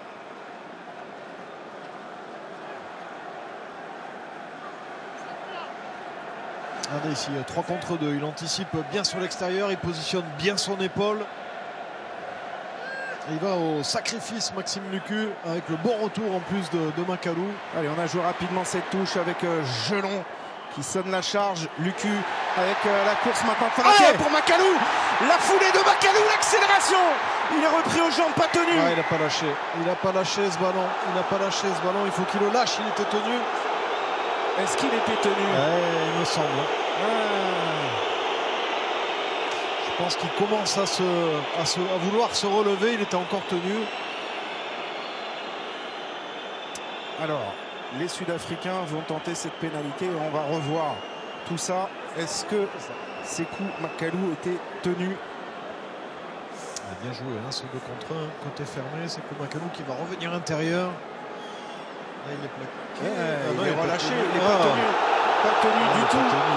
Regardez ici, trois contre deux. Il anticipe bien sur l'extérieur, il positionne bien son épaule. Et il va au sacrifice, Maxime Lucu, avec le bon retour en plus de, de Makalou. Allez, on a joué rapidement cette touche avec euh, Gelon qui sonne la charge. Lucu avec euh, la course maintenant de pour Makalou. La foulée de Makalou, l'accélération. Il est repris aux jambes, pas tenu. Ah, il n'a pas lâché. Il n'a pas lâché ce ballon. Il n'a pas lâché ce ballon. Il faut qu'il le lâche. Il était tenu. Est-ce qu'il était tenu? Ouais, il me semble. Ah. Je pense qu'il commence à, se, à, se, à vouloir se relever. Il était encore tenu. Alors, les Sud-Africains vont tenter cette pénalité et on va revoir tout ça. Est-ce que Sekou Makalou était tenu? Bien joué, hein, ce deux contre un, côté fermé. Sekou Makalou qui va revenir intérieur. Là, il est plaqué. Ouais, ah, non, il, il est relâché, il n'est ah. pas tenu. Pas tenu ah, du tout. Tenu.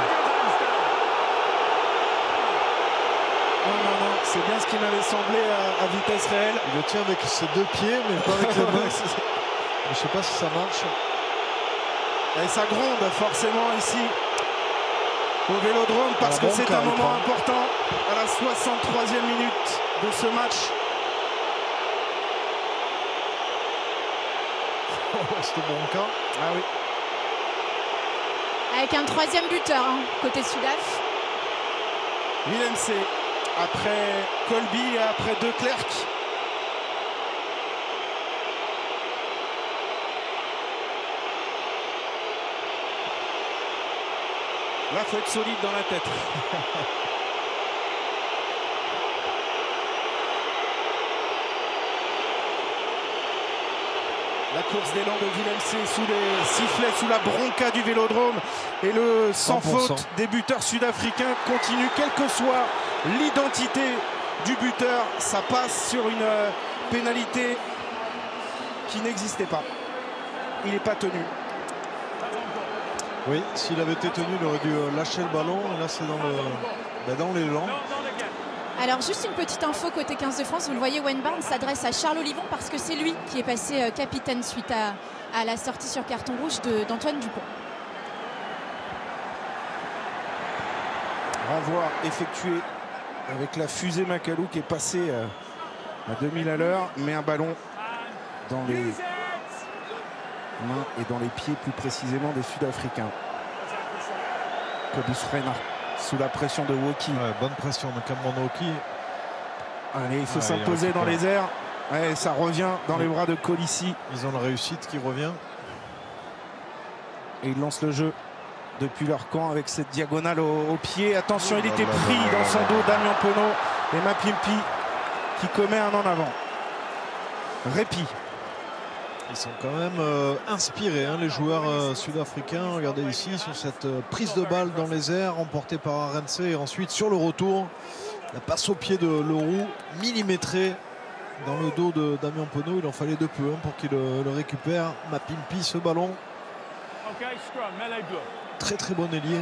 Non, non, non, c'est bien ce qui m'avait semblé à, à vitesse réelle. Il le tient avec ses deux pieds, mais pas avec les mains. Je ne sais pas si ça marche. Et ça gronde forcément ici au Vélodrome parce que c'est un moment important à la soixante-troisième minute de ce match. C'était bon cas. Ah oui. Avec un troisième buteur hein, côté Sudaf. Willem C. Après Colby et après De Klerk. Là, il faut être solide dans la tête. La course d'élan de Willem C sous les sifflets, sous la bronca du Vélodrome. Et le sans faute des buteurs sud-africains continue, quelle que soit l'identité du buteur. Ça passe sur une pénalité qui n'existait pas. Il n'est pas tenu. Oui, s'il avait été tenu, il aurait dû lâcher le ballon. Et là, c'est dans le, ben dans l'élan. Alors, juste une petite info côté quinze de France. Vous le voyez, Wayne Barnes s'adresse à Charles Olivon parce que c'est lui qui est passé euh, capitaine suite à, à la sortie sur carton rouge d'Antoine Dupont. Renvoi effectué avec la fusée Macalou qui est passée à deux mille à l'heure, mais un ballon dans les mains et dans les pieds plus précisément des Sud-Africains. Cobus Frena sous la pression de Woki. Ouais, bonne pression de Cameron Woki. Allez, il faut ouais, s'imposer dans les airs. Ouais, ça revient dans les bras de Colissi. Ils ont la réussite qui revient. Et ils lancent le jeu depuis leur camp avec cette diagonale au, au pied. Attention, il était pris dans son dos, Damien Penaud. Et Mapimpi qui commet un en avant. Répit. Ils sont quand même euh, inspirés, hein, les joueurs euh, sud-africains. Regardez ici sur cette euh, prise de balle dans les airs, emportée par Arendse. Et ensuite sur le retour, la passe au pied de Leroux, millimétrée dans le dos de Damien Penaud. Il en fallait de peu hein, pour qu'il le, le récupère. Mapimpi, ce ballon. Très très bon ailier.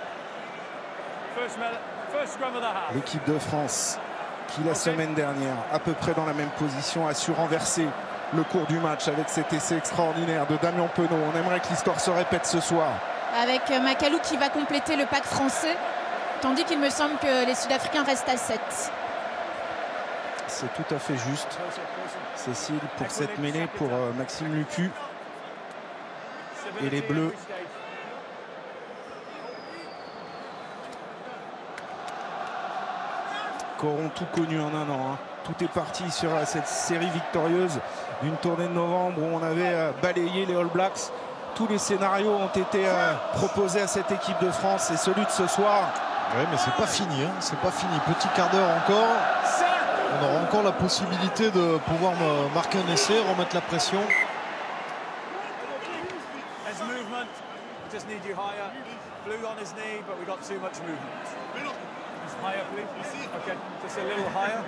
L'équipe de France qui la semaine dernière, à peu près dans la même position, a su renverser le cours du match avec cet essai extraordinaire de Damien Penaud. On aimerait que l'histoire se répète ce soir. Avec Macalou qui va compléter le pack français, tandis qu'il me semble que les Sud-Africains restent à sept. C'est tout à fait juste. Cécile pour cette mêlée pour euh, Maxime Lucu. Et les Bleus qui auront tout connu en un an. Hein. Tout est parti sur euh, cette série victorieuse d'une tournée de novembre où on avait euh, balayé les All Blacks. Tous les scénarios ont été euh, proposés à cette équipe de France et celui de ce soir. Oui, mais c'est pas fini, hein. C'est pas fini. Petit quart d'heure encore. On aura encore la possibilité de pouvoir marquer un essai, remettre la pression. Just need you higher. Blue on his knee, but we got too much movement. Just higher, please. Okay, just a little higher.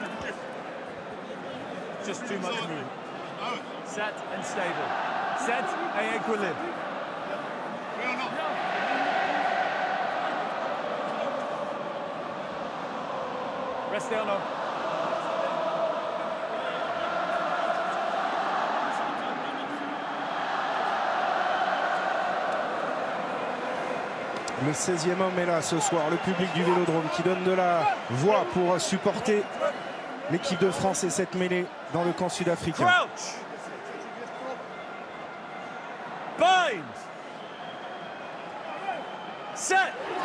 Just too much movement. Set and stable. Set et équilibre. Restez en haut. Le seizième homme est là ce soir, le public du Vélodrome qui donne de la voix pour supporter l'équipe de France et cette mêlée dans le camp sud-africain. Bind. Set.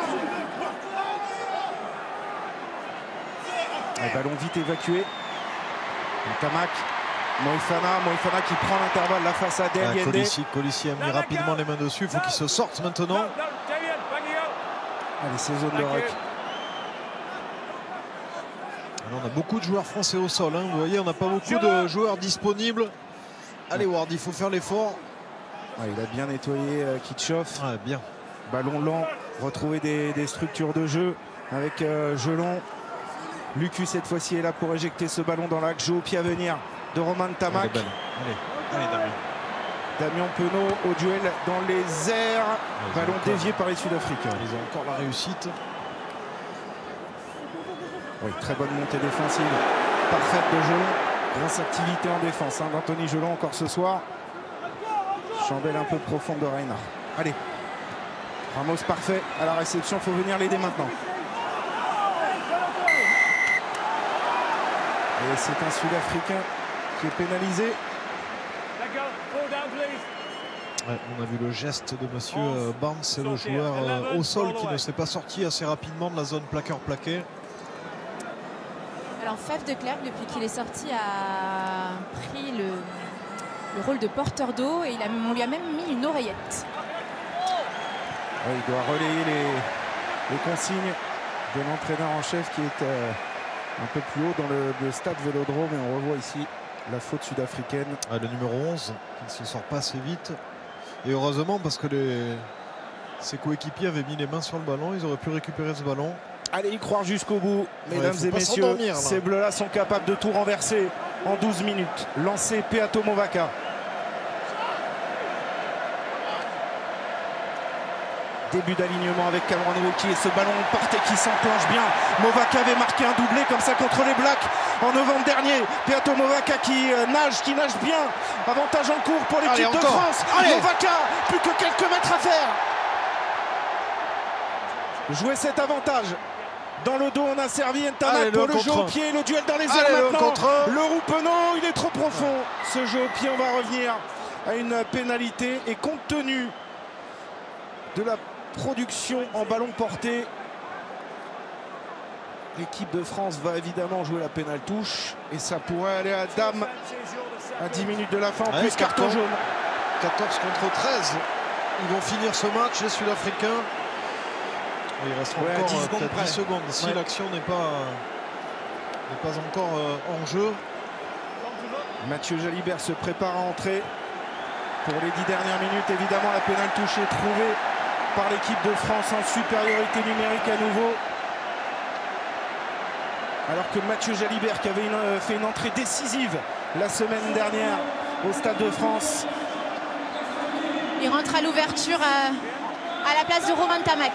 Un ballon vite évacué. Tamac, Moefana, Moefana qui prend l'intervalle là face à Del Yende. Colissi, Colissi a mis rapidement les mains dessus, il faut qu'il se sorte maintenant. Allez, c'est zone de rock. Alors, on a beaucoup de joueurs français au sol, hein. Vous voyez, on n'a pas beaucoup de joueurs disponibles. Allez Ward, il faut faire l'effort. Ah, il a bien nettoyé euh, Kitchoff. Ah, bien. Ballon lent, retrouver des, des structures de jeu avec euh, Gelon. Lucu cette fois-ci est là pour éjecter ce ballon dans l'axe. Jeu au pied à venir de Romain Tamac. Allez, allez, Damien. Damien Penaud au duel dans les airs. Ouais, ballon dévié par les Sud-Africains. Ils ont encore la réussite. Oui, très bonne montée défensive. Parfaite de Gelon. Grosse activité en défense hein, d'Anthony Gelon encore ce soir. Chandelle un peu profonde de Reinhardt. Allez. Ramos parfait à la réception. Il faut venir l'aider maintenant. Et c'est un Sud-Africain qui est pénalisé. Ouais, on a vu le geste de monsieur euh, Barnes, c'est le joueur euh, au sol qui ne s'est pas sorti assez rapidement de la zone plaqueur-plaqué. Alors Fèvre de Clerc, depuis qu'il est sorti, a pris le, le rôle de porteur d'eau et il a, on lui a même mis une oreillette. Ouais, il doit relayer les, les consignes de l'entraîneur en chef qui est euh, un peu plus haut dans le, le stade Vélodrome et on revoit ici la faute sud-africaine. Ah, le numéro onze qui ne se sort pas assez vite. Et heureusement parce que les... ses coéquipiers avaient mis les mains sur le ballon, ils auraient pu récupérer ce ballon. Allez y croire jusqu'au bout, mesdames ouais, et messieurs. Ces bleus-là sont capables de tout renverser en douze minutes. Lancé Peato Movaka. Début d'alignement avec Cameron Woki et ce ballon partait qui s'enclenche bien. Movaka avait marqué un doublé comme ça contre les Blacks en novembre dernier. Peato Movaka qui euh, nage, qui nage bien. Avantage en cours pour l'équipe de France. Allez. Movaka, plus que quelques mètres à faire. Jouer cet avantage. Dans le dos, on a servi Ntamak pour le, le jeu au pied, le duel dans les airs Allez, maintenant. Le, le Roupenon, il est trop profond. Ce jeu au pied, on va revenir à une pénalité. Et compte tenu de la production en ballon porté, l'équipe de France va évidemment jouer la pénale touche. Et ça pourrait aller à dame à dix minutes de la fin. En ouais, plus, carton, carton jaune. quatorze contre treize. Ils vont finir ce match, les Sud-Africains. Il reste ouais, encore dix secondes, dix secondes si ouais. l'action n'est pas, n'est pas encore euh, en jeu. Mathieu Jalibert se prépare à entrer pour les dix dernières minutes. Évidemment, la pénale touche est trouvée par l'équipe de France en supériorité numérique à nouveau. Alors que Mathieu Jalibert, qui avait une, euh, fait une entrée décisive la semaine dernière au Stade de France. Il rentre à l'ouverture à, à la place de Romain Ntamak.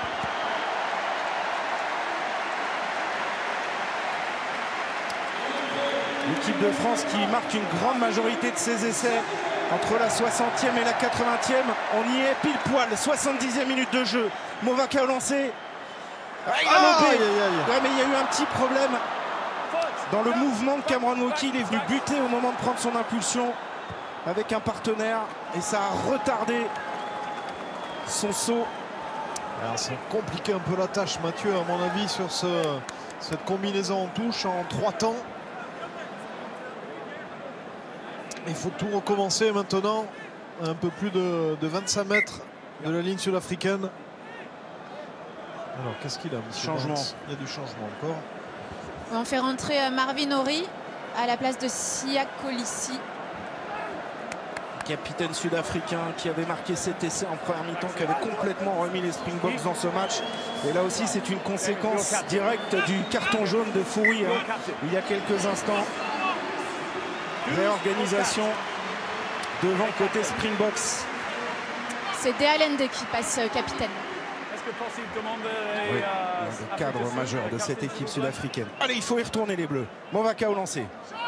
L'équipe de France qui marque une grande majorité de ses essais entre la soixantième et la quatre-vingtième. On y est pile poil, soixante-dixième minute de jeu. Movaka au lancer. Ah, il a ah, aïe, aïe, aïe. Ouais, mais il y a eu un petit problème dans le mouvement de Cameron Woki. Il est venu buter au moment de prendre son impulsion avec un partenaire et ça a retardé son saut. Alors, c'est compliqué un peu la tâche, Mathieu, à mon avis, sur ce, cette combinaison en touche en trois temps. Il faut tout recommencer maintenant, un peu plus de, de vingt-cinq mètres de la ligne sud-africaine. Alors, qu'est-ce qu'il a, monsieur Changement. Vance? Il y a du changement encore. On fait rentrer Marvin Ory à la place de Siya Kolisi. Capitaine sud-africain qui avait marqué cet essai en première mi-temps, qui avait complètement remis les Springboks dans ce match. Et là aussi, c'est une conséquence directe du carton jaune de Fourie hein, il y a quelques instants. Réorganisation devant côté Springboks. C'est Dealende qui passe capitaine. Oui, le cadre majeur de cette équipe sud-africaine. Allez, il faut y retourner les Bleus. Movaka au lancer.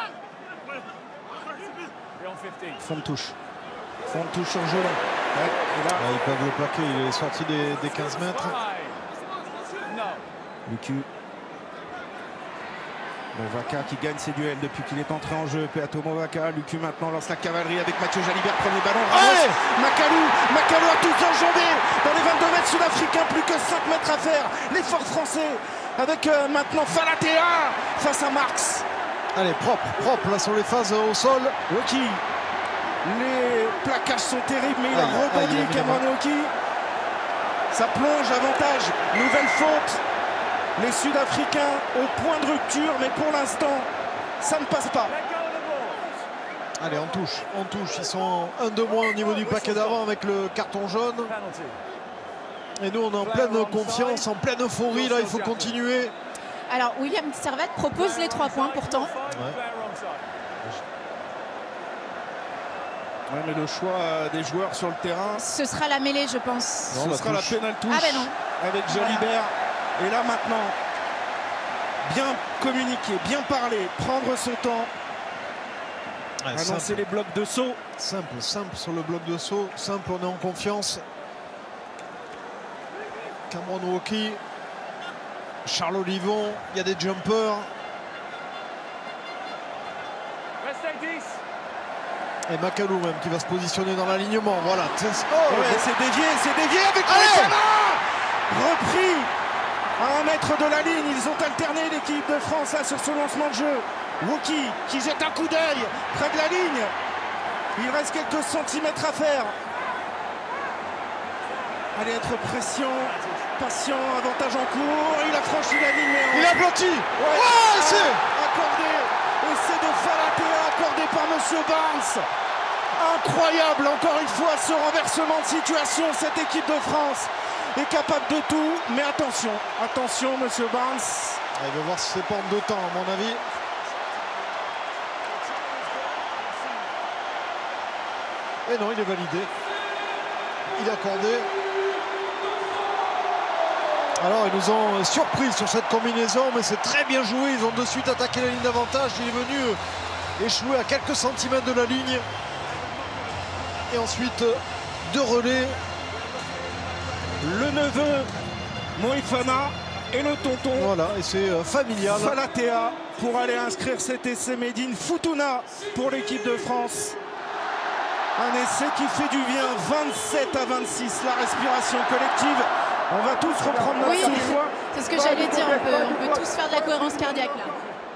Fond de touche. Fond de touche en jeu. Ouais, et là... ah, ils peuvent le plaquer, il est sorti des, des quinze mètres. Lucu. Movaka qui gagne ses duels depuis qu'il est entré en jeu. Peato Movaka. Lucu maintenant lance la cavalerie avec Mathieu Jalibert. Premier ballon. Ramos. Makalou. Makalou a tout enjambé dans les vingt-deux mètres sud-africains. Plus que cinq mètres à faire. L'effort français avec euh, maintenant Falatea face à Marx. Allez, propre, propre là sur les phases au sol. Woki. Les plaquages sont terribles, mais il a rebondi Cameron Woki. Ça plonge, avantage. Nouvelle faute. Les Sud-Africains au point de rupture, mais pour l'instant, ça ne passe pas. Allez, on touche, on touche. Ils sont un de moins au niveau du paquet d'avant avec le carton jaune. Et nous, on est en pleine confiance, en pleine euphorie. Là, il faut continuer. Alors, William Servette propose les trois points pourtant. Ouais. Ouais, mais le choix des joueurs sur le terrain. Ce sera la mêlée, je pense. Non, Ce sera touche. la pénale touche. Ah ben non. Avec Jalibert. Et là maintenant, bien communiquer, bien parler, prendre son temps. Ouais, annoncer simple. Les blocs de saut. Simple, simple sur le bloc de saut. Simple, on est en confiance. Cameron Woki. Charles Olivon, il y a des jumpers. Et Makalou même qui va se positionner dans l'alignement. Voilà. Oh, ouais, c'est dévié, c'est dévié avec le repris à un mètre de la ligne. Ils ont alterné l'équipe de France là, sur ce lancement de jeu. Woki qui jette un coup d'œil près de la ligne. Il reste quelques centimètres à faire. Allez, être pression, patient, avantage en cours. Il a franchi la ligne. Mais il a blotti. Ouais, ouais c'est accordé. Et c'est de Falatea accordé par Monsieur Barnes. Incroyable, encore une fois, ce renversement de situation. Cette équipe de France est capable de tout. Mais attention, attention, Monsieur Barnes. Il va voir si c'est pas en deux temps, à mon avis. Et non, il est validé. Il est accordé. Alors, ils nous ont surpris sur cette combinaison, mais c'est très bien joué. Ils ont de suite attaqué la ligne d'avantage. Il est venu échouer à quelques centimètres de la ligne. Et ensuite, deux relais. Le neveu, Moefana, et le tonton. Voilà, et c'est euh, familial. Falatea pour aller inscrire cet essai made in Futuna pour l'équipe de France. Un essai qui fait du bien, vingt-sept à vingt-six, la respiration collective. On va tous reprendre notre oui, souffle. C'est ce que j'allais dire, on peut, on peut tous faire de la cohérence cardiaque là.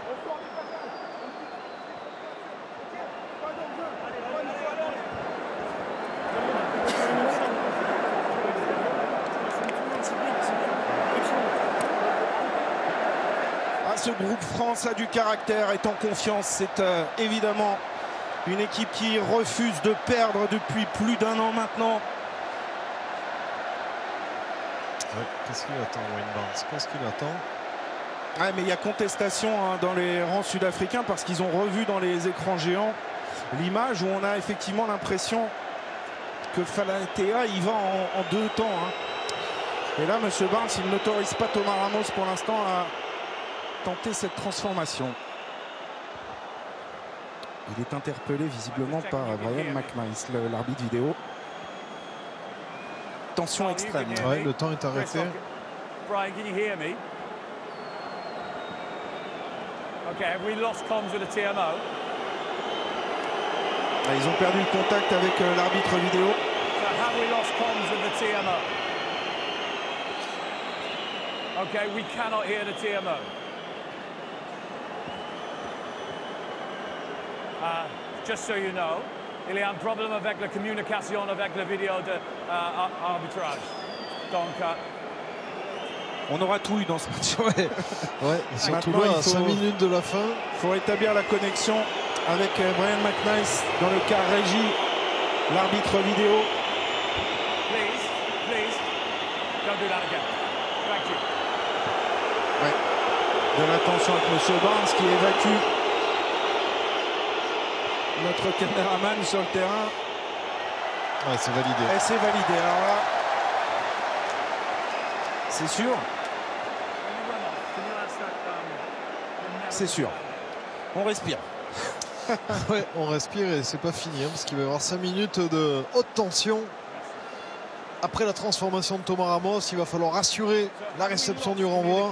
Ce groupe France a du caractère, est en confiance. C'est euh, évidemment une équipe qui refuse de perdre depuis plus d'un an maintenant. Ouais, qu'est-ce qu'il attend, Wayne Barnes? Qu'est-ce qu'il attend? Ah, mais il y a contestation hein, dans les rangs sud-africains parce qu'ils ont revu dans les écrans géants l'image où on a effectivement l'impression que Falatea il va en, en deux temps. Hein. Et là, M. Barnes, il n'autorise pas Thomas Ramos pour l'instant à tenter cette transformation. Il est interpellé visiblement par Brian McMice, l'arbitre vidéo. Tension extrême. Ouais, le temps est arrêté. Brian, can you hear me? Okay, have we lost comms with the T M O? Ils ont perdu le contact avec euh, l'arbitre vidéo. So have we lost comms with the T M O? Okay, we cannot hear the T M O. Uh, just so you know, il y a un problème avec la communication avec la vidéo de uh, arbitrage. Donc, uh, on aura tout eu dans ce match. Ouais, ouais surtout là, à cinq minutes de la fin. Il faut établir la connexion avec euh, Brian McNice dans le cas régie, l'arbitre vidéo. Please, please, don't do that again. Thank you. Ouais. De l'attention avec M. Barnes qui évacue notre caméraman sur le terrain. Ouais, c'est validé. Et c'est validé. Alors là, c'est sûr. C'est sûr. On respire. Ouais, on respire et c'est pas fini hein, parce qu'il va y avoir cinq minutes de haute tension. Après la transformation de Thomas Ramos, il va falloir assurer la réception du renvoi.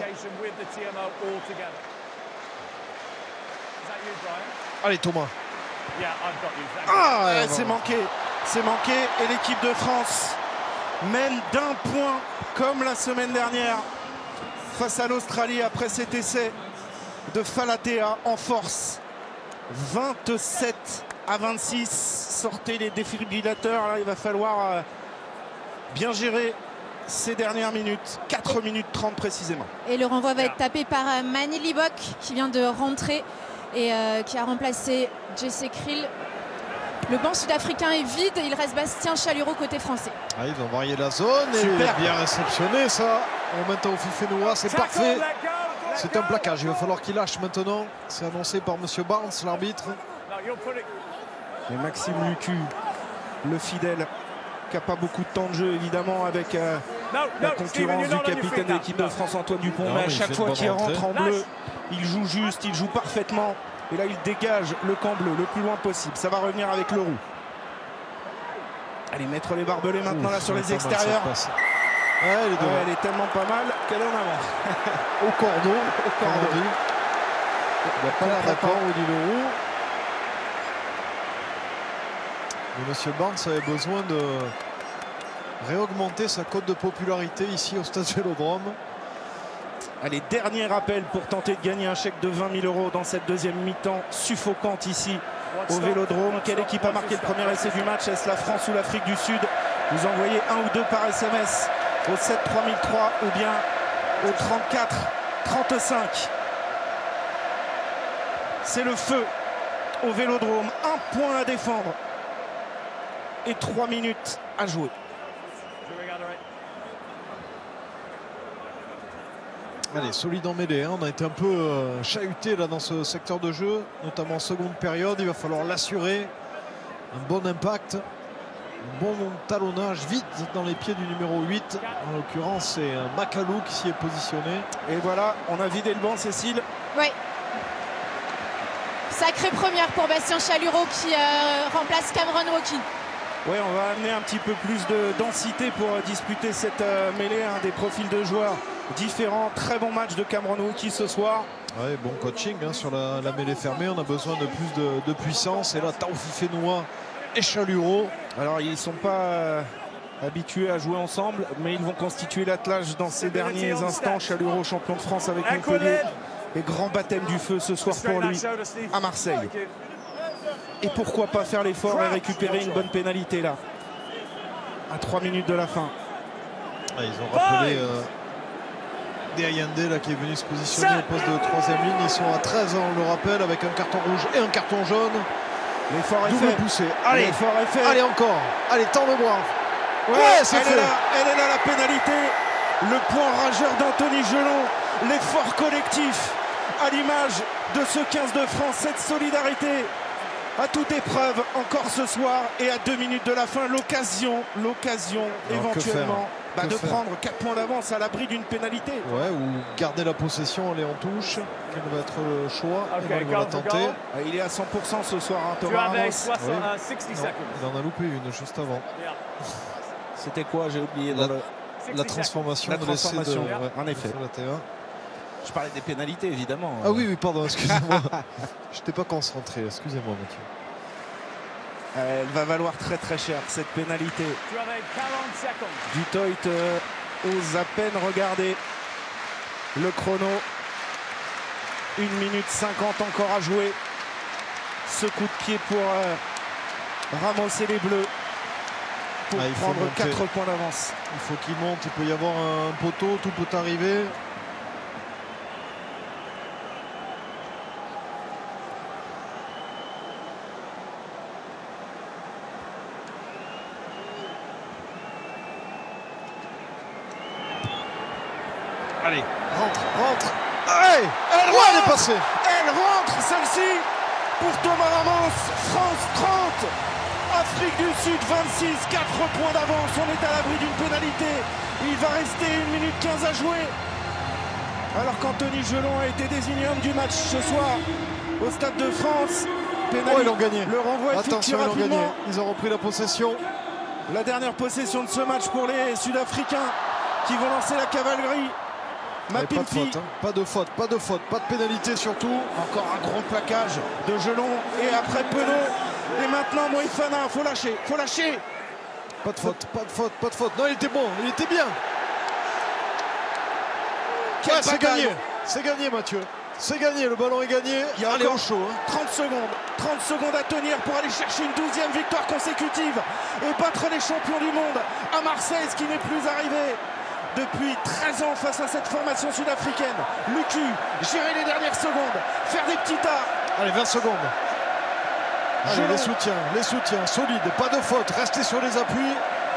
Allez Thomas. Ah, ouais, c'est manqué. C'est manqué et l'équipe de France mène d'un point comme la semaine dernière face à l'Australie après cet essai de Falatea en force. vingt-sept à vingt-six. Sortez les défibrillateurs. Là, il va falloir euh, bien gérer ces dernières minutes. quatre minutes trente précisément. Et le renvoi va être tapé par euh, Mani Libbok qui vient de rentrer et euh, qui a remplacé Jesse Kriel. Le banc sud-africain est vide et il reste Bastien Chalureau côté français. Ah, ils ont varié la zone et Super. bien réceptionné ça. En mettant au Fifenoa, c'est parfait. C'est un plaquage, il va falloir qu'il lâche maintenant. C'est annoncé par M. Barnes, l'arbitre. Et Maxime Lucu, le fidèle, qui n'a pas beaucoup de temps de jeu évidemment avec euh, la concurrence du capitaine de l'équipe de France Antoine Dupont. Non, mais à mais chaque fois qu'il rentre en bleu, il joue juste, il joue parfaitement. Et là il dégage le camp bleu le plus loin possible. Ça va revenir avec le roux. Allez, mettre les barbelés maintenant. Ouf, là sur les extérieurs. Ouais, elle, est ouais, elle est tellement pas mal qu'elle est en avant. Au cordeau, au cordeau. Il n'a pas l'air d'accord au niveau roux. Mais M. Barnes avait besoin de réaugmenter sa cote de popularité ici au Stade Vélodrome. Allez, dernier rappel pour tenter de gagner un chèque de vingt mille euros dans cette deuxième mi-temps suffocante ici au Vélodrome. Quelle équipe a marqué le premier essai du match? Est-ce la France ou l'Afrique du Sud? Vous envoyez un ou deux par S M S au sept trois mille trois ou bien au trente-quatre trente-cinq. C'est le feu au Vélodrome. Un point à défendre et trois minutes à jouer. Allez, solide en mêlée, hein. On a été un peu euh, chahuté là dans ce secteur de jeu, notamment en seconde période. Il va falloir l'assurer. Un bon impact, un bon talonnage vite dans les pieds du numéro huit. En l'occurrence, c'est un Macalou qui s'y est positionné. Et voilà, on a vidé le banc, Cécile. Oui. Sacrée première pour Bastien Chalureau qui euh, remplace Cameron Woki. Oui, on va amener un petit peu plus de densité pour disputer cette euh, mêlée, hein, des profils de joueurs différent. Très bon match de Cameron Wauquiez ce soir. Ouais, bon coaching hein, sur la, la mêlée fermée. On a besoin de plus de, de puissance. Et là, Taoufik Fenoua et Chaluro. Alors, ils ne sont pas euh, habitués à jouer ensemble, mais ils vont constituer l'attelage dans ces derniers instants. Chaluro, champion de France avec Montpellier. Et grand baptême du feu ce soir pour lui à Marseille. Et pourquoi pas faire l'effort et récupérer une bonne pénalité là, à trois minutes de la fin. Ah, ils ont rappelé euh, des Ayande là, qui est venu se positionner au poste de troisième ligne. Ils sont à treize ans, on le rappelle, avec un carton rouge et un carton jaune. L'effort est Double fait. poussé. Allez, l'effort est fait. Allez encore. Allez, tends le bras. Ouais, ouais c'est elle fait. Est là, elle est là la pénalité. Le point rageur d'Anthony Gelon. L'effort collectif à l'image de ce quinze de France. Cette solidarité à toute épreuve encore ce soir. Et à deux minutes de la fin, l'occasion, l'occasion éventuellement bah, de faire prendre quatre points d'avance à l'abri d'une pénalité. Ouais, ou garder la possession, aller en touche. Quel va être le choix? Okay, on va la tenter. Il est à cent pour cent ce soir, hein, Thomas Ramos. Oui. Non, il en a loupé une juste avant. C'était quoi? J'ai oublié. La, dans le... la transformation, la transformation de, ouais, en effet. La T un. Je parlais des pénalités, évidemment. Ah oui, oui, pardon, excusez-moi. Je n'étais pas concentré, excusez-moi, Mathieu. Elle va valoir très très cher, cette pénalité. Du Toit euh, ose à peine regarder le chrono. une minute cinquante encore à jouer. Ce coup de pied pour euh, Ramos et les Bleus. Pour ah, prendre quatre points d'avance. Il faut qu'il monte, il peut y avoir un poteau, tout peut arriver. Allez, rentre, rentre. Allez, elle, ouais, elle est passée. Elle rentre, celle-ci, pour Thomas Ramos. France trente, Afrique du Sud vingt-six, quatre points d'avance. On est à l'abri d'une pénalité. Il va rester une minute quinze à jouer. Alors qu'Anthony Gelon a été désigné homme du match ce soir au Stade de France. Pénalité. Oh, ils l'ont gagné. Le renvoi est Attention, ils l'ont gagné. Ils ont repris la possession. La dernière possession de ce match pour les Sud-Africains qui vont lancer la cavalerie. Pas de faute, hein. pas de faute, pas de faute, pas de pénalité surtout. Encore un gros plaquage de Gelon et après Penaud. Et maintenant Moefana, faut lâcher, faut lâcher. Pas de faute, pas de faute, pas de faute. Non, il était bon, il était bien. Ouais, c'est gagné, c'est gagné Mathieu. C'est gagné, le ballon est gagné. Il y a Allez, encore au chaud. Hein. trente secondes, trente secondes à tenir pour aller chercher une douzième victoire consécutive et battre les champions du monde à Marseille, ce qui n'est plus arrivé depuis treize ans face à cette formation sud-africaine. Lucu, gérer les dernières secondes, faire des petits tas. Allez, vingt secondes. Allez, les soutiens, les soutiens, solides, pas de faute, restez sur les appuis.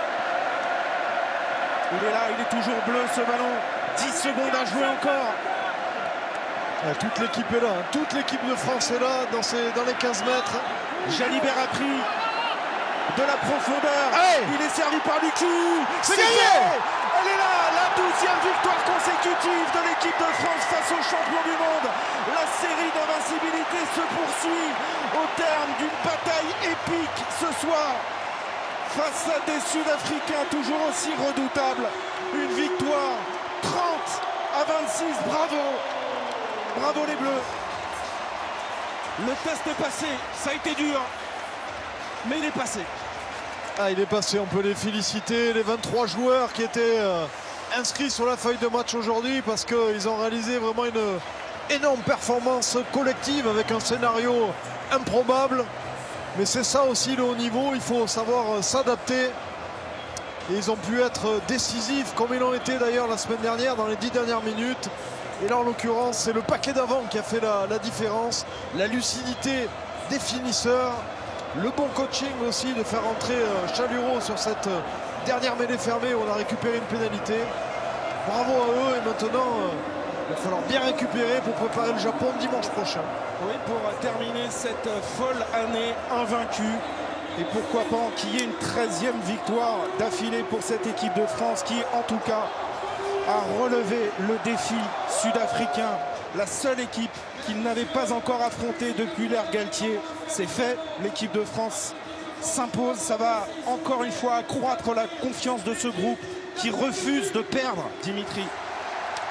Il est là, il est toujours bleu ce ballon. dix secondes à jouer encore. Ouais, toute l'équipe est là, toute l'équipe de France est là dans, ces, dans les quinze mètres. Jalibert a pris de la profondeur. Hey, il est servi par Lucu. C'est gagné. Elle est là, la douzième victoire consécutive de l'équipe de France face aux champions du monde. La série d'invincibilité se poursuit au terme d'une bataille épique ce soir face à des Sud-Africains toujours aussi redoutables. Une victoire trente à vingt-six, bravo. Bravo les Bleus. Le test est passé, ça a été dur, mais il est passé. Ah, il est passé, on peut les féliciter, les vingt-trois joueurs qui étaient euh, inscrits sur la feuille de match aujourd'hui parce qu'ils ont réalisé vraiment une énorme performance collective avec un scénario improbable. Mais c'est ça aussi le haut niveau, il faut savoir s'adapter. Et ils ont pu être décisifs comme ils l'ont été d'ailleurs la semaine dernière dans les dix dernières minutes. Et là en l'occurrence c'est le paquet d'avant qui a fait la, la différence, la lucidité des finisseurs. Le bon coaching aussi de faire entrer euh, Chaluro sur cette euh, dernière mêlée fermée où on a récupéré une pénalité. Bravo à eux et maintenant euh, il va falloir bien récupérer pour préparer le Japon dimanche prochain. Oui, pour terminer cette folle année invaincue. Et pourquoi pas qu'il y ait une treizième victoire d'affilée pour cette équipe de France qui en tout cas a relevé le défi sud-africain. La seule équipe qu'il n'avait pas encore affrontée depuis l'ère Galtier. C'est fait, l'équipe de France s'impose. Ça va encore une fois accroître la confiance de ce groupe qui refuse de perdre, Dimitri.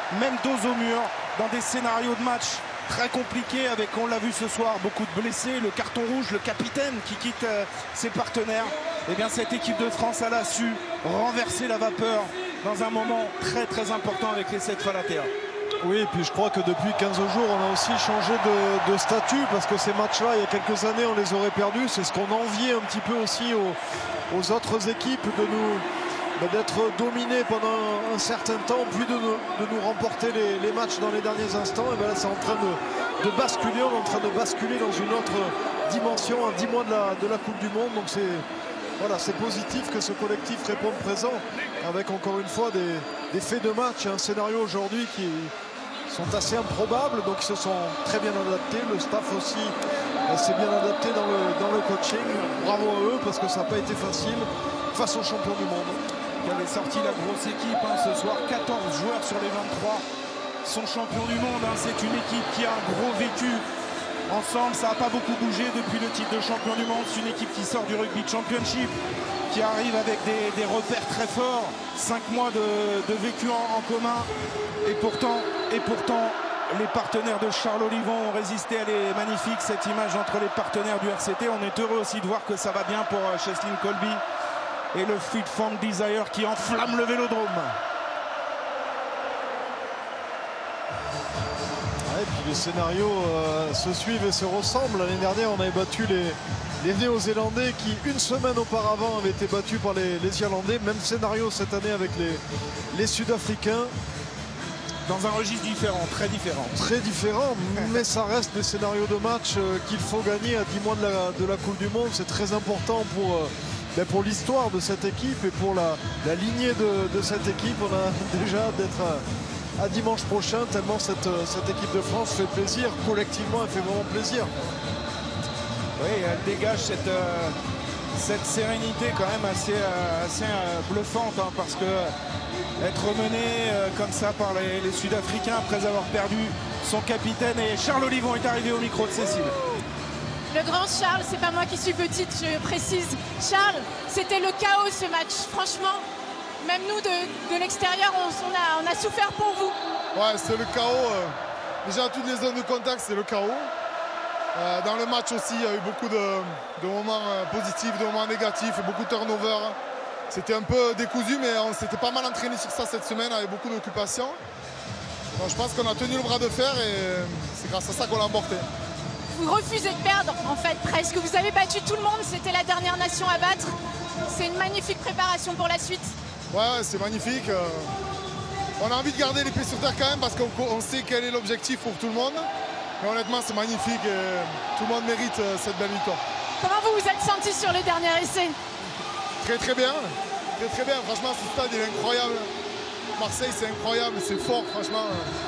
même dos au mur, dans des scénarios de match très compliqués avec, on l'a vu ce soir, beaucoup de blessés, le carton rouge, le capitaine qui quitte euh, ses partenaires. Et bien cette équipe de France, elle a su renverser la vapeur dans un moment très très important avec les sept Falatea. Oui, et puis je crois que depuis quinze jours, on a aussi changé de, de statut parce que ces matchs-là, il y a quelques années, on les aurait perdus. C'est ce qu'on enviait un petit peu aussi aux, aux autres équipes de nous d'être dominés pendant un certain temps, puis de nous, de nous remporter les, les matchs dans les derniers instants. Et bien là, c'est en train de, de basculer, on est en train de basculer dans une autre dimension à dix mois de la, de la Coupe du Monde. Donc c'est voilà, c'est positif que ce collectif réponde présent avec encore une fois des, des faits de match, un scénario aujourd'hui qui sont assez improbables, donc ils se sont très bien adaptés. Le staff aussi s'est bien adapté dans le, dans le coaching. Bravo à eux parce que ça n'a pas été facile face aux champions du monde. Qui avait sorti la grosse équipe hein, ce soir, quatorze joueurs sur les vingt-trois sont champions du monde. Hein. C'est une équipe qui a un gros vécu ensemble, ça n'a pas beaucoup bougé depuis le titre de champion du monde. C'est une équipe qui sort du Rugby Championship, qui arrive avec des, des repères très forts, cinq mois de, de vécu en, en commun. Et pourtant, et pourtant, les partenaires de Charles Olivon ont résisté. Elle est magnifique cette image entre les partenaires du R C T. On est heureux aussi de voir que ça va bien pour Cheslin Colby et le Fit Fun Desire qui enflamme le Vélodrome. Et puis les scénarios euh, se suivent et se ressemblent. L'année dernière, on avait battu les, les Néo-Zélandais qui, une semaine auparavant, avaient été battus par les, les Irlandais. Même scénario cette année avec les, les Sud-Africains. Dans un registre différent, très différent. Très différent, mais ça reste des scénarios de match euh, qu'il faut gagner à dix mois de la, de la Coupe du Monde. C'est très important pour, euh, ben pour l'histoire de cette équipe et pour la, la lignée de, de cette équipe. On a déjà hâte d'être à, à dimanche prochain, tellement cette, cette équipe de France fait plaisir. Collectivement, elle fait vraiment plaisir. Oui, elle dégage cette, euh, cette sérénité quand même assez, euh, assez euh, bluffante, hein, parce que être mené euh, comme ça par les, les Sud-Africains après avoir perdu son capitaine. Et Charles Olivon est arrivé au micro de Cécile. Le grand Charles, c'est pas moi qui suis petite, je précise. Charles, c'était le chaos ce match. Franchement, même nous de, de l'extérieur, on, on, a, on a souffert pour vous. Ouais, c'est le chaos. Euh, déjà, toutes les zones de contact, c'est le chaos. Euh, dans le match aussi, il y a eu beaucoup de, de moments euh, positifs, de moments négatifs, beaucoup de turnovers. C'était un peu décousu, mais on s'était pas mal entraîné sur ça cette semaine avec beaucoup d'occupation. Je pense qu'on a tenu le bras de fer et c'est grâce à ça qu'on l'a emporté. Vous refusez de perdre, en fait, presque. Vous avez battu tout le monde, c'était la dernière nation à battre. C'est une magnifique préparation pour la suite. Ouais, ouais, c'est magnifique. On a envie de garder les pieds sur terre quand même parce qu'on sait quel est l'objectif pour tout le monde. Mais honnêtement, c'est magnifique et tout le monde mérite cette belle victoire. Comment vous vous êtes senti sur le dernier essai ? Très très bien, très très bien. Franchement, ce stade il est incroyable. Marseille, c'est incroyable, c'est fort. Franchement,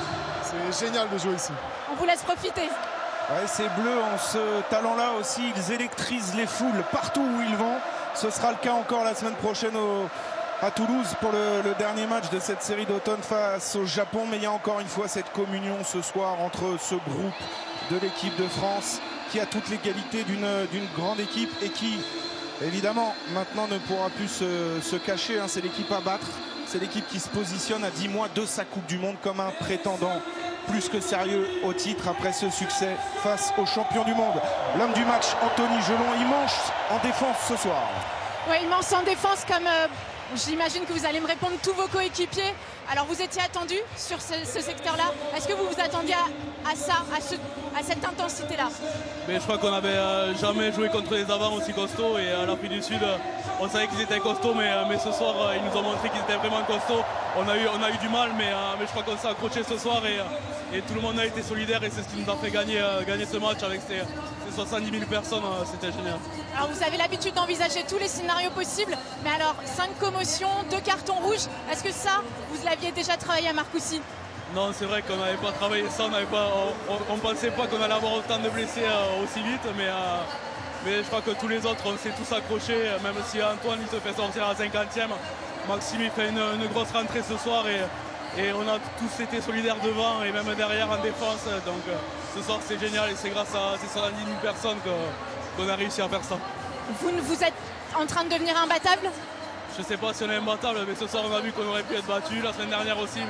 c'est génial de jouer ici. On vous laisse profiter. Ouais, ces Bleus ont ce talent-là aussi. Ils électrisent les foules partout où ils vont. Ce sera le cas encore la semaine prochaine au, à Toulouse pour le, le dernier match de cette série d'automne face au Japon. Mais il y a encore une fois cette communion ce soir entre ce groupe de l'équipe de France qui a toutes les qualités d'une d'une grande équipe et qui, évidemment, maintenant ne pourra plus se, se cacher. Hein. C'est l'équipe à battre. C'est l'équipe qui se positionne à dix mois de sa Coupe du Monde comme un prétendant plus que sérieux au titre après ce succès face aux champions du monde. L'homme du match, Anthony Gelon, immense en défense ce soir. Oui, immense en défense comme... Euh... J'imagine que vous allez me répondre tous vos coéquipiers. Alors vous étiez attendu sur ce, ce secteur-là. Est-ce que vous vous attendiez à, à ça, à, ce, à cette intensité-là? Mais je crois qu'on n'avait euh, jamais joué contre les avants aussi costauds. Et à l'Afrique du Sud, euh, on savait qu'ils étaient costauds, mais, euh, mais ce soir, euh, ils nous ont montré qu'ils étaient vraiment costauds. On a eu, on a eu du mal, mais, euh, mais je crois qu'on s'est accroché ce soir et, euh, et tout le monde a été solidaire. Et c'est ce qui nous a fait gagner, euh, gagner ce match avec ces, ces soixante-dix mille personnes. Euh, C'était génial. Alors vous avez l'habitude d'envisager tous les scénarios possibles. Mais alors, cinq commotions, deux cartons rouges. Est-ce que ça, vous l'aviez déjà travaillé à Marcoussis? Non, c'est vrai qu'on n'avait pas travaillé ça, on ne pensait pas qu'on allait avoir autant de blessés euh, aussi vite, mais, euh, mais je crois que tous les autres, on s'est tous accrochés, même si Antoine il se fait sortir à la cinquantième. Maxime il fait une, une grosse rentrée ce soir et, et on a tous été solidaires devant et même derrière en défense. Donc euh, ce soir c'est génial et c'est grâce à ces soixante-dix mille personnes qu'on a réussi à faire ça. Vous, vous êtes en train de devenir imbattable? Je ne sais pas si on est imbattable, mais ce soir on a vu qu'on aurait pu être battu, la semaine dernière aussi, mais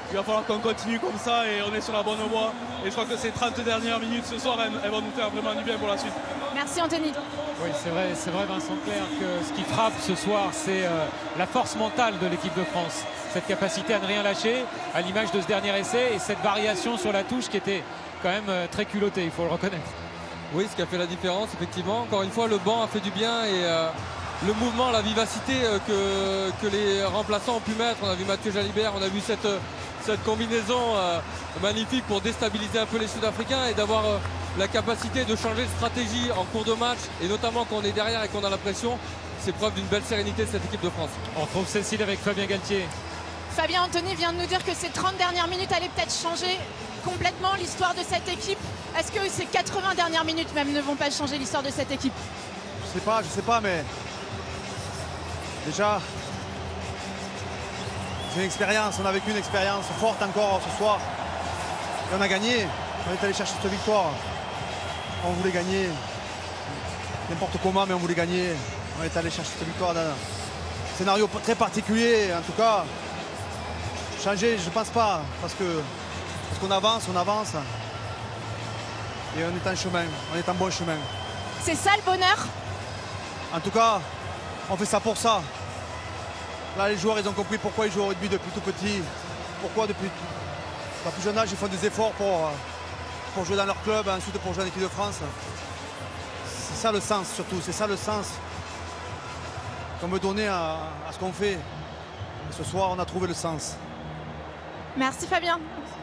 il va falloir qu'on continue comme ça et on est sur la bonne voie. Et je crois que ces trente dernières minutes ce soir, elles, elles vont nous faire vraiment du bien pour la suite. Merci Anthony. Oui, c'est vrai, c'est vrai Vincent Clerc que ce qui frappe ce soir, c'est euh, la force mentale de l'équipe de France. Cette capacité à ne rien lâcher, à l'image de ce dernier essai, et cette variation sur la touche qui était quand même euh, très culottée, il faut le reconnaître. Oui, ce qui a fait la différence, effectivement. Encore une fois, le banc a fait du bien et euh, le mouvement, la vivacité euh, que, que les remplaçants ont pu mettre. On a vu Mathieu Jalibert, on a vu cette, cette combinaison euh, magnifique pour déstabiliser un peu les Sud-Africains et d'avoir euh, la capacité de changer de stratégie en cours de match, et notamment quand on est derrière et qu'on a la pression. C'est preuve d'une belle sérénité de cette équipe de France. On retrouve Cécile avec Fabien Galtier. Fabien Anthony vient de nous dire que ces trente dernières minutes allaient peut-être changer complètement l'histoire de cette équipe. Est-ce que ces quatre-vingts dernières minutes même ne vont pas changer l'histoire de cette équipe? Je sais pas, je sais pas, mais déjà, c'est une expérience. On a vécu une expérience forte encore ce soir. Et on a gagné. On est allé chercher cette victoire. On voulait gagner. N'importe comment, mais on voulait gagner. On est allé chercher cette victoire dans un scénario très particulier. En tout cas, changer, je pense pas. Parce que parce qu'on avance, on avance. Et on est en chemin. On est en bon chemin. C'est ça le bonheur? En tout cas, on fait ça pour ça. Là, les joueurs, ils ont compris pourquoi ils jouent au rugby depuis tout petit. Pourquoi depuis leur plus jeune âge, ils font des efforts pour, pour jouer dans leur club, ensuite pour jouer en équipe de France. C'est ça le sens surtout, c'est ça le sens qu'on veut donner à, à ce qu'on fait. Et ce soir, on a trouvé le sens. Merci Fabien.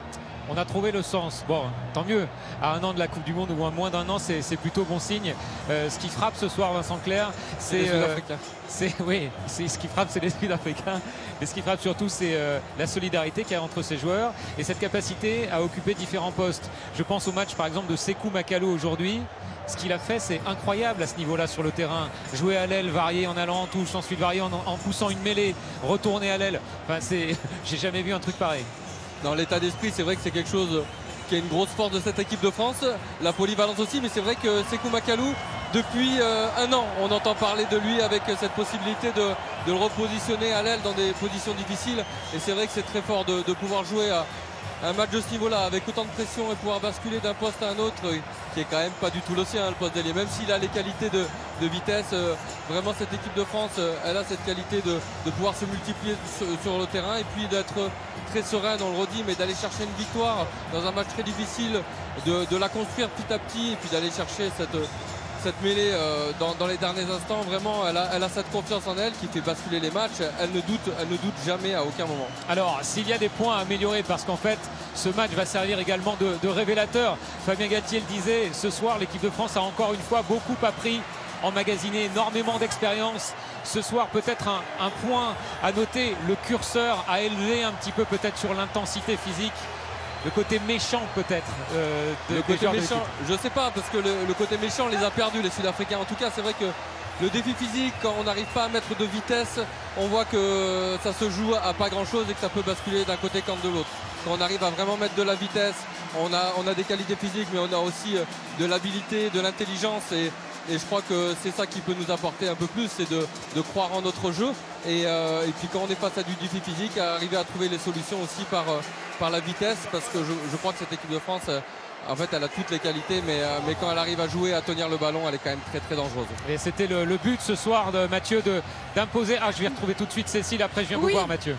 On a trouvé le sens. Bon, tant mieux. À un an de la Coupe du Monde ou à moins d'un an, c'est plutôt bon signe. Euh, ce qui frappe ce soir, Vincent Clerc, c'est euh, oui, c'est ce qui frappe, c'est l'esprit d'Africain. Et ce qui frappe surtout, c'est euh, la solidarité qu'il y a entre ces joueurs et cette capacité à occuper différents postes. Je pense au match, par exemple, de Sékou Makalo aujourd'hui. Ce qu'il a fait, c'est incroyable à ce niveau-là sur le terrain. Jouer à l'aile, varier en allant en touche, ensuite varier en, en poussant une mêlée, retourner à l'aile. Enfin, c'est, j'ai jamais vu un truc pareil. Dans l'état d'esprit, c'est vrai que c'est quelque chose qui est une grosse force de cette équipe de France. La polyvalence aussi, mais c'est vrai que Sékou Makalo, depuis euh, un an, on entend parler de lui avec cette possibilité de, de le repositionner à l'aile dans des positions difficiles. Et c'est vrai que c'est très fort de, de pouvoir jouer à un match de ce niveau-là, avec autant de pression et pouvoir basculer d'un poste à un autre, qui est quand même pas du tout le sien, le poste d'ailier. Même s'il a les qualités de, de vitesse, euh, vraiment cette équipe de France, euh, elle a cette qualité de, de pouvoir se multiplier sur, sur le terrain et puis d'être très sereine, on le redit, mais d'aller chercher une victoire dans un match très difficile, de, de la construire petit à petit et puis d'aller chercher cette, cette mêlée euh, dans, dans les derniers instants. Vraiment, elle a, elle a cette confiance en elle qui fait basculer les matchs. Elle ne doute, elle ne doute jamais à aucun moment. Alors, s'il y a des points à améliorer, parce qu'en fait, ce match va servir également de, de révélateur. Fabien Galtier le disait, ce soir, l'équipe de France a encore une fois beaucoup appris, emmagasiné énormément d'expérience. Ce soir, peut-être un, un point à noter, le curseur à élever un petit peu peut-être sur l'intensité physique. Le côté méchant peut-être euh, de, le côté méchant, je sais pas, parce que le, le côté méchant les a perdus les Sud-Africains. En tout cas, c'est vrai que le défi physique, quand on n'arrive pas à mettre de vitesse, on voit que ça se joue à pas grand-chose et que ça peut basculer d'un côté comme de l'autre. Quand on arrive à vraiment mettre de la vitesse, on a, on a des qualités physiques, mais on a aussi de l'habilité, de l'intelligence. Et, et je crois que c'est ça qui peut nous apporter un peu plus, c'est de, de croire en notre jeu. Et, euh, et puis quand on est face à du défi physique, arriver à trouver les solutions aussi par, par la vitesse, parce que je, je crois que cette équipe de France, en fait, elle a toutes les qualités, mais, mais quand elle arrive à jouer, à tenir le ballon, elle est quand même très très dangereuse. Et c'était le, le but ce soir de Mathieu d'imposer. Ah, je vais retrouver tout de suite Cécile, après je viens oui. vous voir Mathieu.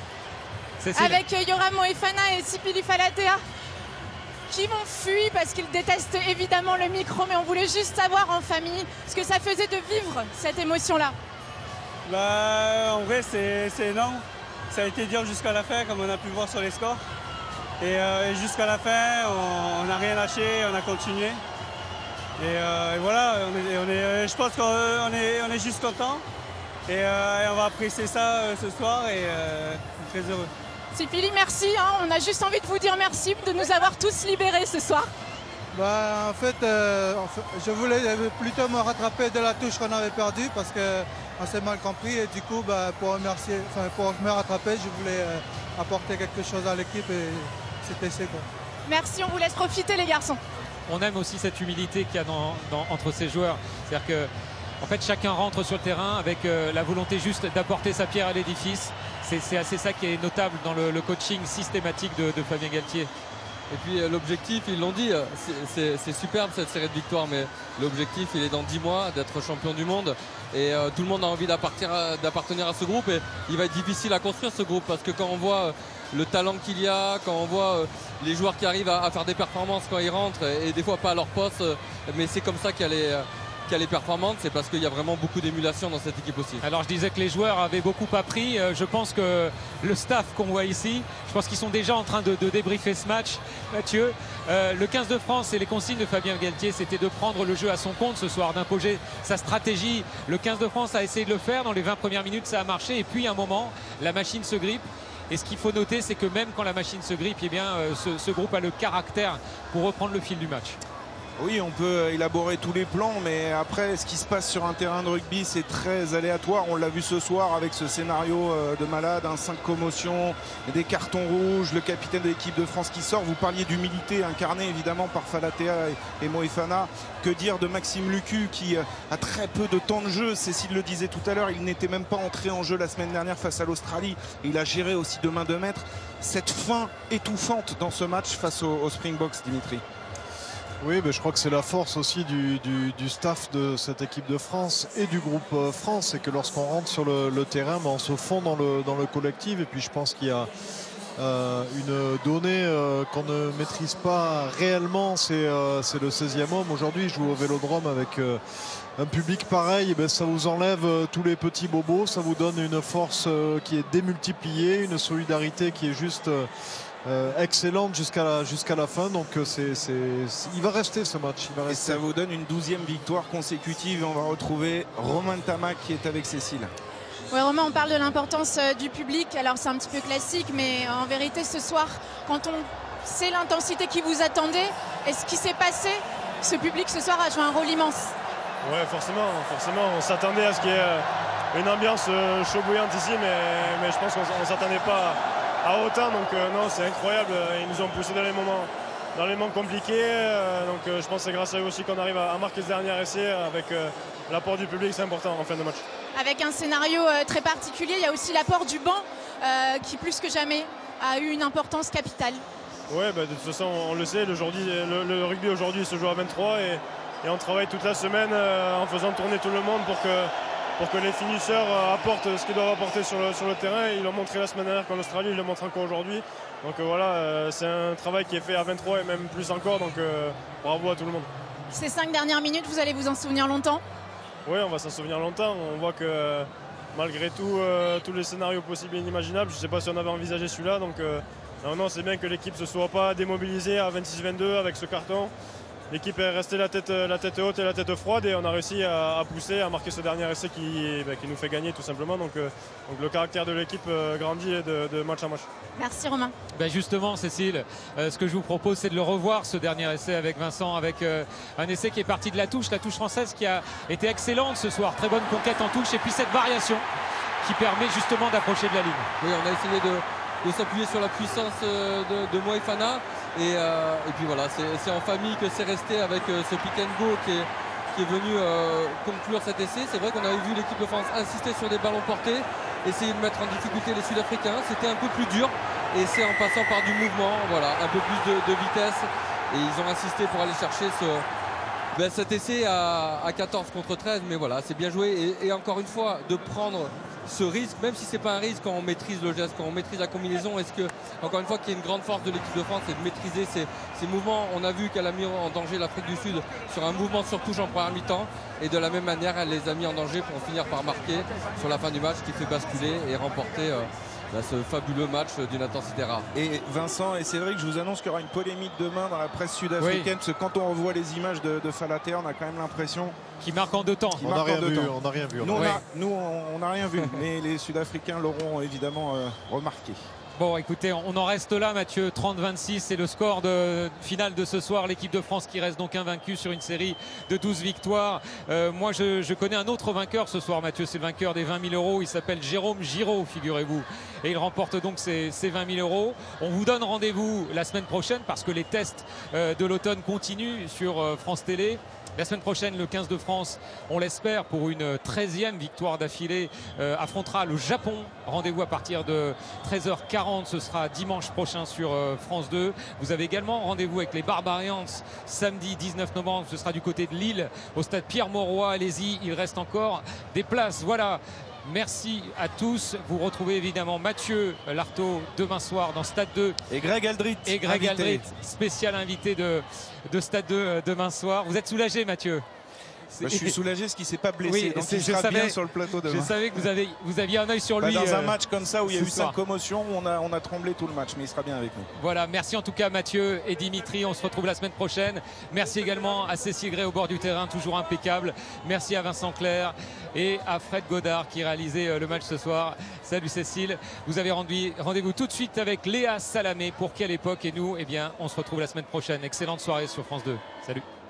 Cécile. Avec Yoram Moefana et Sipili Falatea qui m'ont fui parce qu'ils détestent évidemment le micro, mais on voulait juste savoir en famille ce que ça faisait de vivre cette émotion-là. Bah, en vrai, c'est énorme. Ça a été dur jusqu'à la fin, comme on a pu voir sur les scores. Et, euh, et jusqu'à la fin, on n'a rien lâché, on a continué. Et, euh, et voilà, on est, on est, je pense qu'on est, on est juste content. Et, euh, et on va apprécier ça euh, ce soir et euh, très heureux. Sipili, merci. Hein, on a juste envie de vous dire merci de nous avoir tous libérés ce soir. Bah, en, fait, euh, en fait, je voulais plutôt me rattraper de la touche qu'on avait perdue parce qu'on s'est mal compris. Et du coup, bah, pour, remercier, enfin, pour me rattraper, je voulais euh, apporter quelque chose à l'équipe et c'était c'est quoi. Merci, on vous laisse profiter les garçons. On aime aussi cette humilité qu'il y a dans, dans, entre ces joueurs. C'est-à-dire que en fait, chacun rentre sur le terrain avec euh, la volonté juste d'apporter sa pierre à l'édifice. c'est assez ça qui est notable dans le, le coaching systématique de, de Fabien Galtier. Et puis euh, l'objectif, ils l'ont dit, c'est superbe cette série de victoires, mais l'objectif il est dans dix mois d'être champion du monde. Et euh, tout le monde a envie d'appartenir à ce groupe, et il va être difficile à construire ce groupe, parce que quand on voit euh, le talent qu'il y a, quand on voit euh, les joueurs qui arrivent à, à faire des performances quand ils rentrent, et, et des fois pas à leur poste, euh, mais c'est comme ça qu'elle est... Euh, qu'elle est performante, c'est parce qu'il y a vraiment beaucoup d'émulation dans cette équipe aussi. Alors je disais que les joueurs avaient beaucoup appris, je pense que le staff qu'on voit ici, je pense qu'ils sont déjà en train de, de débriefer ce match. Mathieu, euh, le quinze de France et les consignes de Fabien Galtier, c'était de prendre le jeu à son compte ce soir, d'imposer sa stratégie. Le quinze de France a essayé de le faire, dans les vingt premières minutes ça a marché, et puis à un moment, la machine se grippe. Et ce qu'il faut noter, c'est que même quand la machine se grippe, eh bien, euh, ce, ce groupe a le caractère pour reprendre le fil du match. Oui, on peut élaborer tous les plans, mais après, ce qui se passe sur un terrain de rugby, c'est très aléatoire. On l'a vu ce soir avec ce scénario de malade, hein, cinq commotions, des cartons rouges, le capitaine de l'équipe de France qui sort. Vous parliez d'humilité incarnée évidemment par Falatea et, et Moefana. Que dire de Maxime Lucu qui a très peu de temps de jeu. Cécile le disait tout à l'heure, il n'était même pas entré en jeu la semaine dernière face à l'Australie. Il a géré aussi de main de maître cette fin étouffante dans ce match face aux, aux Springboks, Dimitri. Oui, mais je crois que c'est la force aussi du, du, du staff de cette équipe de France et du groupe France, c'est que lorsqu'on rentre sur le, le terrain, ben on se fond dans le, dans le collectif. Et puis je pense qu'il y a euh, une donnée euh, qu'on ne maîtrise pas réellement, c'est euh, le seizième homme. Aujourd'hui, je joue au Vélodrome avec euh, un public pareil, et ben ça vous enlève euh, tous les petits bobos, ça vous donne une force euh, qui est démultipliée, une solidarité qui est juste... Euh, Euh, excellente jusqu'à la, jusqu'à la fin, donc c'est, c'est, il va rester ce match. Il va rester. Et ça vous donne une douzième victoire consécutive, et on va retrouver Romain Tamac qui est avec Cécile. Ouais, Romain, on parle de l'importance euh, du public, alors c'est un petit peu classique, mais en vérité ce soir, quand on sait l'intensité qui vous attendait et ce qui s'est passé, ce public ce soir a joué un rôle immense. Ouais, forcément, forcément, on s'attendait à ce qu'il y ait une ambiance euh, chaud bouillante ici, mais, mais je pense qu'on ne s'attendait pas à autant, donc euh, non, c'est incroyable. Ils nous ont poussé dans les moments, dans les moments compliqués, euh, donc euh, je pense que c'est grâce à eux aussi qu'on arrive à, à marquer ce dernier essai avec euh, l'apport du public, c'est important en fin de match. Avec un scénario euh, très particulier, il y a aussi l'apport du banc euh, qui plus que jamais a eu une importance capitale. Oui, bah, de toute façon on le sait, le, le, le rugby aujourd'hui se joue à vingt-trois et, et on travaille toute la semaine euh, en faisant tourner tout le monde pour que pour que les finisseurs apportent ce qu'ils doivent apporter sur le, sur le terrain. Ils l'ont montré la semaine dernière qu'en Australie, ils le montrent encore aujourd'hui. Donc euh, voilà, euh, c'est un travail qui est fait à vingt-trois et même plus encore, donc euh, bravo à tout le monde. Ces cinq dernières minutes, vous allez vous en souvenir longtemps? Oui, on va s'en souvenir longtemps. On voit que euh, malgré tout, euh, tous les scénarios possibles et inimaginables, je ne sais pas si on avait envisagé celui-là, donc euh, non, non, c'est bien que l'équipe ne se soit pas démobilisée à vingt-six vingt-deux avec ce carton. L'équipe est restée la tête, la tête haute et la tête froide et on a réussi à, à pousser, à marquer ce dernier essai qui, bah, qui nous fait gagner tout simplement. Donc, euh, donc le caractère de l'équipe euh, grandit de, de match à match. Merci Romain. Ben justement Cécile, euh, ce que je vous propose c'est de le revoir ce dernier essai avec Vincent, avec euh, un essai qui est parti de la touche, la touche française qui a été excellente ce soir. Très bonne conquête en touche et puis cette variation qui permet justement d'approcher de la ligne. Oui, on a essayé de... de s'appuyer sur la puissance de, de Moefana et, euh, et puis voilà, c'est en famille que c'est resté avec euh, ce pick and go qui est, qui est venu euh, conclure cet essai. C'est vrai qu'on avait vu l'équipe de France insister sur des ballons portés, essayer de mettre en difficulté les Sud-Africains, c'était un peu plus dur et c'est en passant par du mouvement, voilà, un peu plus de, de vitesse et ils ont insisté pour aller chercher ce, ben, cet essai à, à quatorze contre treize, mais voilà, c'est bien joué et, et encore une fois de prendre ce risque, même si c'est pas un risque quand on maîtrise le geste, quand on maîtrise la combinaison. Est-ce que, encore une fois, qu'il y a une grande force de l'équipe de France, c'est de maîtriser ces, ces mouvements. On a vu qu'elle a mis en danger l'Afrique du Sud sur un mouvement sur touche en première mi-temps et de la même manière elle les a mis en danger pour finir par marquer sur la fin du match, qui fait basculer et remporter euh, bah, ce fabuleux match d'une intensité rare. Et Vincent et Cédric, je vous annonce qu'il y aura une polémique demain dans la presse sud-africaine, oui. Parce que quand on revoit les images de, de Falatea, on a quand même l'impression qui marque en deux temps. On n'a rien, rien vu. Nous, on n'a rien vu, mais les Sud-Africains l'auront évidemment euh, remarqué. Bon, écoutez, on en reste là, Mathieu. trente vingt-six, c'est le score de finale de ce soir. L'équipe de France qui reste donc invaincue sur une série de douze victoires. Euh, moi, je, je connais un autre vainqueur ce soir, Mathieu. C'est le vainqueur des vingt mille euros. Il s'appelle Jérôme Giraud, figurez-vous. Et il remporte donc ces, ces vingt mille euros. On vous donne rendez-vous la semaine prochaine parce que les tests euh, de l'automne continuent sur euh, France Télé. La semaine prochaine, le quinze de France, on l'espère, pour une treizième victoire d'affilée, euh, affrontera le Japon. Rendez-vous à partir de treize heures quarante, ce sera dimanche prochain sur euh, France deux. Vous avez également rendez-vous avec les Barbarians samedi dix-neuf novembre, ce sera du côté de Lille, au stade Pierre-Mauroy. Allez-y, il reste encore des places. Voilà. Merci à tous. Vous retrouvez évidemment Mathieu Lartaud demain soir dans Stade deux. Et Greg Aldrit. Et Greg invité. Aldrit, spécial invité de, de Stade deux demain soir. Vous êtes soulagé, Mathieu? Bah, je suis soulagé parce qu'il ne s'est pas blessé, Oui, donc il je sera savais, bien sur le plateau demain. Je savais que vous, avez, vous aviez un œil sur bah, lui. Dans euh, un match comme ça où il y a eu soir. cinq commotions, on a, on a tremblé tout le match, mais il sera bien avec nous. Voilà, merci en tout cas Mathieu et Dimitri. On se retrouve la semaine prochaine. Merci également à Cécile Gray au bord du terrain, toujours impeccable. Merci à Vincent Clerc et à Fred Godard qui réalisait le match ce soir. Salut Cécile. Vous avez rendez-vous tout de suite avec Léa Salamé pour Quelle Époque, et nous, eh bien, on se retrouve la semaine prochaine. Excellente soirée sur France deux. Salut.